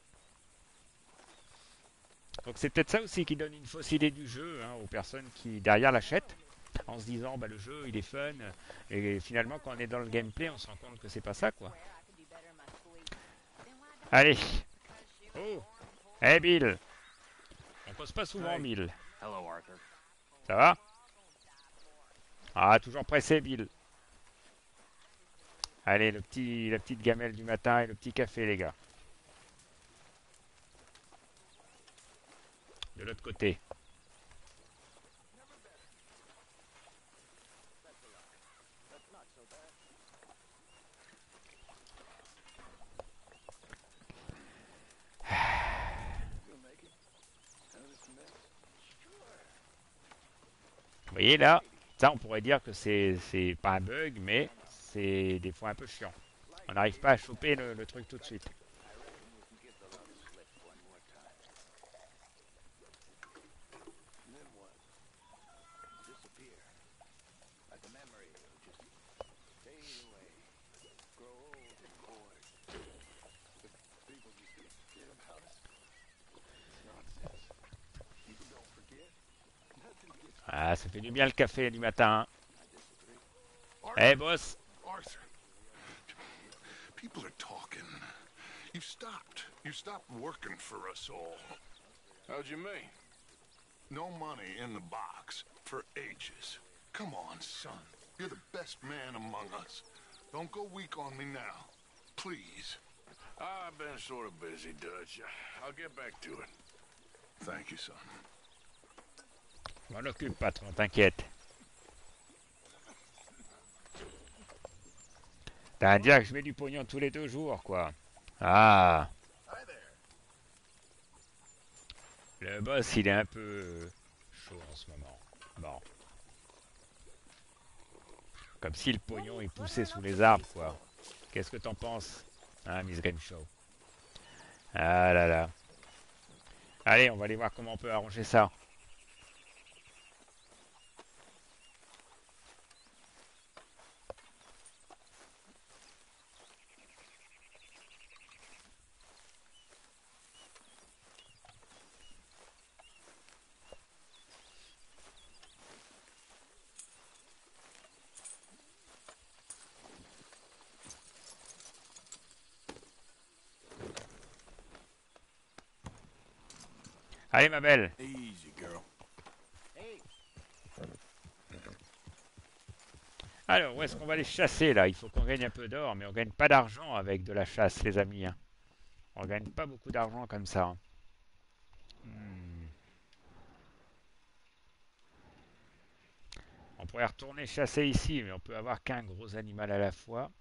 Donc c'est peut-être ça aussi qui donne une fausse idée du jeu aux personnes qui derrière l'achètent en se disant bah le jeu il est fun et finalement quand on est dans le gameplay on se rend compte que c'est pas ça, quoi. Allez. Oh. Hey Bill. On pose pas souvent Bill. Hello, Arthur. Ça va? Ah, toujours pressé Bill. Allez, la petite gamelle du matin et le petit café, les gars. De l'autre côté. Vous voyez là, ça on pourrait dire que c'est pas un bug, mais c'est des fois un peu chiant. On n'arrive pas à choper le truc tout de suite. Ah, ça fait du bien le café du matin. Hey, boss. Arthur, people are talking. You stopped. You stopped working for us all. How'd you mean? No money in the box for ages. Come on, son. You're the best man among us. Don't go weak on me now. Please. I've been sort of busy, Dutch. I'll get back to it. Thank you, son. Je m'en occupe, patron, t'inquiète. T'as à dire que je mets du pognon tous les 2 jours, quoi. Ah. Le boss, il est un peu chaud en ce moment. Bon. Comme si le pognon, il poussait sous les arbres, quoi. Qu'est-ce que t'en penses, hein, Miss Grimshaw? Ah là là. Allez, on va aller voir comment on peut arranger ça. Allez, ma belle. Easy, girl. Alors, où est-ce qu'on va les chasser, là? Il faut qu'on gagne un peu d'or, mais on gagne pas d'argent avec de la chasse, les amis. Hein. On gagne pas beaucoup d'argent comme ça. Hein. On pourrait retourner chasser ici, mais on peut avoir qu'un gros animal à la fois.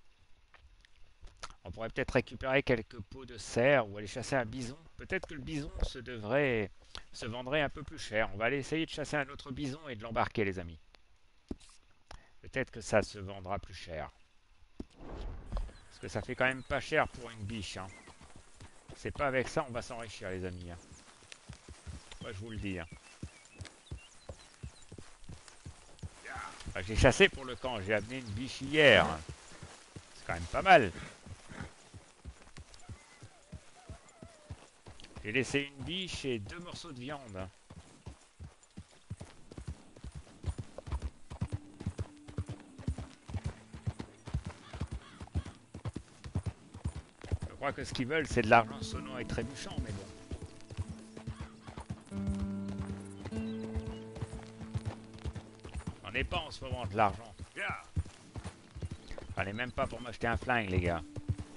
On pourrait peut-être récupérer quelques peaux de cerf ou aller chasser un bison. Peut-être que le bison se vendrait un peu plus cher. On va aller essayer de chasser un autre bison et de l'embarquer, les amis. Peut-être que ça se vendra plus cher. Parce que ça fait quand même pas cher pour une biche. Hein. C'est pas avec ça on va s'enrichir, les amis. Hein. Moi, je vous le dis. Hein. Enfin, j'ai chassé pour le camp. J'ai amené une biche hier. Hein. C'est quand même pas mal. J'ai laissé une biche et 2 morceaux de viande. Je crois que ce qu'ils veulent, c'est de l'argent sonnant et trébuchant, mais bon. J'en ai pas en ce moment de l'argent. J'en ai même pas pour m'acheter un flingue, les gars.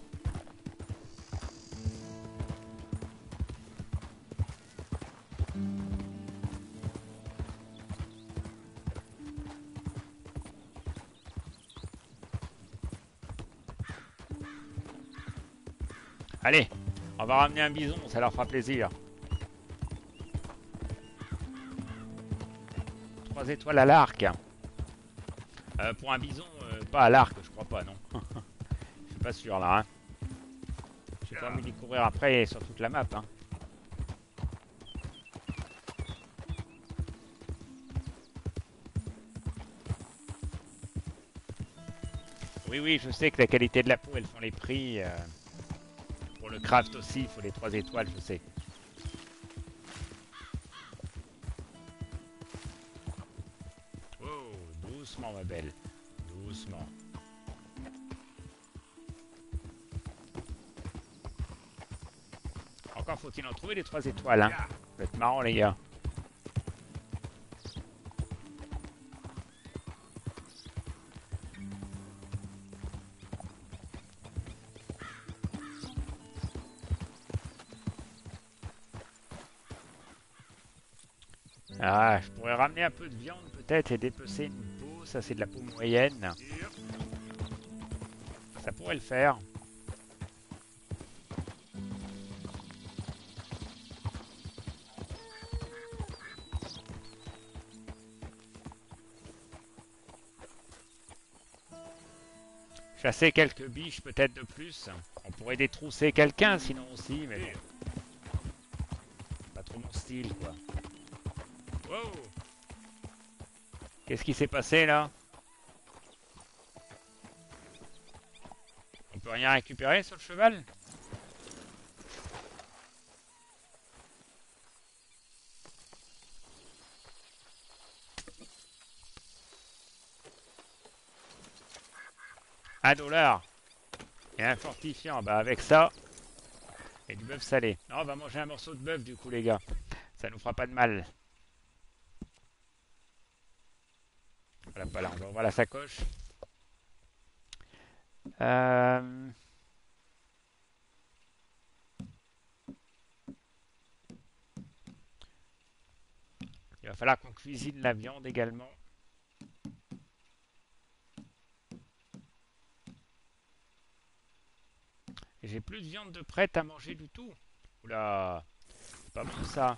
Allez, on va ramener un bison, ça leur fera plaisir. 3 étoiles à l'arc. Pour un bison, pas à l'arc, je crois pas, non. Je suis pas sûr là. Hein. J'ai pas envie d'y courir après sur toute la map. Hein. Oui, je sais que la qualité de la peau, elles font les prix. Pour le craft aussi, il faut les 3 étoiles, je sais. Oh, doucement, ma belle. Doucement. Encore faut-il en trouver des 3 étoiles, hein. Vous êtes marrants, les gars. Ah, je pourrais ramener un peu de viande peut-être et dépecer une peau. Ça, c'est de la peau moyenne. Ça pourrait le faire. Chasser quelques biches peut-être de plus. On pourrait détrousser quelqu'un sinon aussi, mais bon. Pas trop mon style, quoi. Wow! Qu'est-ce qui s'est passé là? On peut rien récupérer sur le cheval? $1 et un fortifiant. Bah avec ça et du bœuf salé. Non, on va manger un morceau de bœuf du coup, les gars. Ça nous fera pas de mal. Voilà, on va ouvrir la sacoche. Il va falloir qu'on cuisine la viande également. Et j'ai plus de viande de prête à manger du tout. Oula, c'est pas bon ça.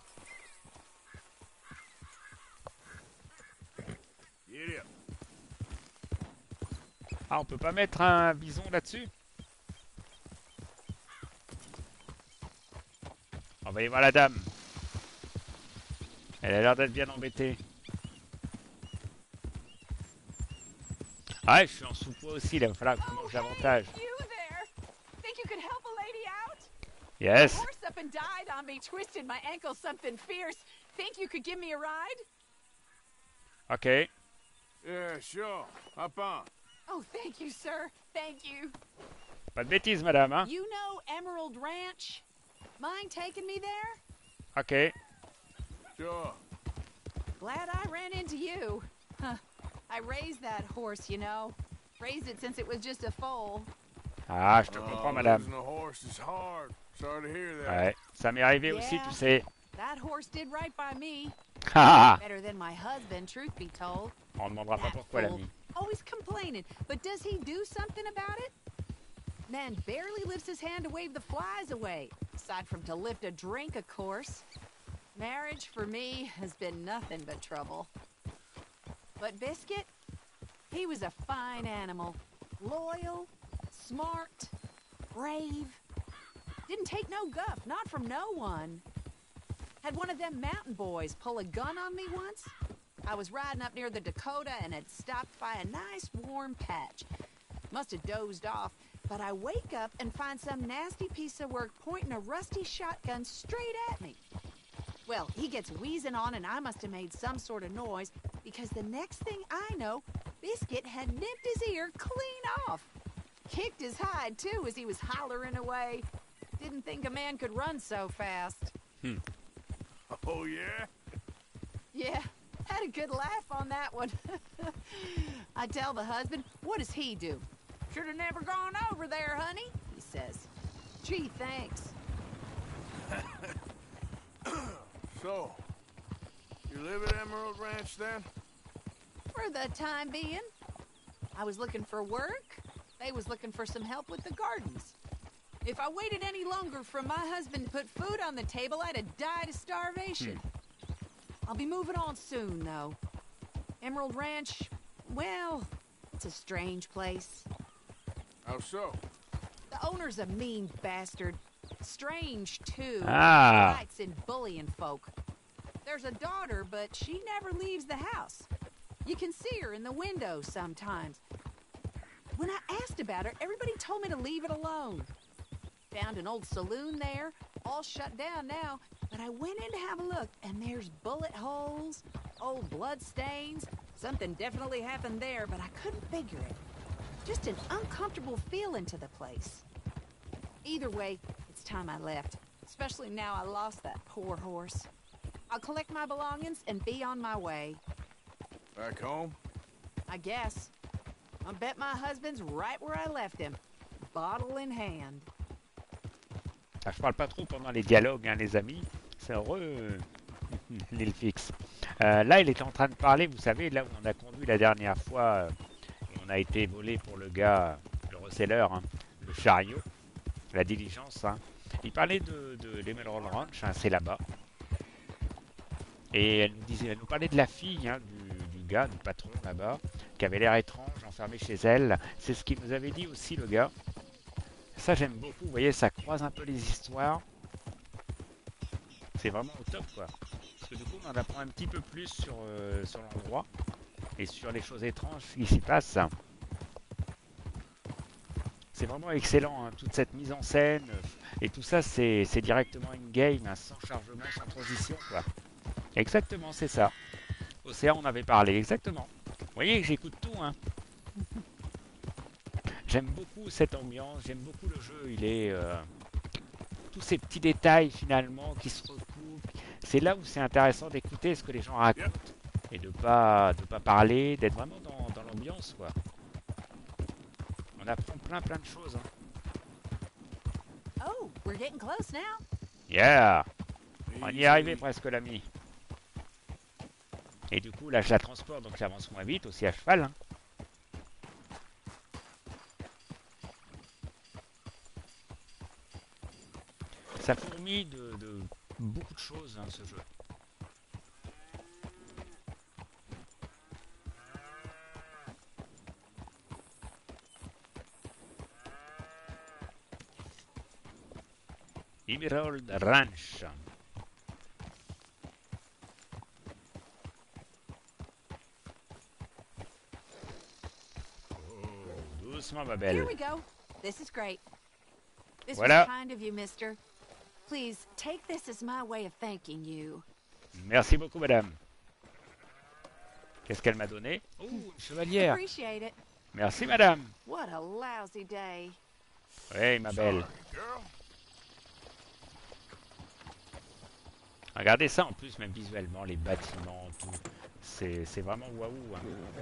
Ah, on peut pas mettre un bison là-dessus? On va y voir la dame. Elle a l'air d'être bien embêtée. Ah, je suis en sous-poids aussi, là. Il va falloir que je mange davantage. Yes. My horse up and died on me, twisted my ankle something fierce. Think you could give me a ride? Okay. Yeah, sure. Hop on. Oh, thank you, sir. Thank you. Pas de bêtises, madame, hein? You know Emerald Ranch? Mind taking me there? Ok. Sure. Glad I ran into you. Huh. I raised that horse, you know. Raised it since it was just a foal. Ah, je te comprends, madame. Losing a horse is hard. Sorry to hear that. Ouais, ça m'est arrivé aussi, tu sais. That horse did right by me. Ah. Better than my husband, truth be told. On ne demandera pas pourquoi, l'ami. Always complaining, but does he do something about it? Man barely lifts his hand to wave the flies away. Aside from to lift a drink, of course. Marriage, for me, has been nothing but trouble. But Biscuit, he was a fine animal. Loyal, smart, brave. Didn't take no guff, not from no one. Had one of them mountain boys pull a gun on me once. I was riding up near the Dakota and had stopped by a nice warm patch. Must have dozed off, but I wake up and find some nasty piece of work pointing a rusty shotgun straight at me. Well, he gets wheezing on and I must have made some sort of noise because the next thing I know, Biscuit had nipped his ear clean off. Kicked his hide, too, as he was hollering away. Didn't think a man could run so fast. Oh, yeah? Yeah, had a good laugh on that one. I tell the husband, what does he do? Should have never gone over there, honey, he says. Gee, thanks. So, you live at Emerald Ranch then? For the time being. I was looking for work. They was looking for some help with the gardens. If I waited any longer for my husband to put food on the table, I'd have died of starvation. I'll be moving on soon, though. Emerald Ranch, well, it's a strange place. How so? The owner's a mean bastard. Strange, too. Ah. Delights in bullying folk. There's a daughter, but she never leaves the house. You can see her in the window sometimes. When I asked about her, everybody told me to leave it alone. Found an old saloon there, all shut down now, but I went in to have a look, and there's bullet holes, old blood stains. Something definitely happened there, but I couldn't figure it. Just an uncomfortable feeling to the place. Either way, it's time I left, especially now I lost that poor horse. I'll collect my belongings and be on my way. Back home? I guess. I bet my husband's right where I left him, bottle in hand. Ah, je parle pas trop pendant les dialogues, hein, les amis. C'est heureux, l'île fixe. Là, il était en train de parler, vous savez, là où on a conduit la dernière fois, on a été volé pour le gars, le receleur, hein, le chariot, la diligence. Hein. Il parlait de l'Emerald Ranch, hein, c'est là-bas. Et elle nous parlait de la fille, hein, du gars, du patron là-bas, qui avait l'air étrange, enfermé chez elle. C'est ce qu'il nous avait dit aussi, le gars. Ça, j'aime beaucoup. Vous voyez, ça croise un peu les histoires. C'est vraiment au top, quoi. Parce que du coup, on en apprend un petit peu plus sur l'endroit et sur les choses étranges qui s'y passent. C'est vraiment excellent, hein, toute cette mise en scène. Et tout ça, c'est directement in-game, hein, sans chargement, sans transition, quoi. Exactement, c'est ça. Océan, on avait parlé, exactement. Vous voyez que j'écoute tout, hein. J'aime beaucoup cette ambiance, j'aime beaucoup le jeu. Il est tous ces petits détails finalement qui se recoupent. C'est là où c'est intéressant d'écouter ce que les gens racontent et de pas parler, d'être vraiment dans l'ambiance, quoi. On apprend plein de choses. Hein. Oh, we're getting close now. Yeah, on y est arrivé presque, l'ami. Et du coup là je la transporte donc j'avance moins vite aussi à cheval. Hein. Ça fourmille de beaucoup de choses, hein, ce jeu. Emerald Ranch. Oh, doucement, ma belle. Here we go. This is great. This Voilà. was kind of you, mister. Please, take this as my way of thanking you. Merci beaucoup, madame. Qu'est-ce qu'elle m'a donné? Oh, une chevalière. Appreciate it. Merci, madame. What a lousy day. Oui, ma belle. Regardez ça en plus, même visuellement, les bâtiments, tout. C'est vraiment waouh. Hein.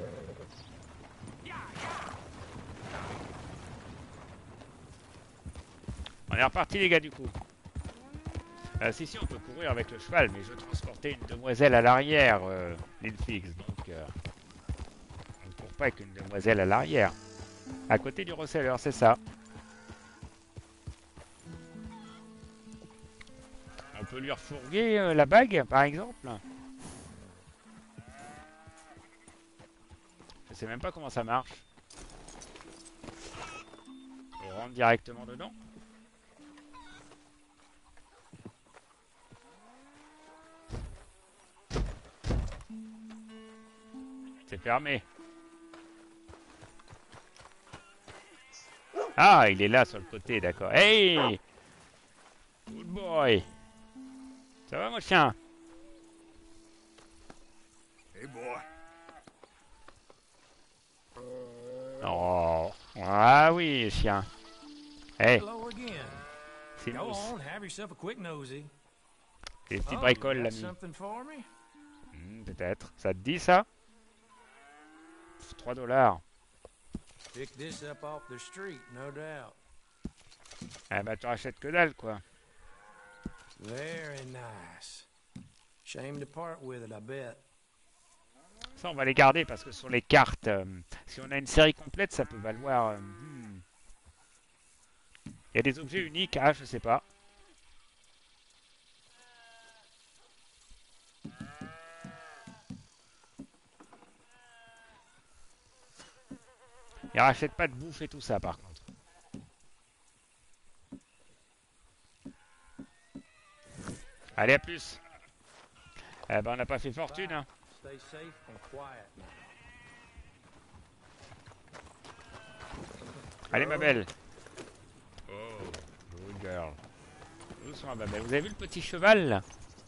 On est reparti les gars du coup. Si on peut courir avec le cheval, mais je transportais une demoiselle à l'arrière, Linfix, donc on ne court pas avec une demoiselle à l'arrière. À côté du receleur, c'est ça. On peut lui refourguer la bague, par exemple. Je sais même pas comment ça marche. On rentre directement dedans. C'est fermé. Ah, il est là sur le côté, d'accord. Hey! Good boy! Ça va, mon chien? Hey, boy. Oh! Ah oui, chien. Hey! Hello again. C'est Go nous. on, have yourself a quick nosy. Des petits Oh, bricoles, you got l'ami. something for me? Peut-être. Ça te dit, ça? 3 $. Pick this up off the street, no doubt. Eh ben, tu rachètes que dalle, quoi. Very nice. Shame to part with it, I bet. Ça, on va les garder parce que sur les cartes, si on a une série complète, ça peut valoir... Il y a des objets uniques, ah, je sais pas. Il rachète pas de bouffe et tout ça, par contre. Allez, à plus. Eh ben, on n'a pas fait fortune, hein. Stay safe and quiet now. Allez, ma belle. Oh, good girl. Doucement, ma belle. Vous avez vu le petit cheval, là?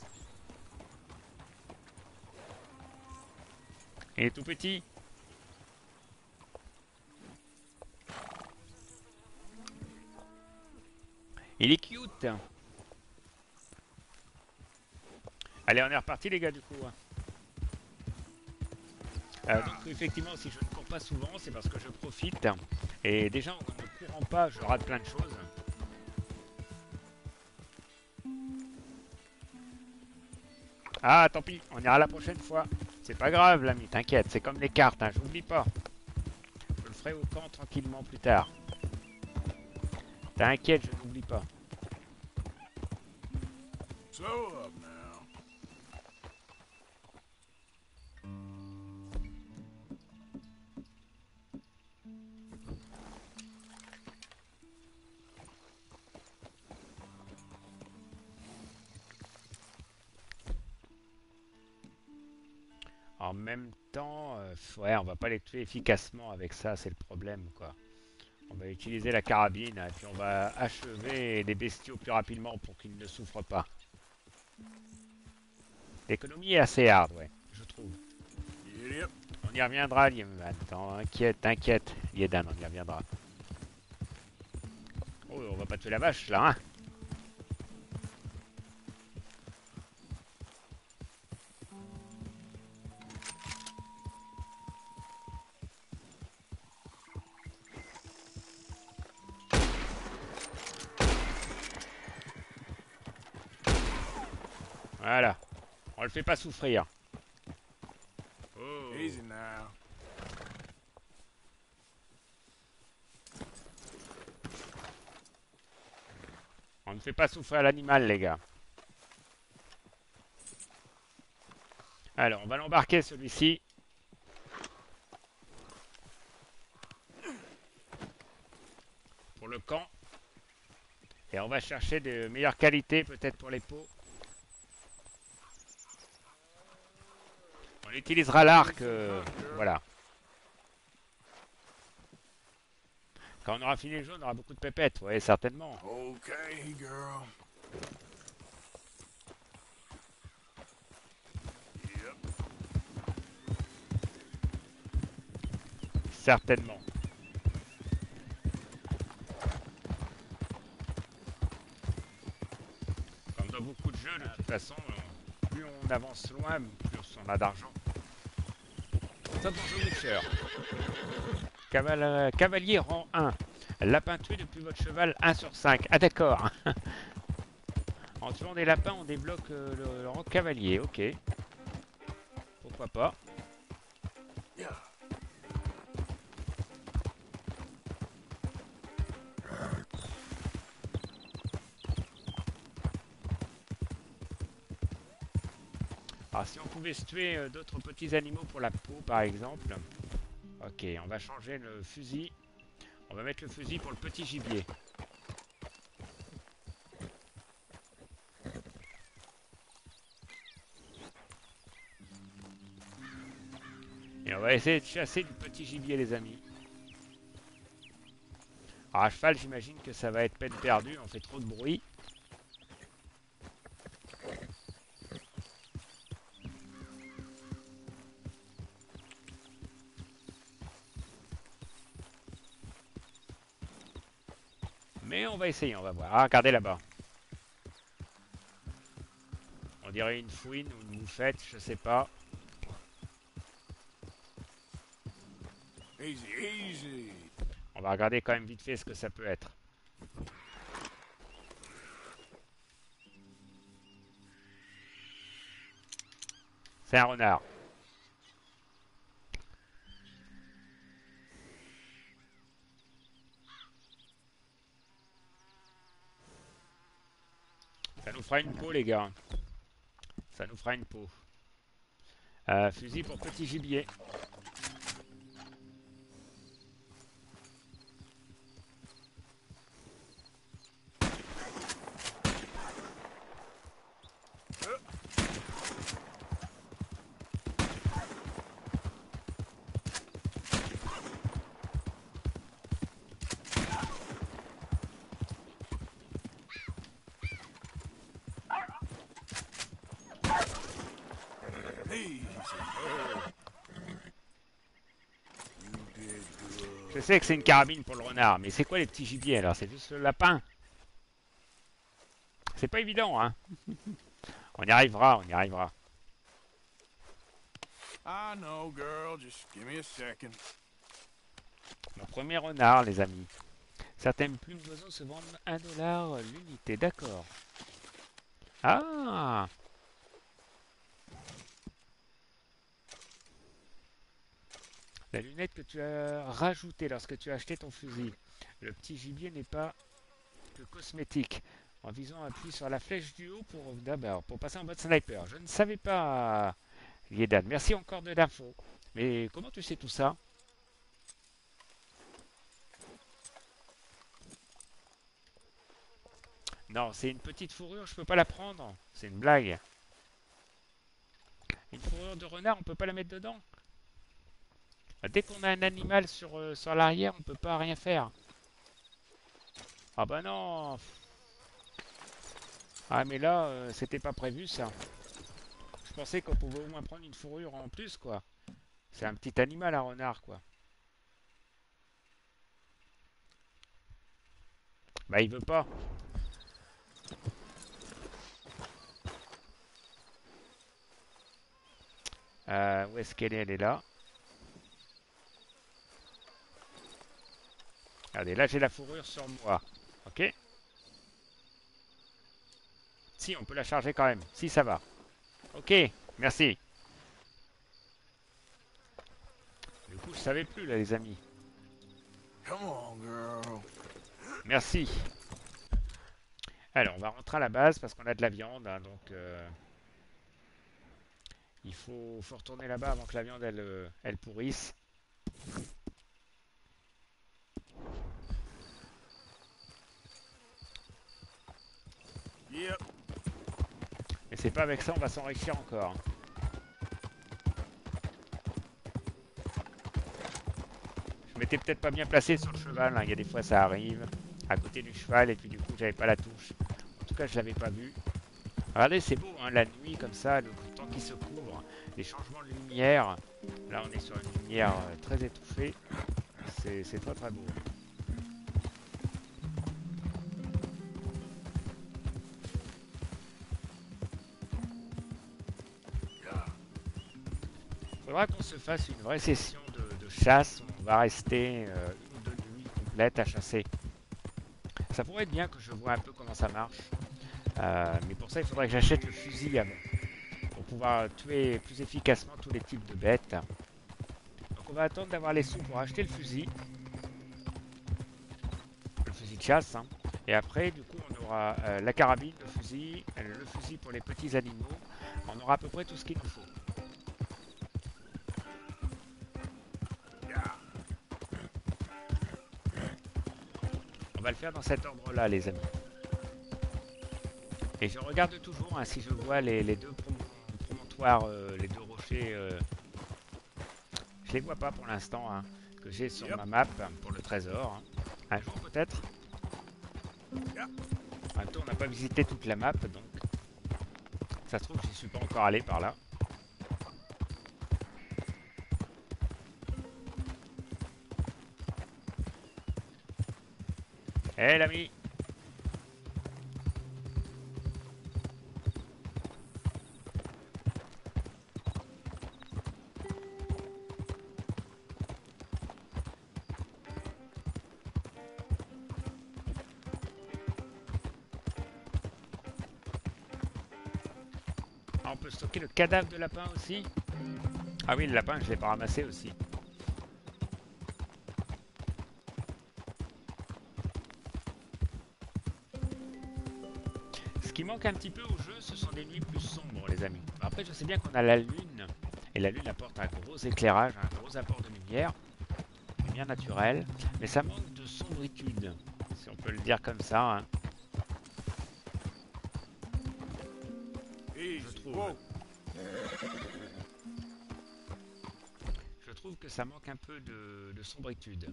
Il est tout petit. Il est cute. Allez, on est reparti les gars du coup. Donc effectivement, si je ne cours pas souvent, c'est parce que je profite. Et déjà, en ne courant pas, je rate plein de choses. Ah, tant pis, on ira la prochaine fois. C'est pas grave, l'ami, t'inquiète, c'est comme les cartes, hein, j'oublie pas. Je le ferai au camp tranquillement plus tard. T'inquiète, je n'oublie pas. Slow up now. En même temps, ouais, on va pas les tuer efficacement avec ça, c'est le problème, quoi. On va utiliser la carabine, et puis on va achever les bestiaux plus rapidement pour qu'ils ne souffrent pas. L'économie est assez hard, ouais, je trouve. Yep. On y reviendra, Lieman. T'inquiète, Yedan, on y reviendra. Oh, on va pas tuer la vache, là, hein. Voilà. On le fait pas souffrir. Oh. Easy now. On ne fait pas souffrir l'animal, les gars. Alors, on va l'embarquer, celui-ci. Pour le camp. Et on va chercher de meilleures qualités, peut-être pour les peaux. On utilisera l'arc, voilà. Quand on aura fini le jeu, on aura beaucoup de pépettes, ouais, certainement. Okay, girl. Yep. Certainement. Comme dans beaucoup de jeux, de toute façon, plus on avance loin, plus on a d'argent. Ça bonjour Witcher. Cavalier rang 1. Lapin tué depuis votre cheval 1 sur 5. Ah d'accord. En tuant des lapins, on débloque le rang cavalier. Ok. Pourquoi pas. Alors si on pouvait se tuer d'autres petits animaux pour la peau par exemple. Ok, on va changer le fusil. On va mettre le fusil pour le petit gibier. Et on va essayer de chasser du petit gibier les amis. Alors à cheval j'imagine que ça va être peine perdue, on fait trop de bruit. Mais on va essayer, on va voir. Ah, regardez là-bas. On dirait une fouine ou une moufette, je sais pas. Easy, easy. On va regarder quand même vite fait ce que ça peut être. C'est un renard. Ça nous fera une peau, les gars. Ça nous fera une peau. Fusil pour petit gibier. Je sais que c'est une carabine pour le renard, mais c'est quoi les petits gibiers alors? C'est juste le lapin? C'est pas évident, hein? On y arrivera, on y arrivera. I know, girl. Just give me a second. Mon premier renard, les amis. Certaines plumes d'oiseaux se vendent $1 l'unité, d'accord. Ah! La lunette que tu as rajoutée lorsque tu as acheté ton fusil. Le petit gibier n'est pas que cosmétique. En visant, appuie sur la flèche du haut pour passer en mode sniper. Je ne savais pas, Yedan. Merci encore de l'info. Mais comment tu sais tout ça? Non, c'est une petite fourrure, je peux pas la prendre. C'est une blague. Une fourrure de renard, on peut pas la mettre dedans. Dès qu'on a un animal sur l'arrière, on peut pas rien faire. Ah bah non. Ah mais là, c'était pas prévu ça. Je pensais qu'on pouvait au moins prendre une fourrure en plus quoi. C'est un petit animal un renard quoi. Bah il veut pas. Où est-ce qu'elle est? Elle est là. Regardez, là j'ai la fourrure sur moi. Ok? Si, on peut la charger quand même. Si, ça va. Ok, merci. Du coup, je savais plus là, les amis. Come on, girl. Merci. Alors, on va rentrer à la base parce qu'on a de la viande, hein, donc il faut retourner là-bas avant que la viande elle pourrisse. Yep. Mais c'est pas avec ça on va s'enrichir encore. Je m'étais peut-être pas bien placé sur le cheval, hein. Il y a des fois ça arrive à côté du cheval et puis du coup j'avais pas la touche. En tout cas je l'avais pas vu. Regardez c'est beau hein, la nuit comme ça, le temps qui se couvre, les changements de lumière. Là on est sur une lumière très étouffée. C'est très très beau. Faudra qu'on se fasse une vraie session de chasse où on va rester une ou deux nuits complètes à chasser. Ça pourrait être bien que je vois un peu comment ça marche. Mais pour ça, il faudrait que j'achète le fusil avant. Pour pouvoir tuer plus efficacement tous les types de bêtes. Donc on va attendre d'avoir les sous pour acheter le fusil. Le fusil de chasse. Hein. Et après, du coup, on aura la carabine, le fusil pour les petits animaux. On aura à peu près tout ce qu'il nous faut. On va le faire dans cet ordre-là, les amis. Et je regarde toujours hein, si je vois les deux promontoires, les deux rochers. Je les vois pas pour l'instant, hein, que j'ai sur ma map pour le trésor. Hein. Un jour peut-être. En même temps, on n'a pas visité toute la map, donc ça se trouve, j'y suis pas encore allé par là. Hé l'ami! Ah, on peut stocker le cadavre de lapin aussi? Ah oui, le lapin, je l'ai pas ramassé aussi. Ce qui manque un petit peu au jeu, ce sont des nuits plus sombres, les amis. Après, je sais bien qu'on a la lune, et la lune apporte un gros éclairage, un gros apport de lumière naturelle, mais ça manque de sombritude, si on peut le dire comme ça. Hein. Je trouve que ça manque un peu de sombritude.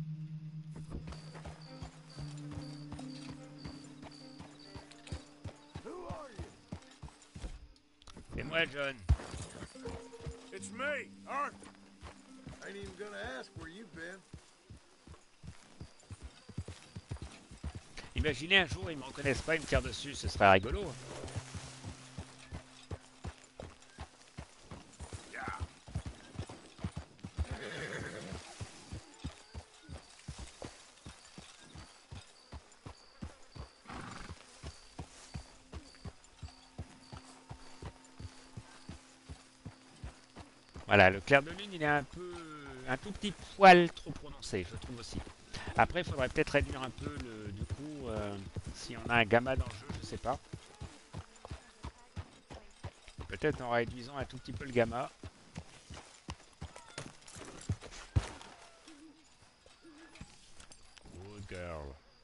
C'est moi, John. It's me, Arthur. Ain't even gonna ask where you've been. Imaginez un jour, ils me reconnaissent pas, ils me tirent dessus, ce serait rigolo. Voilà, le clair de lune, il est un tout petit poil trop prononcé, je trouve aussi. Après, il faudrait peut-être réduire un peu, du coup, si on a un gamma dans le jeu, je sais pas. Peut-être en réduisant un tout petit peu le gamma. Good girl.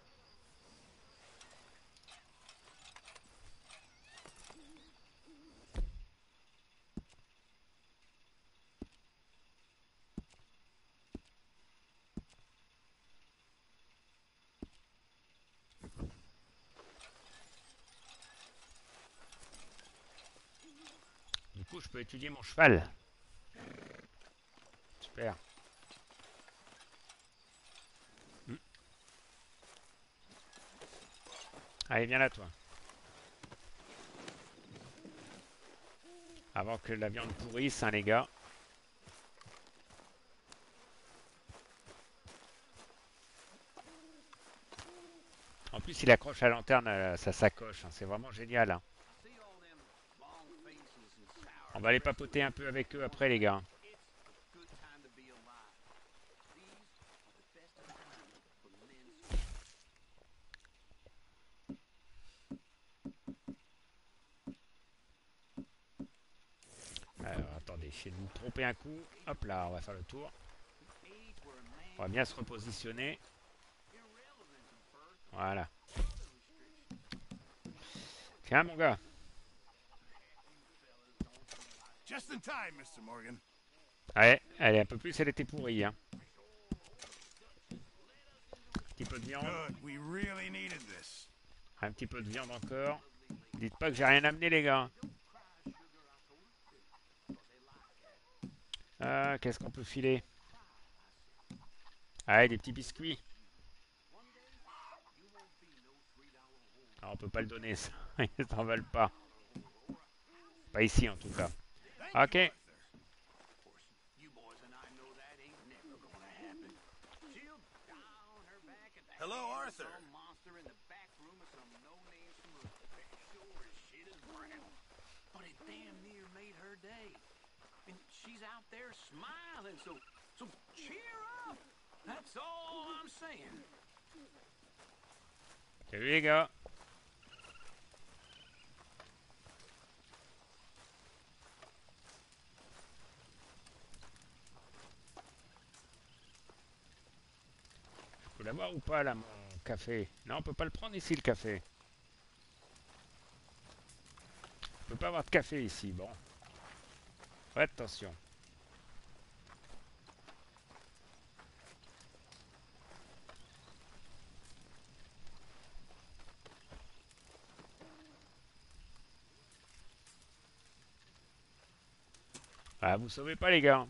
Du coup, je peux étudier mon cheval. Super. Allez, viens là, toi. Avant que la viande pourrisse, hein, les gars. En plus, il accroche la lanterne à sa sacoche. Hein, c'est vraiment génial. Hein. On va aller papoter un peu avec eux après, les gars. Alors, attendez, je vais nous tromper un coup. Hop là, on va faire le tour. On va bien se repositionner. Voilà. Tiens, mon gars. Just in time, Mr. Morgan. Ouais, elle est un peu plus, elle était pourrie. Hein. Un petit peu de viande. We really needed this. Un petit peu de viande encore. Dites pas que j'ai rien amené, les gars. Qu'est-ce qu'on peut filer? Ah, des petits biscuits. Ah, on peut pas le donner, ça. Ils s'en veulent pas. Pas ici, en tout cas. Ok. And she's out there smiling, so cheer up. That's all I'm saying. Salut les gars. Je peux l'avoir ou pas là mon café? Non, on peut pas le prendre ici le café. On peut pas avoir de café ici, bon. Faites attention. Ah, vous sauvez pas les gars.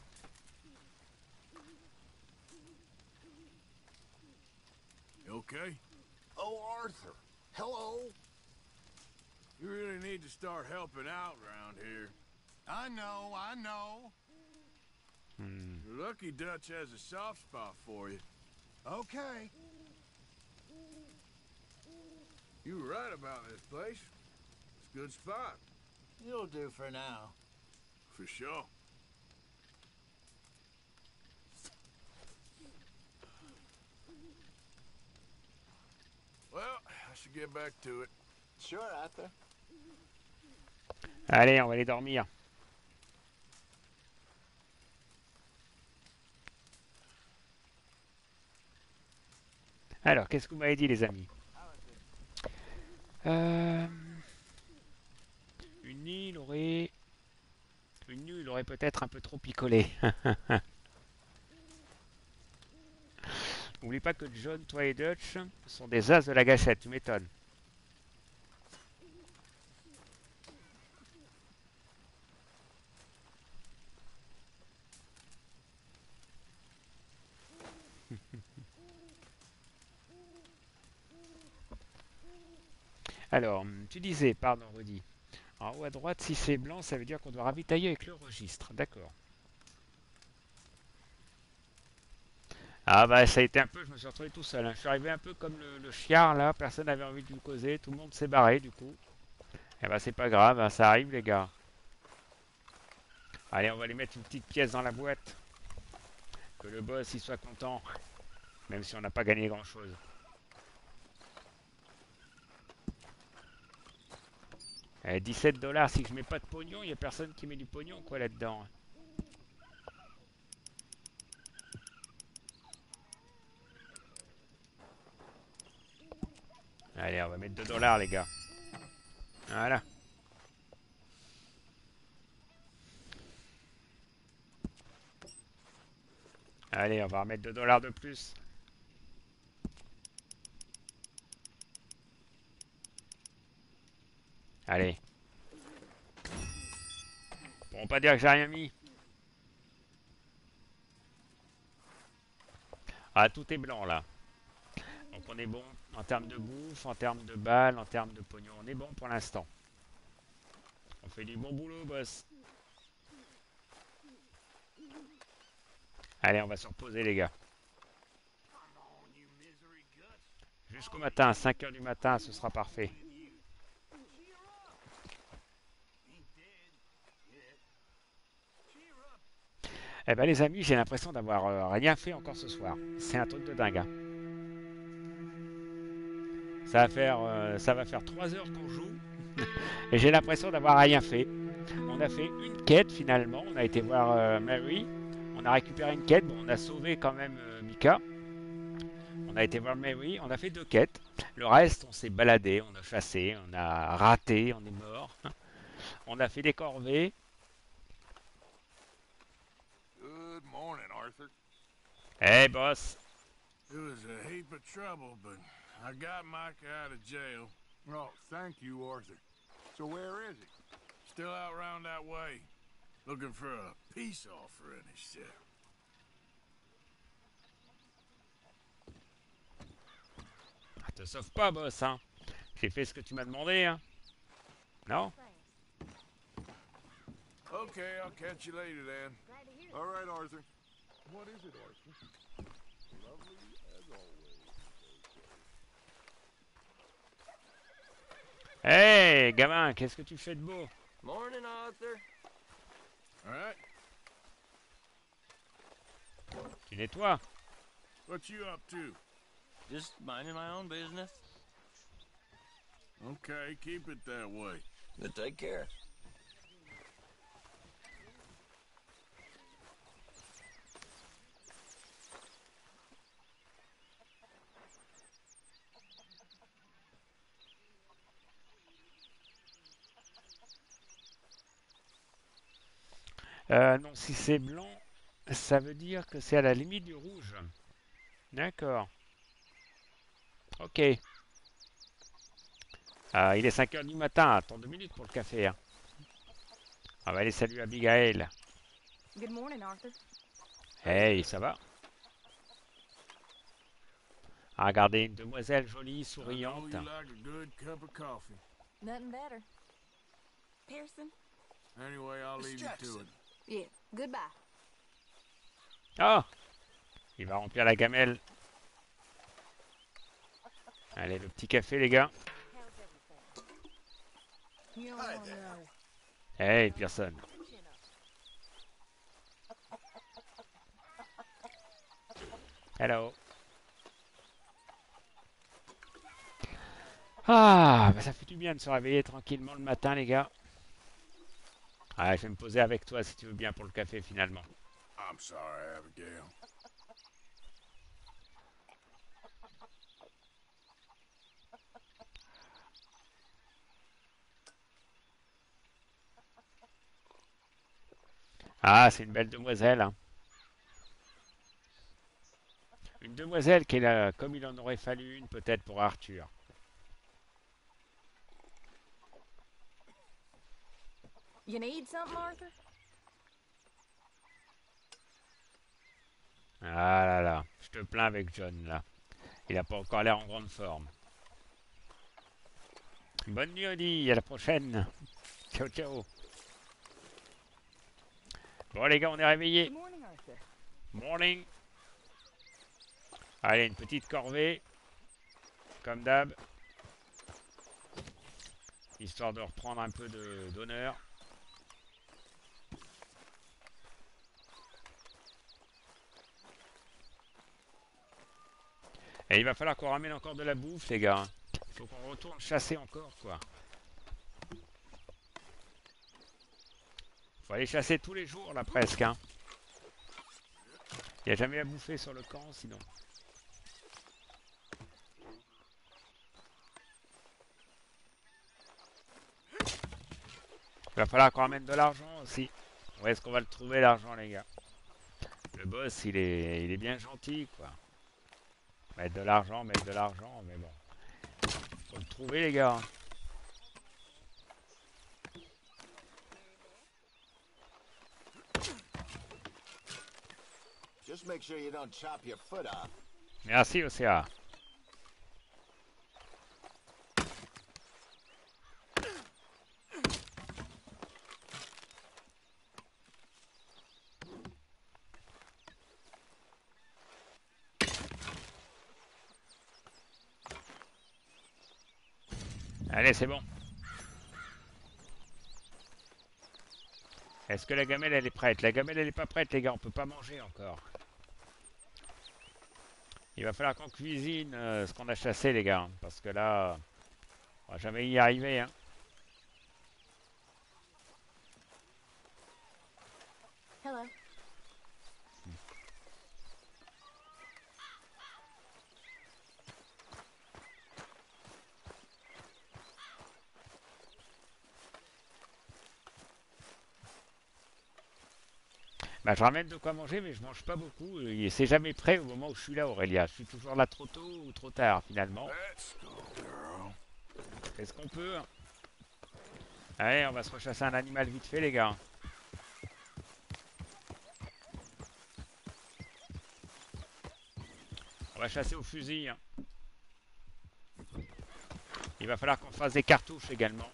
You okay? Oh, Arthur. Hello. You really need to start helping out around here. I know. You're lucky Dutch has a soft spot for you. Okay. You were right about this place. It's a good spot. You'll do for now. For sure. Well, I should get back to it. Sure, Arthur. Allez, on va aller dormir. Alors, qu'est-ce que vous m'avez dit les amis? Une nuit, il aurait peut-être un peu trop picolé. N'oublie pas que John, toi et Dutch sont des as de la gâchette, tu m'étonnes. Alors, tu disais, pardon Rudy, en haut à droite, si c'est blanc, ça veut dire qu'on doit ravitailler avec le registre, d'accord. Ah bah ça a été un peu, je me suis retrouvé tout seul, hein. Je suis arrivé un peu comme le chiard là, personne n'avait envie de lui causer, tout le monde s'est barré du coup. Et bah c'est pas grave, hein, ça arrive les gars. Allez, on va lui mettre une petite pièce dans la boîte. Que le boss il soit content, même si on n'a pas gagné grand chose. Eh, 17 $, si je mets pas de pognon, il n'y a personne qui met du pognon quoi là-dedans. Allez, on va mettre 2 $ les gars. Voilà. Allez, on va remettre 2 $ de plus. Allez. Ils pourront pas dire que j'ai rien mis. Ah, tout est blanc là. Donc on est bon en termes de bouffe, en termes de balles, en termes de pognon. On est bon pour l'instant. On fait du bon boulot, boss. Allez, on va se reposer les gars. Jusqu'au matin, 5 h du matin, ce sera parfait. Eh ben les amis, j'ai l'impression d'avoir rien fait encore ce soir. C'est un truc de dingue. Hein. Ça va faire 3 heures qu'on joue. Et j'ai l'impression d'avoir rien fait. On a fait une quête finalement. On a été voir Mary. On a récupéré une quête. Bon, on a sauvé quand même Mika. On a été voir Mary. On a fait 2 quêtes. Le reste, on s'est baladé. On a chassé. On a raté. On est mort. On a fait des corvées. Good morning, Arthur. Hey, boss. It was a heap of trouble, but I got Micah out of jail. Oh, thank you, Arthur. So where is he? Still out round that way. Looking for a peace offering, he said. Ah, te sauve pas, boss, hein. J'ai fait ce que tu m'as demandé, hein. Non? Okay, I'll catch you later then. All right, Arthur. What is it, Arthur? Lovely as always. Hey, gamin, qu'est-ce que tu fais de beau? Morning, Arthur. All right, Tu nettoies? What you up to? Just minding my own business. Okay, keep it that way. Then take care. Non, si c'est blanc, ça veut dire que c'est à la limite du rouge. D'accord. Ok. Il est 5 heures du matin. Attends 2 minutes pour le café. Hein. On va aller saluer Abigail. Good morning, Arthur. Hey, ça va? Regardez, une demoiselle jolie, souriante. I know you like a good cup of coffee. Nothing better. Pearson? Anyway, I'll leave you to it. Yeah, goodbye. Ah! Il va remplir la gamelle. Allez, le petit café, les gars. Hey, Pearson. Hello. Ah, bah ça fait du bien de se réveiller tranquillement le matin, les gars. Ah, je vais me poser avec toi si tu veux bien pour le café finalement. I'm sorry, Abigail. Ah, c'est une belle demoiselle. Hein. Une demoiselle qui est là, comme il en aurait fallu une peut-être pour Arthur. You need something, Arthur? Ah là là, je te plains avec John là. Il a pas encore l'air en grande forme. Bonne nuit, Odie, à la prochaine. Ciao, ciao. Bon les gars, on est réveillés. Good morning, Arthur. Morning. Allez, une petite corvée. Comme d'hab. Histoire de reprendre un peu d'honneur. Et il va falloir qu'on ramène encore de la bouffe, les gars. Il faut qu'on retourne chasser encore, quoi. Faut aller chasser tous les jours, là, presque, hein. Il n'y a jamais à bouffer sur le camp, sinon. Il va falloir qu'on ramène de l'argent aussi. Où est-ce qu'on va le trouver, l'argent, les gars? Le boss, il est bien gentil, quoi. Mettre de l'argent, mais bon. Faut le trouver, les gars. Just make sure you don't chop your foot off. Merci, Océa. Allez, c'est bon. Est-ce que la gamelle, elle est prête? La gamelle, elle est pas prête, les gars. On peut pas manger encore. Il va falloir qu'on cuisine ce qu'on a chassé, les gars. Parce que là, on va jamais y arriver, hein. Hello. Bah, je ramène de quoi manger, mais je mange pas beaucoup. Et c'est jamais prêt au moment où je suis là, Aurélia. Je suis toujours là trop tôt ou trop tard, finalement. Est-ce qu'on peut? Allez, on va se rechasser un animal vite fait, les gars. On va chasser au fusil. Hein. Il va falloir qu'on fasse des cartouches également.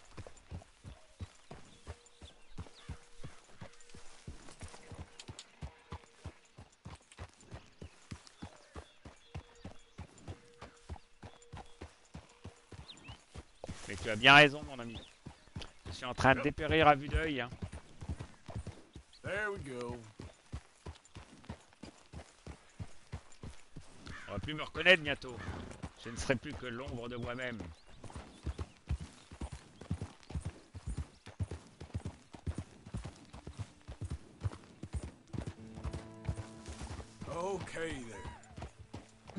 Mais tu as bien raison, mon ami. Je suis en train de dépérir à vue d'œil. Hein. There we go. On va plus me reconnaître bientôt. Je ne serai plus que l'ombre de moi-même. Okay there.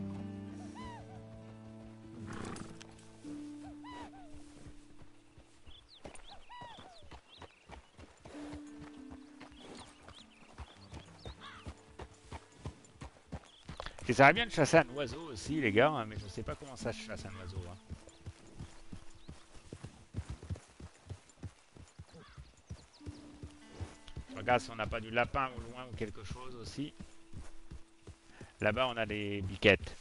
Ça serait bien de chasser un oiseau aussi, les gars, hein, mais je sais pas comment ça se chasse un oiseau. Hein. Je regarde si on n'a pas du lapin au loin ou quelque chose aussi. Là-bas, on a des biquettes.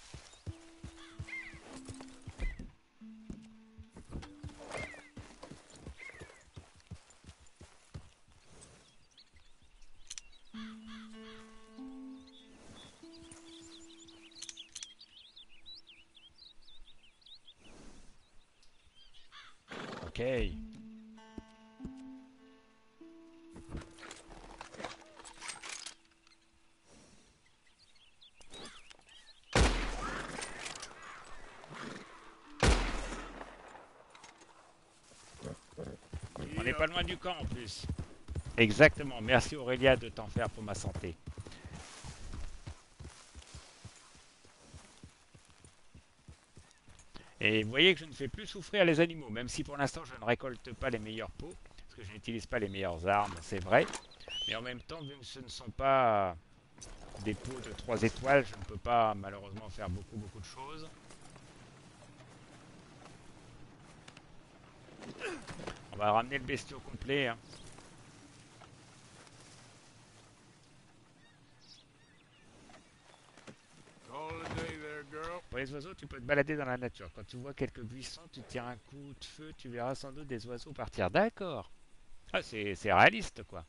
Ok. On n'est pas loin du camp en plus. Exactement. Merci Aurélia de t'en faire pour ma santé. Et vous voyez que je ne fais plus souffrir les animaux, même si pour l'instant je ne récolte pas les meilleures peaux, parce que je n'utilise pas les meilleures armes, c'est vrai. Mais en même temps, vu que ce ne sont pas des peaux de 3 étoiles, je ne peux pas malheureusement faire beaucoup de choses. On va ramener le bestiau complet. Hein. Pour les oiseaux, tu peux te balader dans la nature. Quand tu vois quelques buissons, tu tires un coup de feu, tu verras sans doute des oiseaux partir. D'accord. Ah, c'est réaliste, quoi.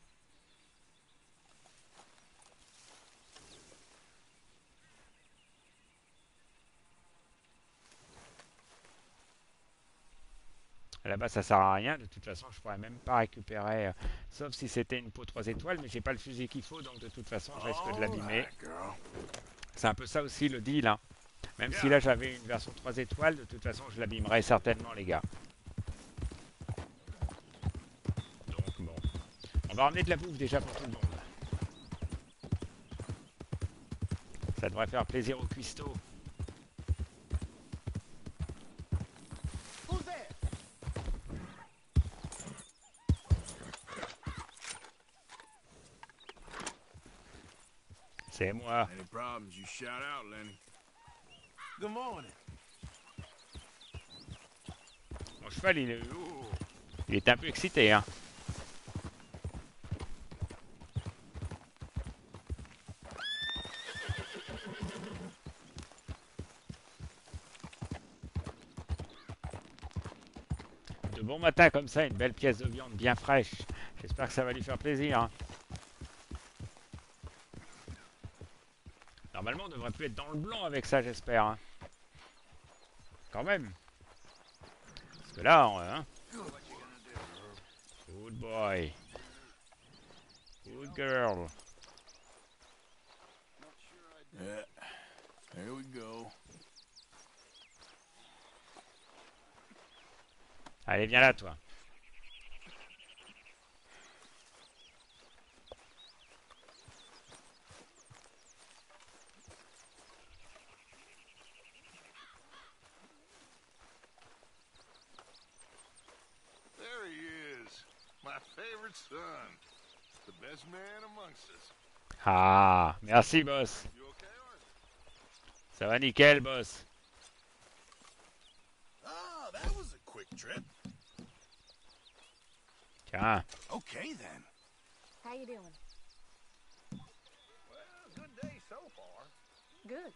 Là-bas, ça sert à rien. De toute façon, je pourrais même pas récupérer. Sauf si c'était une peau 3 étoiles, mais j'ai pas le fusil qu'il faut, donc de toute façon, je risque de l'abîmer. C'est un peu ça aussi le deal, hein. Même si là j'avais une version 3 étoiles, de toute façon je l'abîmerais certainement les gars. Donc bon. On va ramener de la bouffe déjà pour tout le monde. Ça devrait faire plaisir aux cuistots. C'est moi. Any problems, you shout out, Lenny. Good morning. Mon cheval, il est un peu excité, hein. De bon matin comme ça, une belle pièce de viande bien fraîche. J'espère que ça va lui faire plaisir, hein. Normalement, on devrait plus être dans le blanc avec ça, j'espère. Hein. Quand même. Parce que là, hein. Good boy. Good girl. Yeah. Here we go. Allez, viens là, toi. My favorite son. The best man amongst us. Ah, merci, boss. Ça va nickel, boss. Ah, that was a quick trip. Tiens. Okay, then. How you doing? Well, good day so far. Good.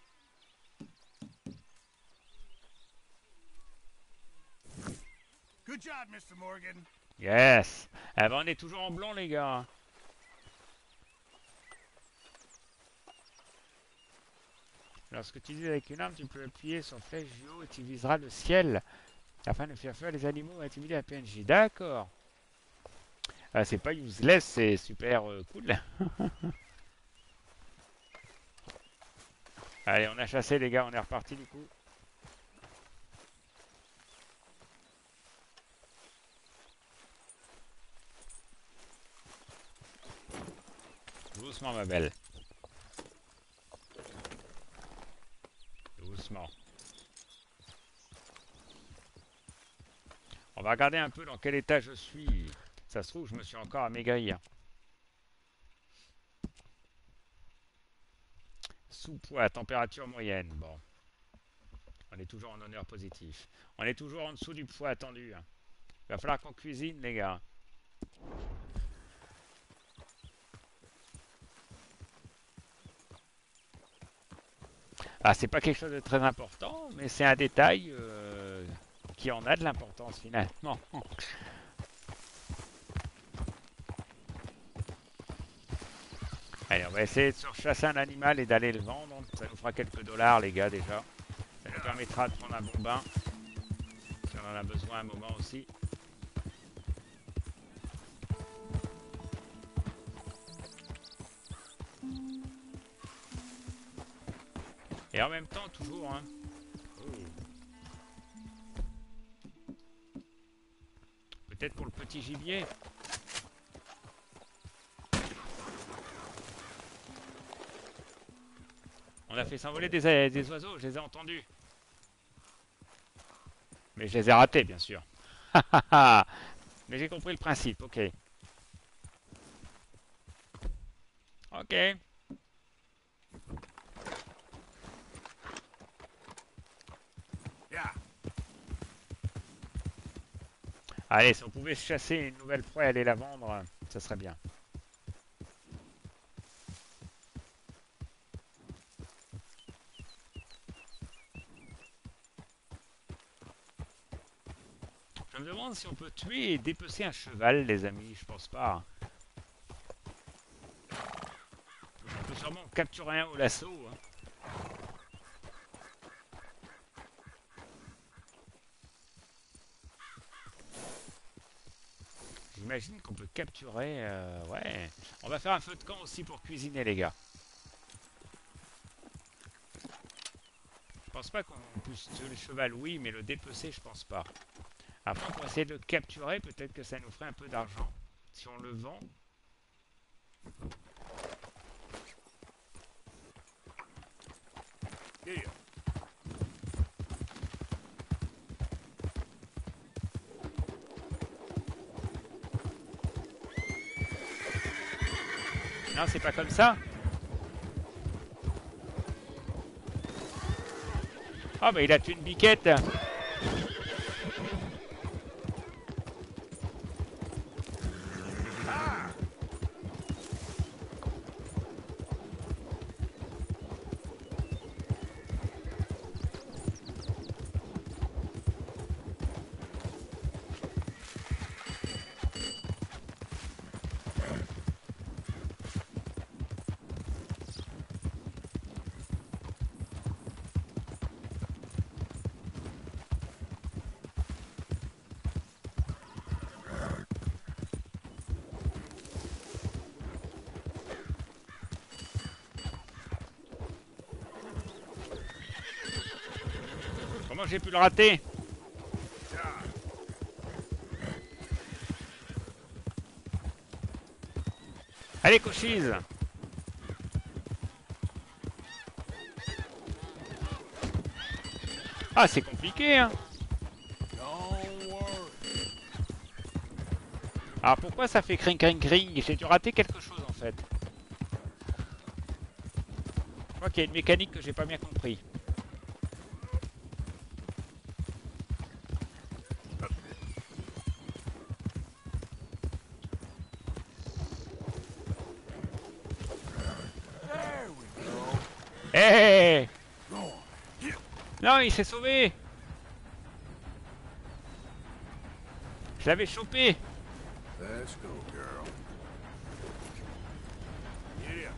Good job, Mr. Morgan. Yes. Eh ben, on est toujours en blanc, les gars. Lorsque tu vises avec une arme, tu peux appuyer sur flèche du haut et tu viseras le ciel afin de faire fuir les animaux et intimider la PNJ. D'accord. C'est pas useless, c'est super cool. Allez, on a chassé les gars, on est reparti du coup. Doucement ma belle. Doucement. On va regarder un peu dans quel état je suis. Ça se trouve, je me suis encore amaigri. Sous-poids, température moyenne. Bon. On est toujours en honneur positif. On est toujours en dessous du poids attendu. Il va falloir qu'on cuisine, les gars. Ah, c'est pas quelque chose de très important, mais c'est un détail qui en a de l'importance finalement. Allez, on va essayer de surchasser un animal et d'aller le vendre. Ça nous fera quelques dollars, les gars, déjà. Ça nous permettra de prendre un bon bain. Si on en a besoin un moment aussi. Et en même temps, toujours, hein. Peut-être pour le petit gibier. On a fait s'envoler des oiseaux, je les ai entendus. Mais je les ai ratés, bien sûr. Mais j'ai compris le principe, ok. Ok. Allez, si on pouvait se chasser une nouvelle proie et aller la vendre, ça serait bien. Je me demande si on peut tuer et dépecer un cheval, les amis. Je pense pas. On peut sûrement capturer un au lasso. Hein. J'imagine qu'on peut capturer... ouais. On va faire un feu de camp aussi pour cuisiner, les gars. Je pense pas qu'on puisse tuer le cheval, oui, mais le dépecer, je pense pas. Après, pour essayer de le capturer, peut-être que ça nous ferait un peu d'argent. Si on le vend. Yeah. Non, c'est pas comme ça. Ah, bah il a tué une biquette. Comment j'ai pu le rater? Allez, cochise. Ah, c'est compliqué, hein. Alors pourquoi ça fait cring cring cring? J'ai dû rater quelque chose en fait. Je crois qu'il y a une mécanique que j'ai pas bien compris. Hé hey. Non, il s'est sauvé. Je l'avais chopé. Let's go, girl. Yeah.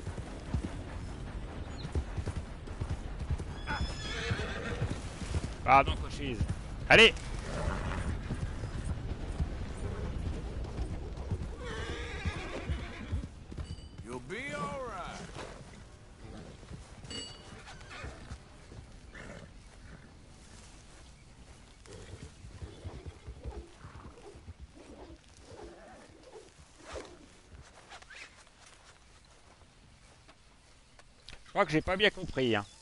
Pardon, cochise. Allez. You'll be all right. crois que j'ai pas bien compris. Hein.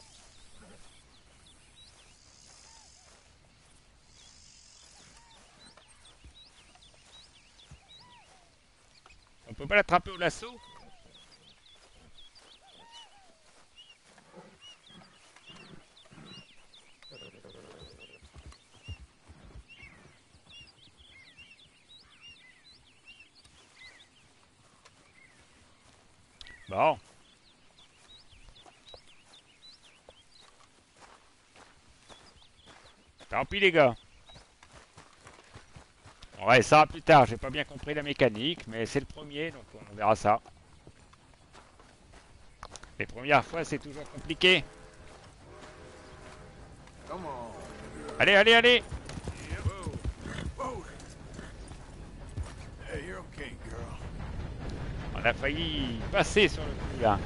On peut pas l'attraper au lasso? Bon. Tant pis les gars. On va ça plus tard, j'ai pas bien compris la mécanique, mais c'est le premier, donc on verra ça. Les premières fois c'est toujours compliqué. Allez, allez, allez! On a failli passer sur le coup là.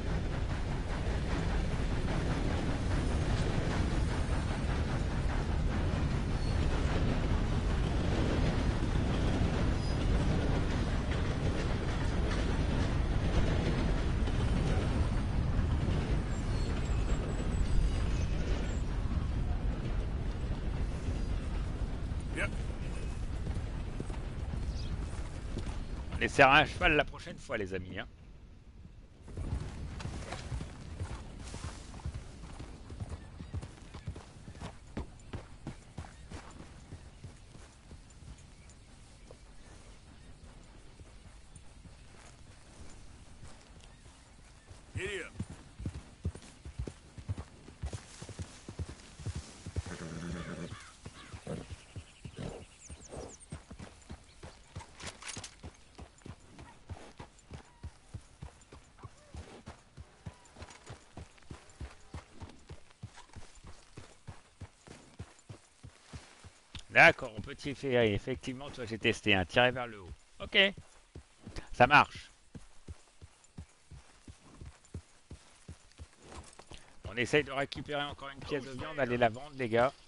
On essaiera un cheval la prochaine fois les amis. Hein. D'accord, on peut tirer. Effectivement, toi j'ai testé, hein, tirer vers le haut. Ok, ça marche. On essaye de récupérer encore une pièce de viande, aller la vendre les gars.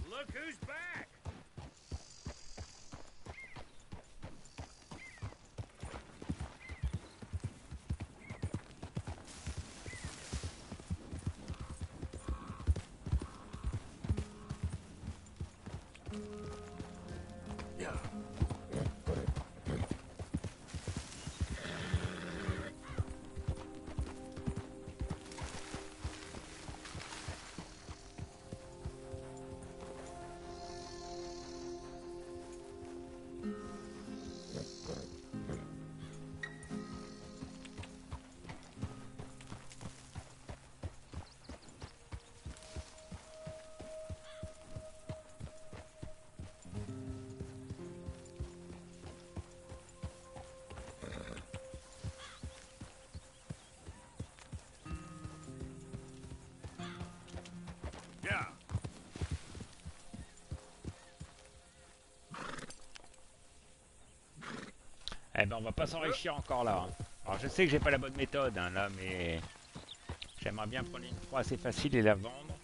Eh ben on va pas s'enrichir encore là. Hein. Alors je sais que j'ai pas la bonne méthode hein, là, mais j'aimerais bien prendre une proie assez facile et la vendre.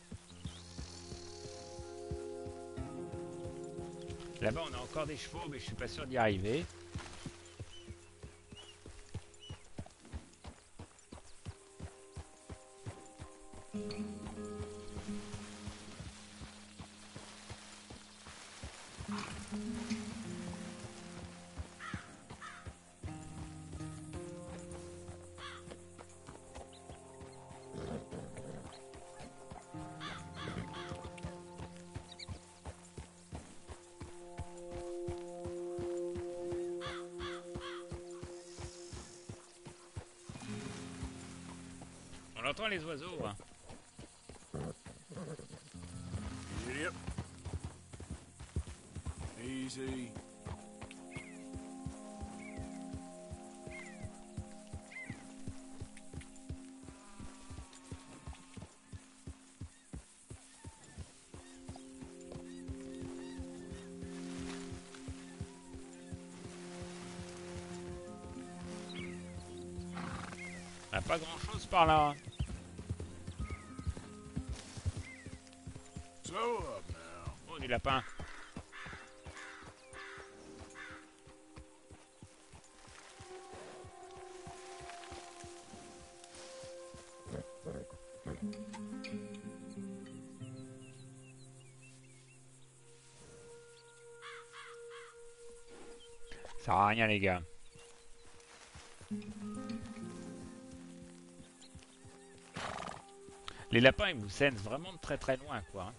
Là-bas on a encore des chevaux, mais je suis pas sûr d'y arriver. On entend les oiseaux. Hein. Yep. Easy. On a pas grand chose par là. Oh, du lapin. Ça sert à rien, les gars. Les lapins, ils vous saignent vraiment de très très loin, quoi.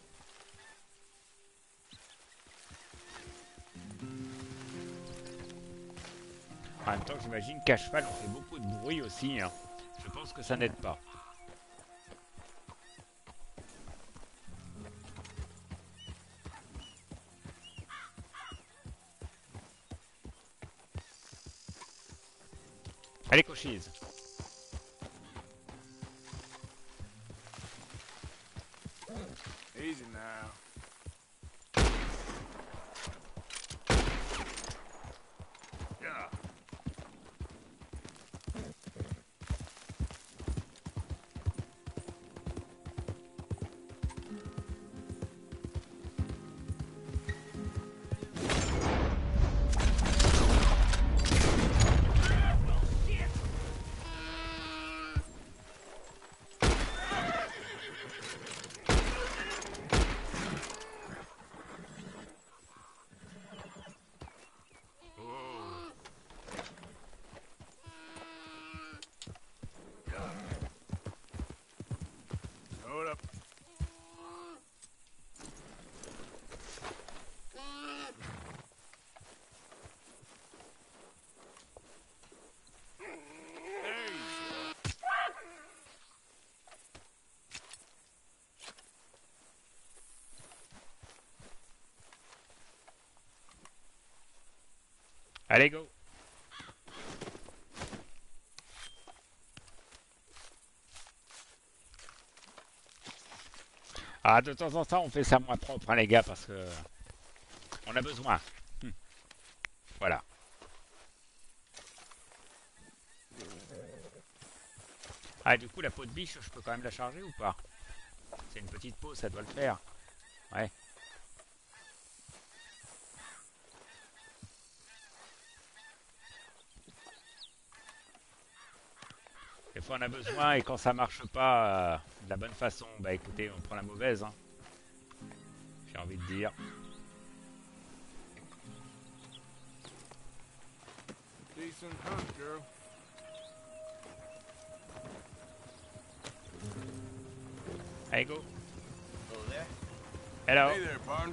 En même temps, j'imagine qu'à cheval, on fait beaucoup de bruit aussi. Hein. Je pense que ça n'aide pas. Allez, cochise. Easy now. Yeah. Hold up. Allez, go. Ah, de temps en temps, on fait ça moins propre, hein, les gars, parce que on a besoin. Voilà. Ah, du coup, la peau de biche, je peux quand même la charger ou pas? C'est une petite peau, ça doit le faire. Ouais. Des fois, on a besoin et quand ça marche pas de la bonne façon, bah écoutez, on prend la mauvaise. Hein. J'ai envie de dire. Decent hunt, girl. Allez, go. Oh, there? Hello. Hey there, partner.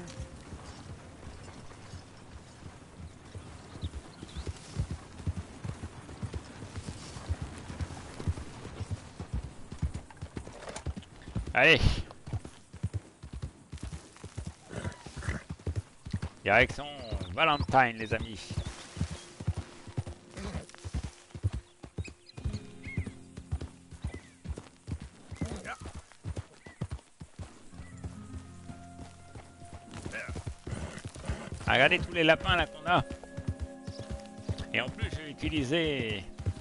Allez. Direction Valentine, les amis. Regardez tous les lapins là qu'on a. Et en plus, j'ai utilisé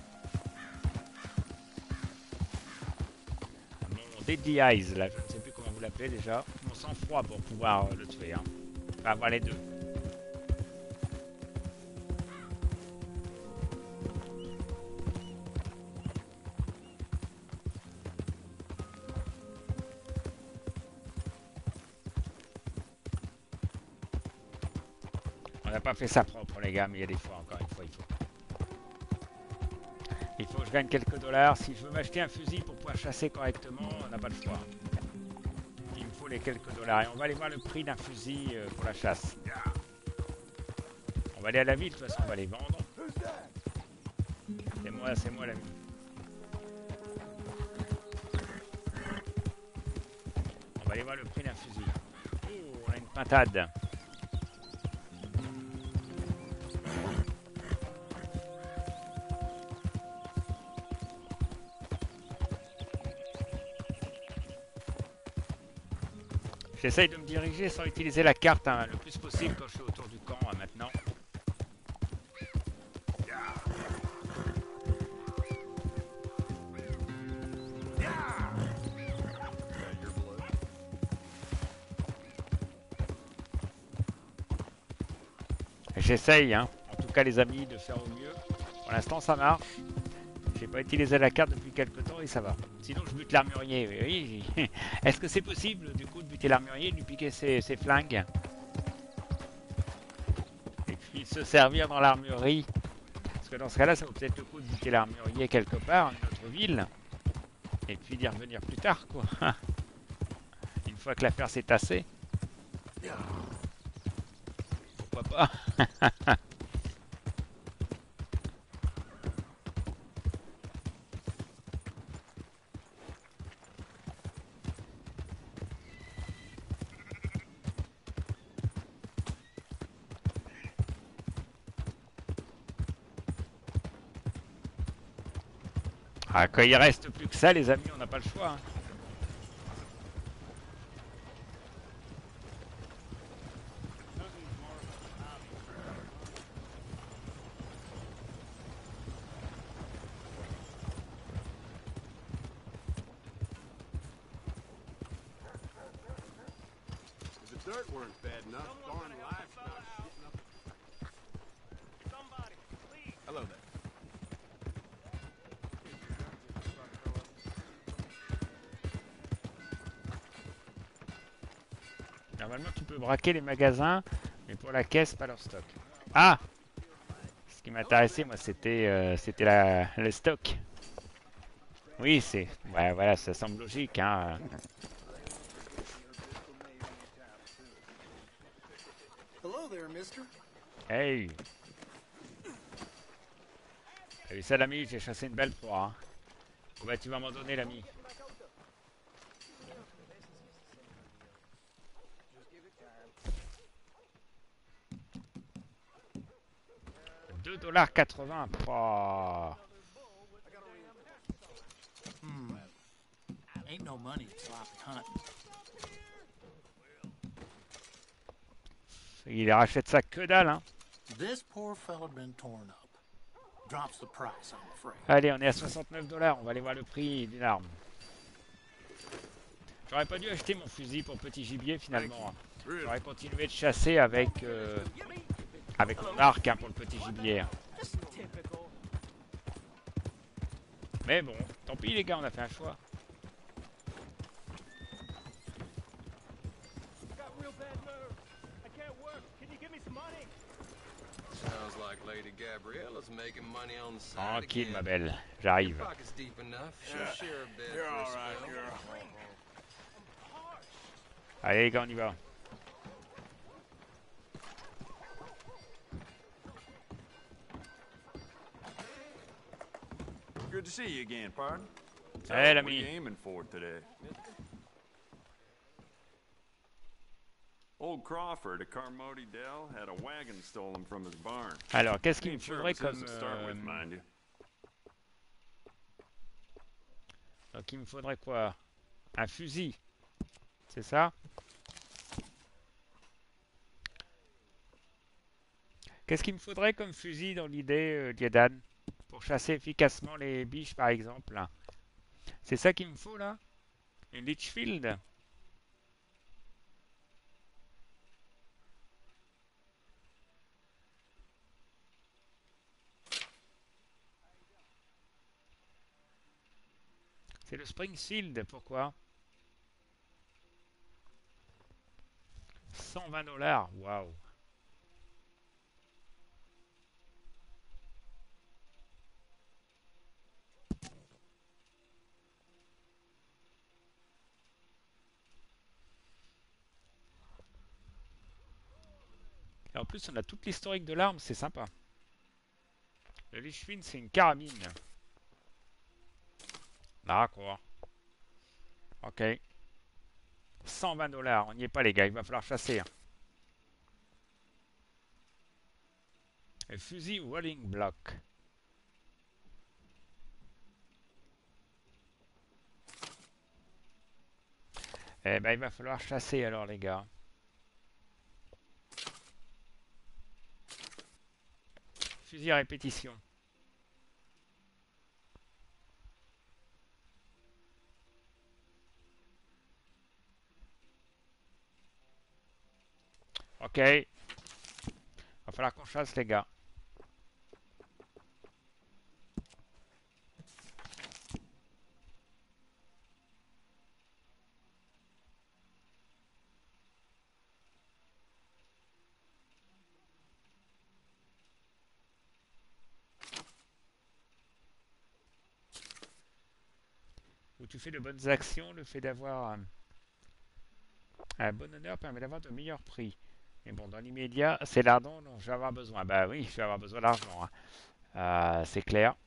mon Deadly Eyes, là, je ne sais plus comment vous l'appelez déjà. Mon sang-froid pour pouvoir le tuer. Hein. Enfin, avoir les deux. On n'a pas fait ça propre, les gars, mais il y a des fois, encore une fois, il faut. Il faut que je gagne quelques dollars. Si je veux m'acheter un fusil pour pouvoir chasser correctement, on n'a pas le choix. Il me faut les quelques dollars. Et on va aller voir le prix d'un fusil pour la chasse. On va aller à la ville, de toute façon, on va les vendre. C'est moi l'ami. On va aller voir le prix d'un fusil. Oh, on a une pintade. J'essaye de me diriger sans utiliser la carte hein, le plus possible quand je suis autour du camp hein, maintenant. J'essaye, hein, en tout cas les amis, de faire au mieux. Pour l'instant ça marche. J'ai pas utilisé la carte depuis quelques temps et ça va. Sinon je bute l'armurier. Oui. Est-ce que c'est possible du coup de buter l'armurier et de lui piquer ses flingues? Et puis se servir dans l'armurerie. Parce que dans ce cas-là, ça vaut peut-être le coup de buter l'armurier quelque part, une autre ville. Et puis d'y revenir plus tard, quoi. Une fois que l'affaire s'est tassée. Pourquoi pas? Ah, quand il reste plus que ça, les amis, on n'a pas le choix. Hein. If the dirt weren't bad enough, darn livestock. Somebody, please. Hello there. Normalement, tu peux braquer les magasins, mais pour la caisse, pas leur stock. Ah! Ce qui m'intéressait, moi, c'était le stock. Oui, c'est... Ouais, voilà, ça semble logique, hein. Hello there, mister. Hey! T'as vu ça, l'ami? J'ai chassé une belle proie. Hein. Bon, bah, tu vas m'en donner, l'ami. 2,80 $. Oh. Ain't no money in sloppy hunting. Il rachète ça que dalle, hein. This poor fella been torn up. Drops the price, I'm afraid. Allez, on est à 69 $. On va aller voir le prix d'une arme. J'aurais pas dû acheter mon fusil pour petit gibier finalement. J'aurais continué de chasser avec mon arc hein, pour le petit gibier. Mais bon, tant pis les gars, on a fait un choix. Sounds like Lady Gabriella's making money on the side. Tranquille ma belle, j'arrive. Pocket's deep enough. She'll share a bed You're for all us right, well. girl. Allez les gars, on y va. Good to see you again, pardon. So, Hey, what are l'ami. you aiming for today? Old Crawford at Carmody Dell had a wagon stolen from his barn. Alors, qu'est-ce qu'il me Ain't sure faudrait it was his comme... to start with, mind you. Donc il me faudrait quoi? Un fusil. C'est ça? Qu'est-ce qu'il me faudrait comme fusil dans l'idée, Diedan? Pour chasser efficacement les biches, par exemple. C'est ça qu'il me faut, là? Une Litchfield? C'est le Springfield, pourquoi? 120 $, waouh! Et en plus, on a toute l'historique de l'arme, c'est sympa. Le Litchfield, c'est une carabine. D'accord. Ok. 120 $, on n'y est pas les gars, il va falloir chasser. Hein. Le fusil Rolling Block. Eh ben il va falloir chasser alors les gars. Fusil à répétition. Ok. Va falloir qu'on chasse les gars. où tu fais de bonnes actions, le fait d'avoir un bon honneur permet d'avoir de meilleurs prix. Mais bon, dans l'immédiat, c'est l'argent dont je vais avoir besoin. Bah oui, je vais avoir besoin d'argent, hein. C'est clair.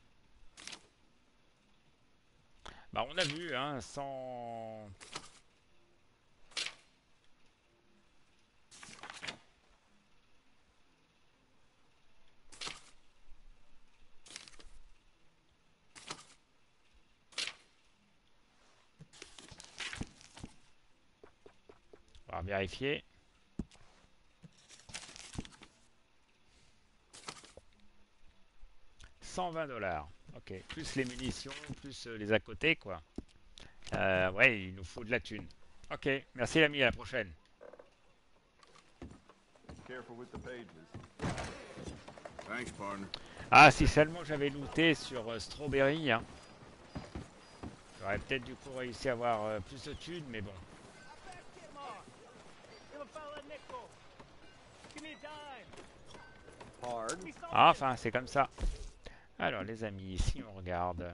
Bah on a vu, hein, sans... On va vérifier. $120. Ok, plus les munitions, plus les à côté, quoi. Ouais, il nous faut de la thune. Ok, merci l'ami, à la prochaine. Careful with the pages. Thanks, partner. Ah, si seulement j'avais looté sur Strawberry, hein. J'aurais peut-être du coup réussi à avoir plus de thunes, mais bon. Ah, enfin, c'est comme ça. Alors, les amis, si on regarde...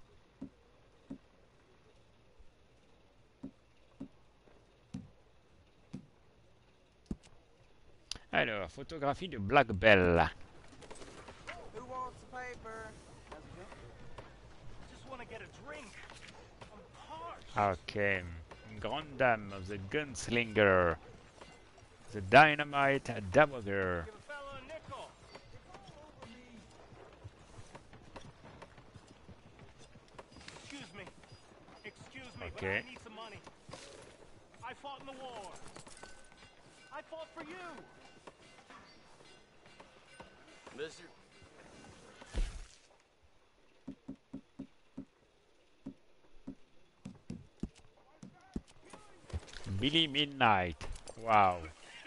Alors, photographie de Black Belle. Ok. Grande dame of the gunslinger. The dynamite dowager. But I need some money. I fought in the war. I fought for you. Mister? Billy Midnight. Wow.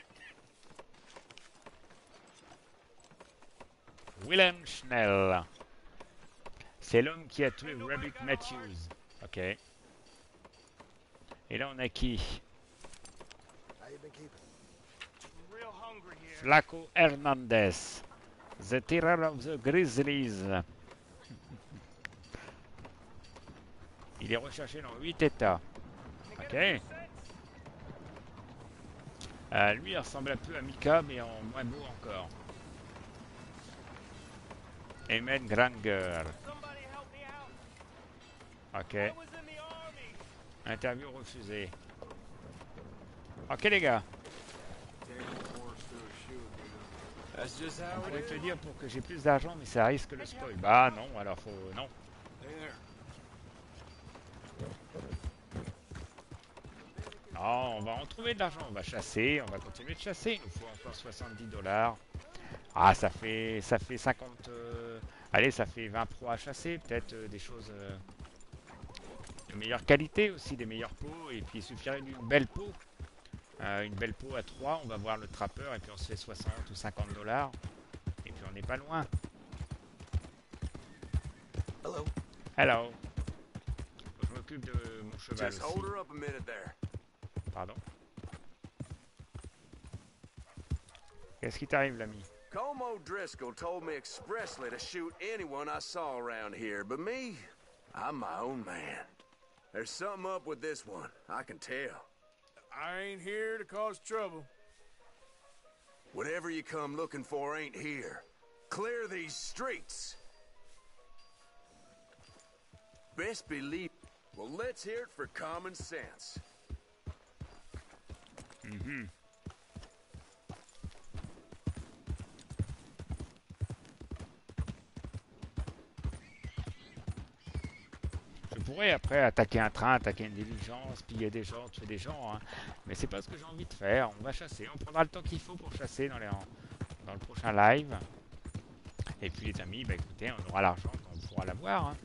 Willem Schnell. C'est l'homme qui a tué Rabbit Matthews. Ok. Et là, on a qui? Flaco Hernandez. The Terror of the Grizzlies. Il est recherché dans 8 États. Ok. Lui, il ressemble un peu à Mika, mais en moins beau encore. Eamon Granger. Ok. Interview refusée. Ok les gars. On pourrait te dire pour que j'ai plus d'argent, mais ça risque le spoil. Bah non, alors faut... non. Non, on va en trouver de l'argent, on va chasser, on va continuer de chasser. Il nous faut encore $70. Ah, ça fait 50... allez, ça fait 20 pros à chasser, peut-être des choses... de meilleure qualité aussi, des meilleures peaux, et puis il suffirait d'une belle peau. Une belle peau à 3, on va voir le trappeur, et puis on se fait 60 ou $50. Et puis on n'est pas loin. Hello. Hello. Je m'occupe de mon cheval Just aussi. hold her up a minute there. Pardon. Qu'est-ce qui t'arrive, l'ami? Como Driscoll told me expressly to shoot anyone I saw around here, but me, I'm my own man. There's something up with this one, I can tell. I ain't here to cause trouble. Whatever you come looking for ain't here. Clear these streets. Best believe. Well, let's hear it for common sense. Je pourrais après attaquer un train, attaquer une diligence, piller des gens, tuer des gens, hein. Mais c'est pas ce que j'ai envie de faire. On va chasser, on prendra le temps qu'il faut pour chasser dans le prochain live. Et puis les amis, bah écoutez, on aura l'argent quand on pourra l'avoir, hein.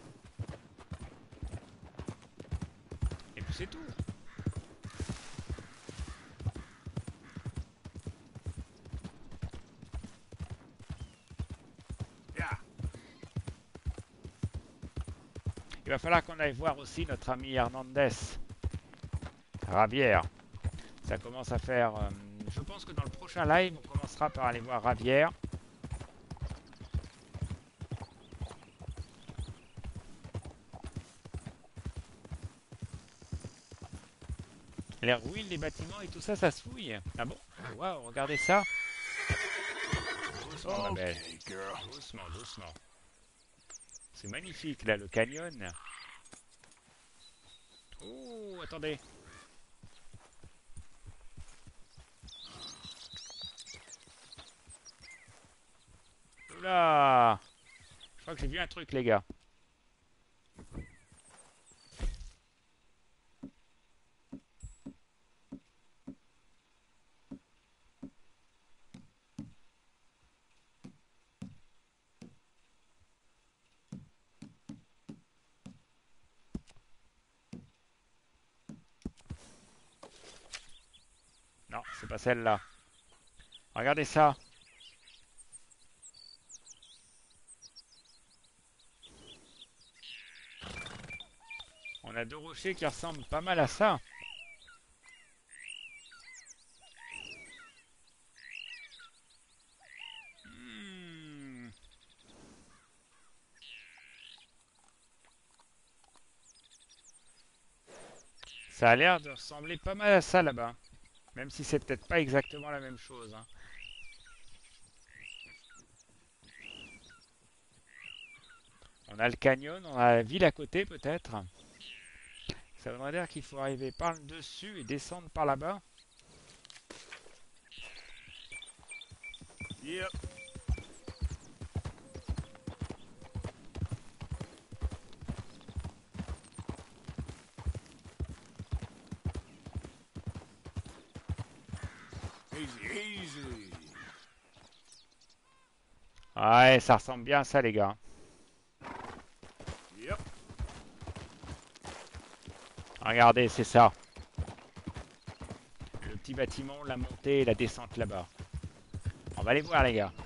Et puis c'est tout. Il va falloir qu'on aille voir aussi notre ami Hernandez. Ravière. Ça commence à faire... je pense que dans le prochain live, on commencera par aller voir Ravière. Les ruines, les bâtiments et tout ça, ça se fouille. Ah bon? Waouh, regardez ça. Doucement, ma belle. Doucement, doucement. C'est magnifique, là, le canyon. Oh, attendez. Oula! Je crois que j'ai vu un truc, les gars. Non, c'est pas celle-là. Regardez ça. On a deux rochers qui ressemblent pas mal à ça. Ça a l'air de ressembler pas mal à ça là-bas. Même si c'est peut-être pas exactement la même chose. Hein. On a le canyon, on a la ville à côté peut-être. Ça voudrait dire qu'il faut arriver par le dessus et descendre par là-bas. Yep. Easy, easy. Ouais, ça ressemble bien à ça les gars. Yep. Regardez, c'est ça. Le petit bâtiment, la montée et la descente là-bas. On va aller voir les gars.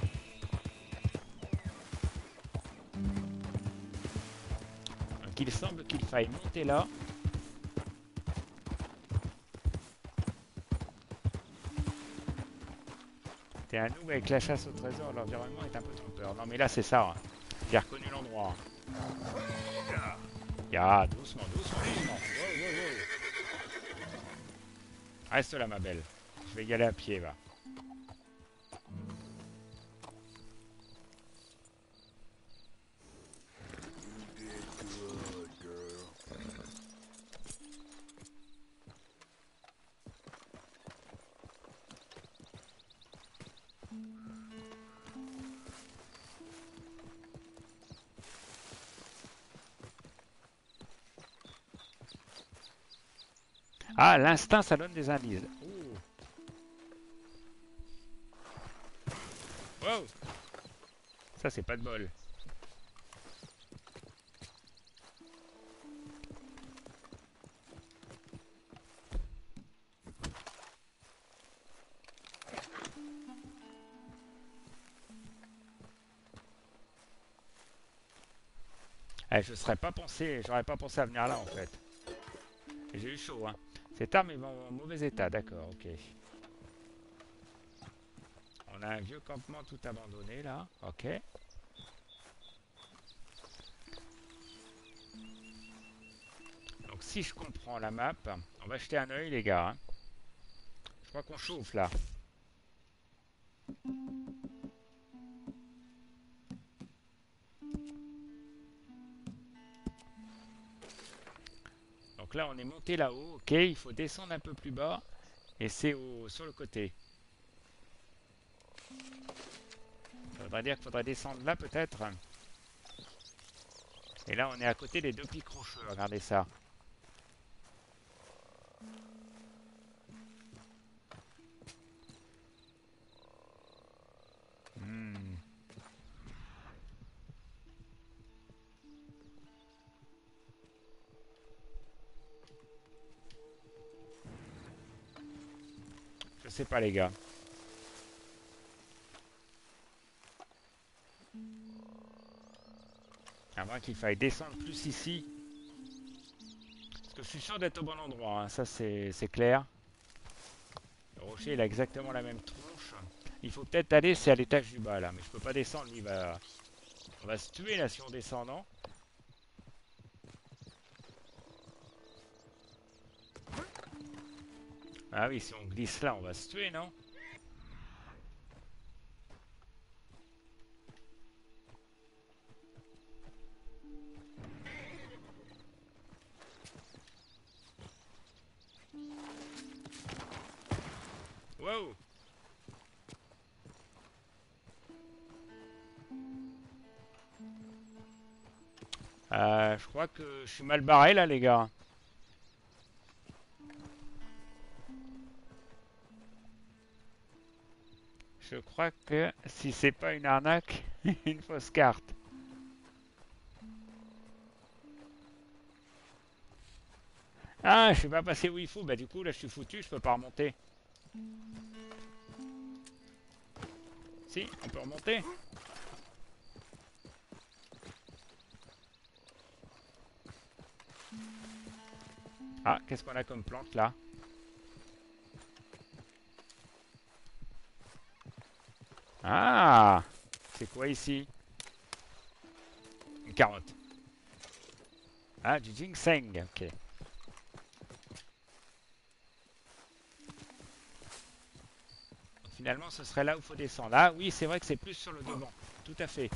Donc il semble qu'il faille monter là. T'es un noob avec la chasse au trésor, l'environnement est un peu trompeur. Non mais là c'est ça. Hein. J'ai reconnu l'endroit. Ya, doucement, doucement, doucement. Wow, wow, wow. Reste là ma belle. Je vais y aller à pied va. Ah, l'instinct, ça donne des indices. Oh. Wow. Ça, c'est pas de bol. Eh, j'aurais pas pensé à venir là en fait. J'ai eu chaud, hein. Cette arme est en mauvais état, d'accord, ok. On a un vieux campement tout abandonné là, ok. Donc si je comprends la map, on va jeter un œil les gars. Hein. Je crois qu'on chauffe là. Donc là on est monté là-haut, ok, il faut descendre un peu plus bas et c'est sur le côté. Ça voudrait dire qu'il faudrait descendre là peut-être. Et là on est à côté des deux pics rocheux, regardez ça. Je sais pas les gars. À moins qu'il faille descendre plus ici. Parce que je suis sûr d'être au bon endroit, hein. Ça c'est clair. Le rocher il a exactement la même tronche. Il faut peut-être aller, c'est à l'étage du bas là. Mais je peux pas descendre, lui on va se tuer là si on descend, non? Ah oui, si on glisse là, on va se tuer, non? Wow! Je crois que je suis mal barré là, les gars. Je crois que si c'est pas une arnaque, une fausse carte. Ah, je suis pas passé où il faut. Bah du coup là je suis foutu, je peux pas remonter. Si, on peut remonter. Ah, qu'est-ce qu'on a comme plante là? Ah, c'est quoi ici? Une carotte. Ah, du ginseng, ok. Finalement, ce serait là où il faut descendre. Ah oui, c'est vrai que c'est plus sur le devant. Tout à fait.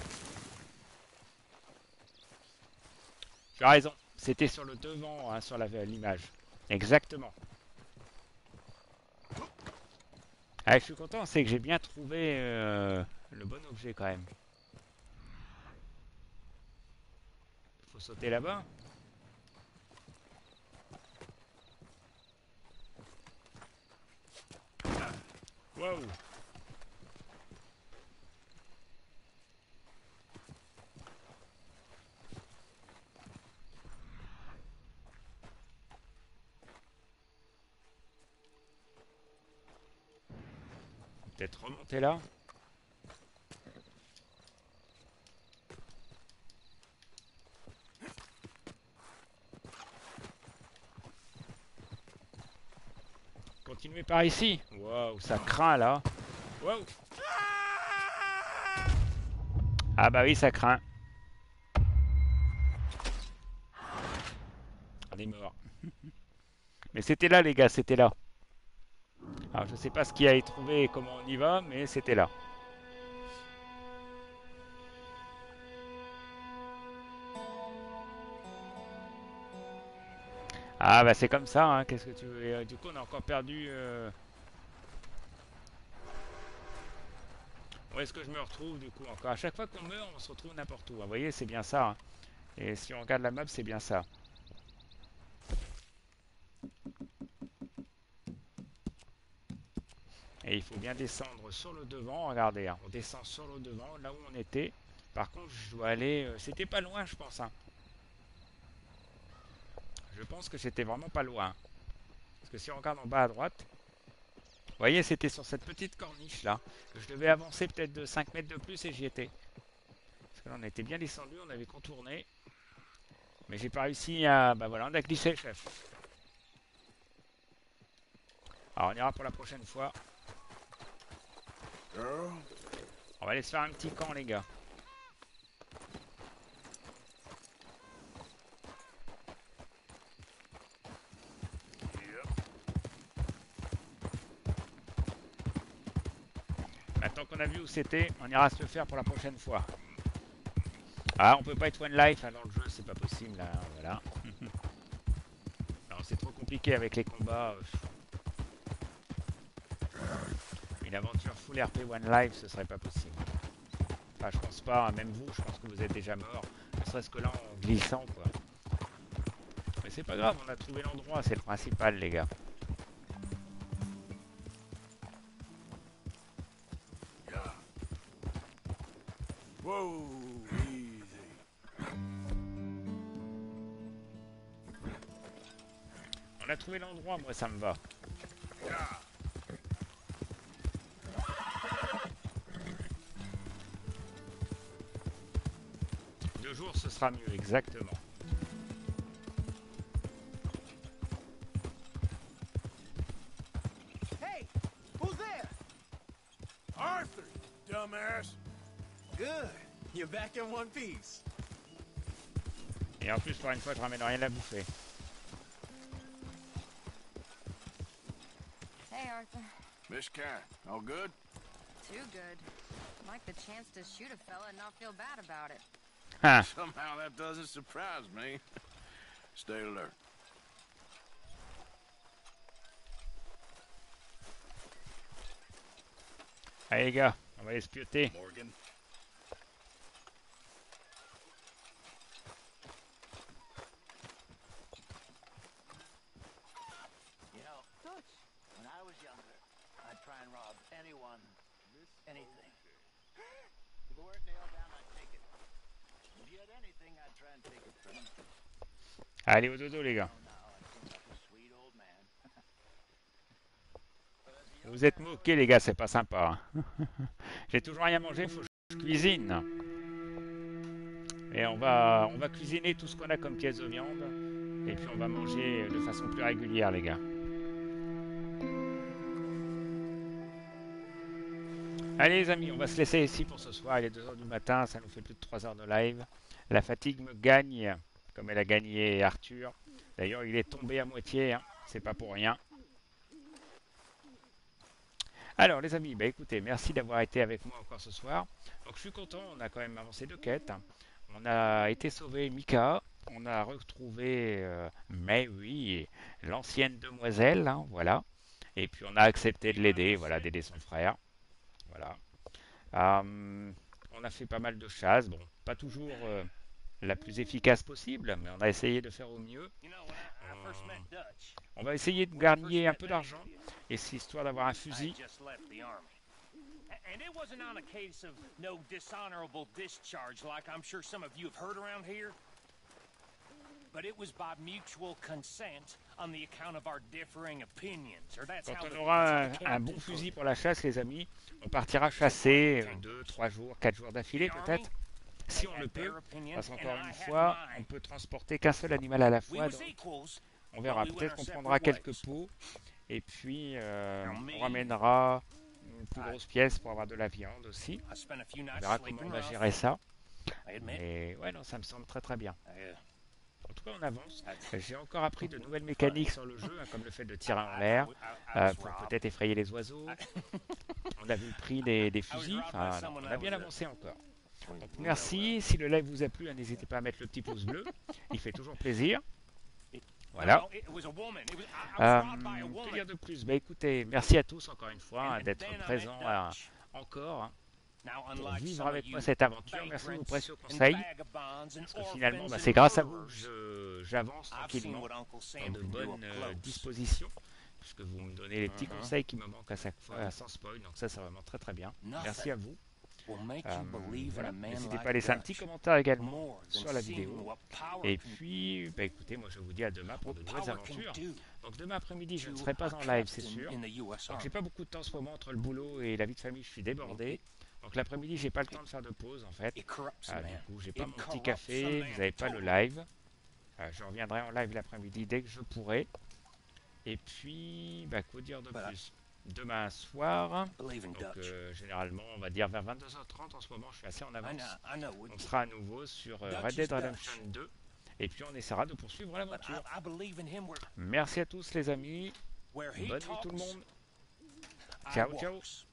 Tu as raison. C'était sur le devant, hein, sur l'image. Exactement. Ah, je suis content, c'est que j'ai bien trouvé le bon objet quand même. Faut sauter là-bas. Wow. Peut-être remonter là. Continuez par ici. Waouh, ça craint là. Waouh. Ah bah oui, ça craint. On est mort. Mais c'était là les gars, c'était là. Alors je sais pas ce qu'il y a à y trouver et comment on y va, mais c'était là. Ah bah c'est comme ça, hein. Qu'est-ce que tu veux? Du coup on a encore perdu... Où est-ce que je me retrouve du coup encore? À chaque fois qu'on meurt, on se retrouve n'importe où. Vous voyez, c'est bien ça, hein. Et si on regarde la map, c'est bien ça. Et il faut bien descendre sur le devant. Regardez, hein, on descend sur le devant, là où on était. Par contre, je dois aller... c'était pas loin, je pense. Hein. Je pense que c'était vraiment pas loin. Parce que si on regarde en bas à droite... Vous voyez, c'était sur cette petite corniche là. Je devais avancer peut-être de 5 mètres de plus et j'y étais. Parce que là, on était bien descendu, on avait contourné. Mais j'ai pas réussi à... Bah voilà, on a glissé, chef. Alors, on ira pour la prochaine fois. On va aller se faire un petit camp, les gars. Maintenant qu'on a vu où c'était, on ira se le faire pour la prochaine fois. Ah, on peut pas être one life hein, dans le jeu, c'est pas possible, là, voilà. Alors c'est trop compliqué avec les combats. Une aventure full RP one life, ce serait pas possible. Enfin, je pense pas, hein, même vous, je pense que vous êtes déjà mort. Ne serait-ce que là en glissant, quoi. Mais c'est pas grave, on a trouvé l'endroit, c'est le principal, les gars. Whoa, easy. On a trouvé l'endroit, moi ça me va. Deux jours, ce sera mieux, exactement. Hey, who's there? Arthur, dumbass. Good. You're back in one piece. Et en plus, pour une fois, je ramène rien à bouffer. Hey, Arthur. Miss Karen, all good? Too good. Like the chance to shoot a fella and not feel bad about it. Huh. Somehow that doesn't surprise me. Stay alert. Allez les gars, on va les spioter. Morgan. You know, when I was younger, I'd try and rob anyone, anything. If it weren't nailed down, I'd take it. If you had anything, I'd try and take it from you. Allez au dodo les gars. Vous êtes moqués les gars, c'est pas sympa. Hein. J'ai toujours rien mangé, faut que je cuisine. Et on va cuisiner tout ce qu'on a comme pièces de viande. Et puis on va manger de façon plus régulière les gars. Allez les amis, on va se laisser ici pour ce soir. Il est 2h du matin, ça nous fait plus de 3 heures de live. La fatigue me gagne, comme elle a gagné Arthur. D'ailleurs il est tombé à moitié, hein. C'est pas pour rien. Alors les amis, bah écoutez, merci d'avoir été avec moi encore ce soir. Donc je suis content, on a quand même avancé 2 quêtes. On a été sauvé Mika, on a retrouvé Mary, l'ancienne demoiselle, hein, voilà. Et puis on a accepté de l'aider, voilà, d'aider son frère. Voilà. On a fait pas mal de chasses, bon, pas toujours la plus efficace possible, mais on a essayé de faire au mieux. On va essayer de gagner un peu d'argent, et c'est histoire d'avoir un fusil. And it wasn't on a case of no dishonorable discharge like I'm sure some of you have heard around here. But it was by mutual consent on the account of our differing opinions. Or that's Quand how on aura un bon fusil pour la chasse, les amis, on partira chasser 2, 3 jours, 4 jours d'affilée peut-être. Si on le peut, parce qu'encore une fois, on peut transporter qu'un seul animal à la fois. Donc on verra, peut-être qu'on prendra quelques pots et puis on ramènera une plus grosse pièce pour avoir de la viande aussi. On verra comment on va gérer ça. Mais ouais, non, ça me semble très très bien. En tout cas, on avance. J'ai encore appris de nouvelles mécaniques sur le jeu, hein, comme le fait de tirer en l'air pour peut-être effrayer les oiseaux. On a vu le prix des fusils. Enfin, on a bien avancé encore. Donc, merci. Si le live vous a plu, n'hésitez pas à mettre le petit pouce bleu. Il fait toujours plaisir. Voilà. Que dire de plus? Bah écoutez, merci à tous encore une fois hein, d'être présents encore. Hein, pour vivre avec moi cette aventure. Merci de vos précieux conseils. Parce que finalement, bah, c'est grâce à vous que j'avance tranquillement dans de bonnes dispositions. Puisque vous me donnez les petits conseils qui me manquent à chaque fois sans spoil. Donc ça, c'est vraiment très très bien. Merci à vous. Voilà. N'hésitez pas à laisser un petit commentaire également sur la vidéo. Et puis, bah, écoutez, moi je vous dis à demain pour de nouvelles aventures. Donc demain après-midi, je ne serai pas en live, c'est sûr. Donc j'ai pas beaucoup de temps en ce moment entre le boulot et la vie de famille, je suis débordé. Donc l'après-midi, j'ai pas le temps de faire de pause en fait. Du coup, j'ai pas mon petit café, vous n'avez pas le live. Je reviendrai en live l'après-midi dès que je pourrai. Et puis, bah, quoi dire de plus? Demain soir, donc généralement on va dire vers 22h30 en ce moment, je suis assez en avance. On sera à nouveau sur Red Dead Redemption 2 et puis on essaiera de poursuivre l'aventure. Merci à tous les amis, bonne nuit tout le monde, ciao ciao.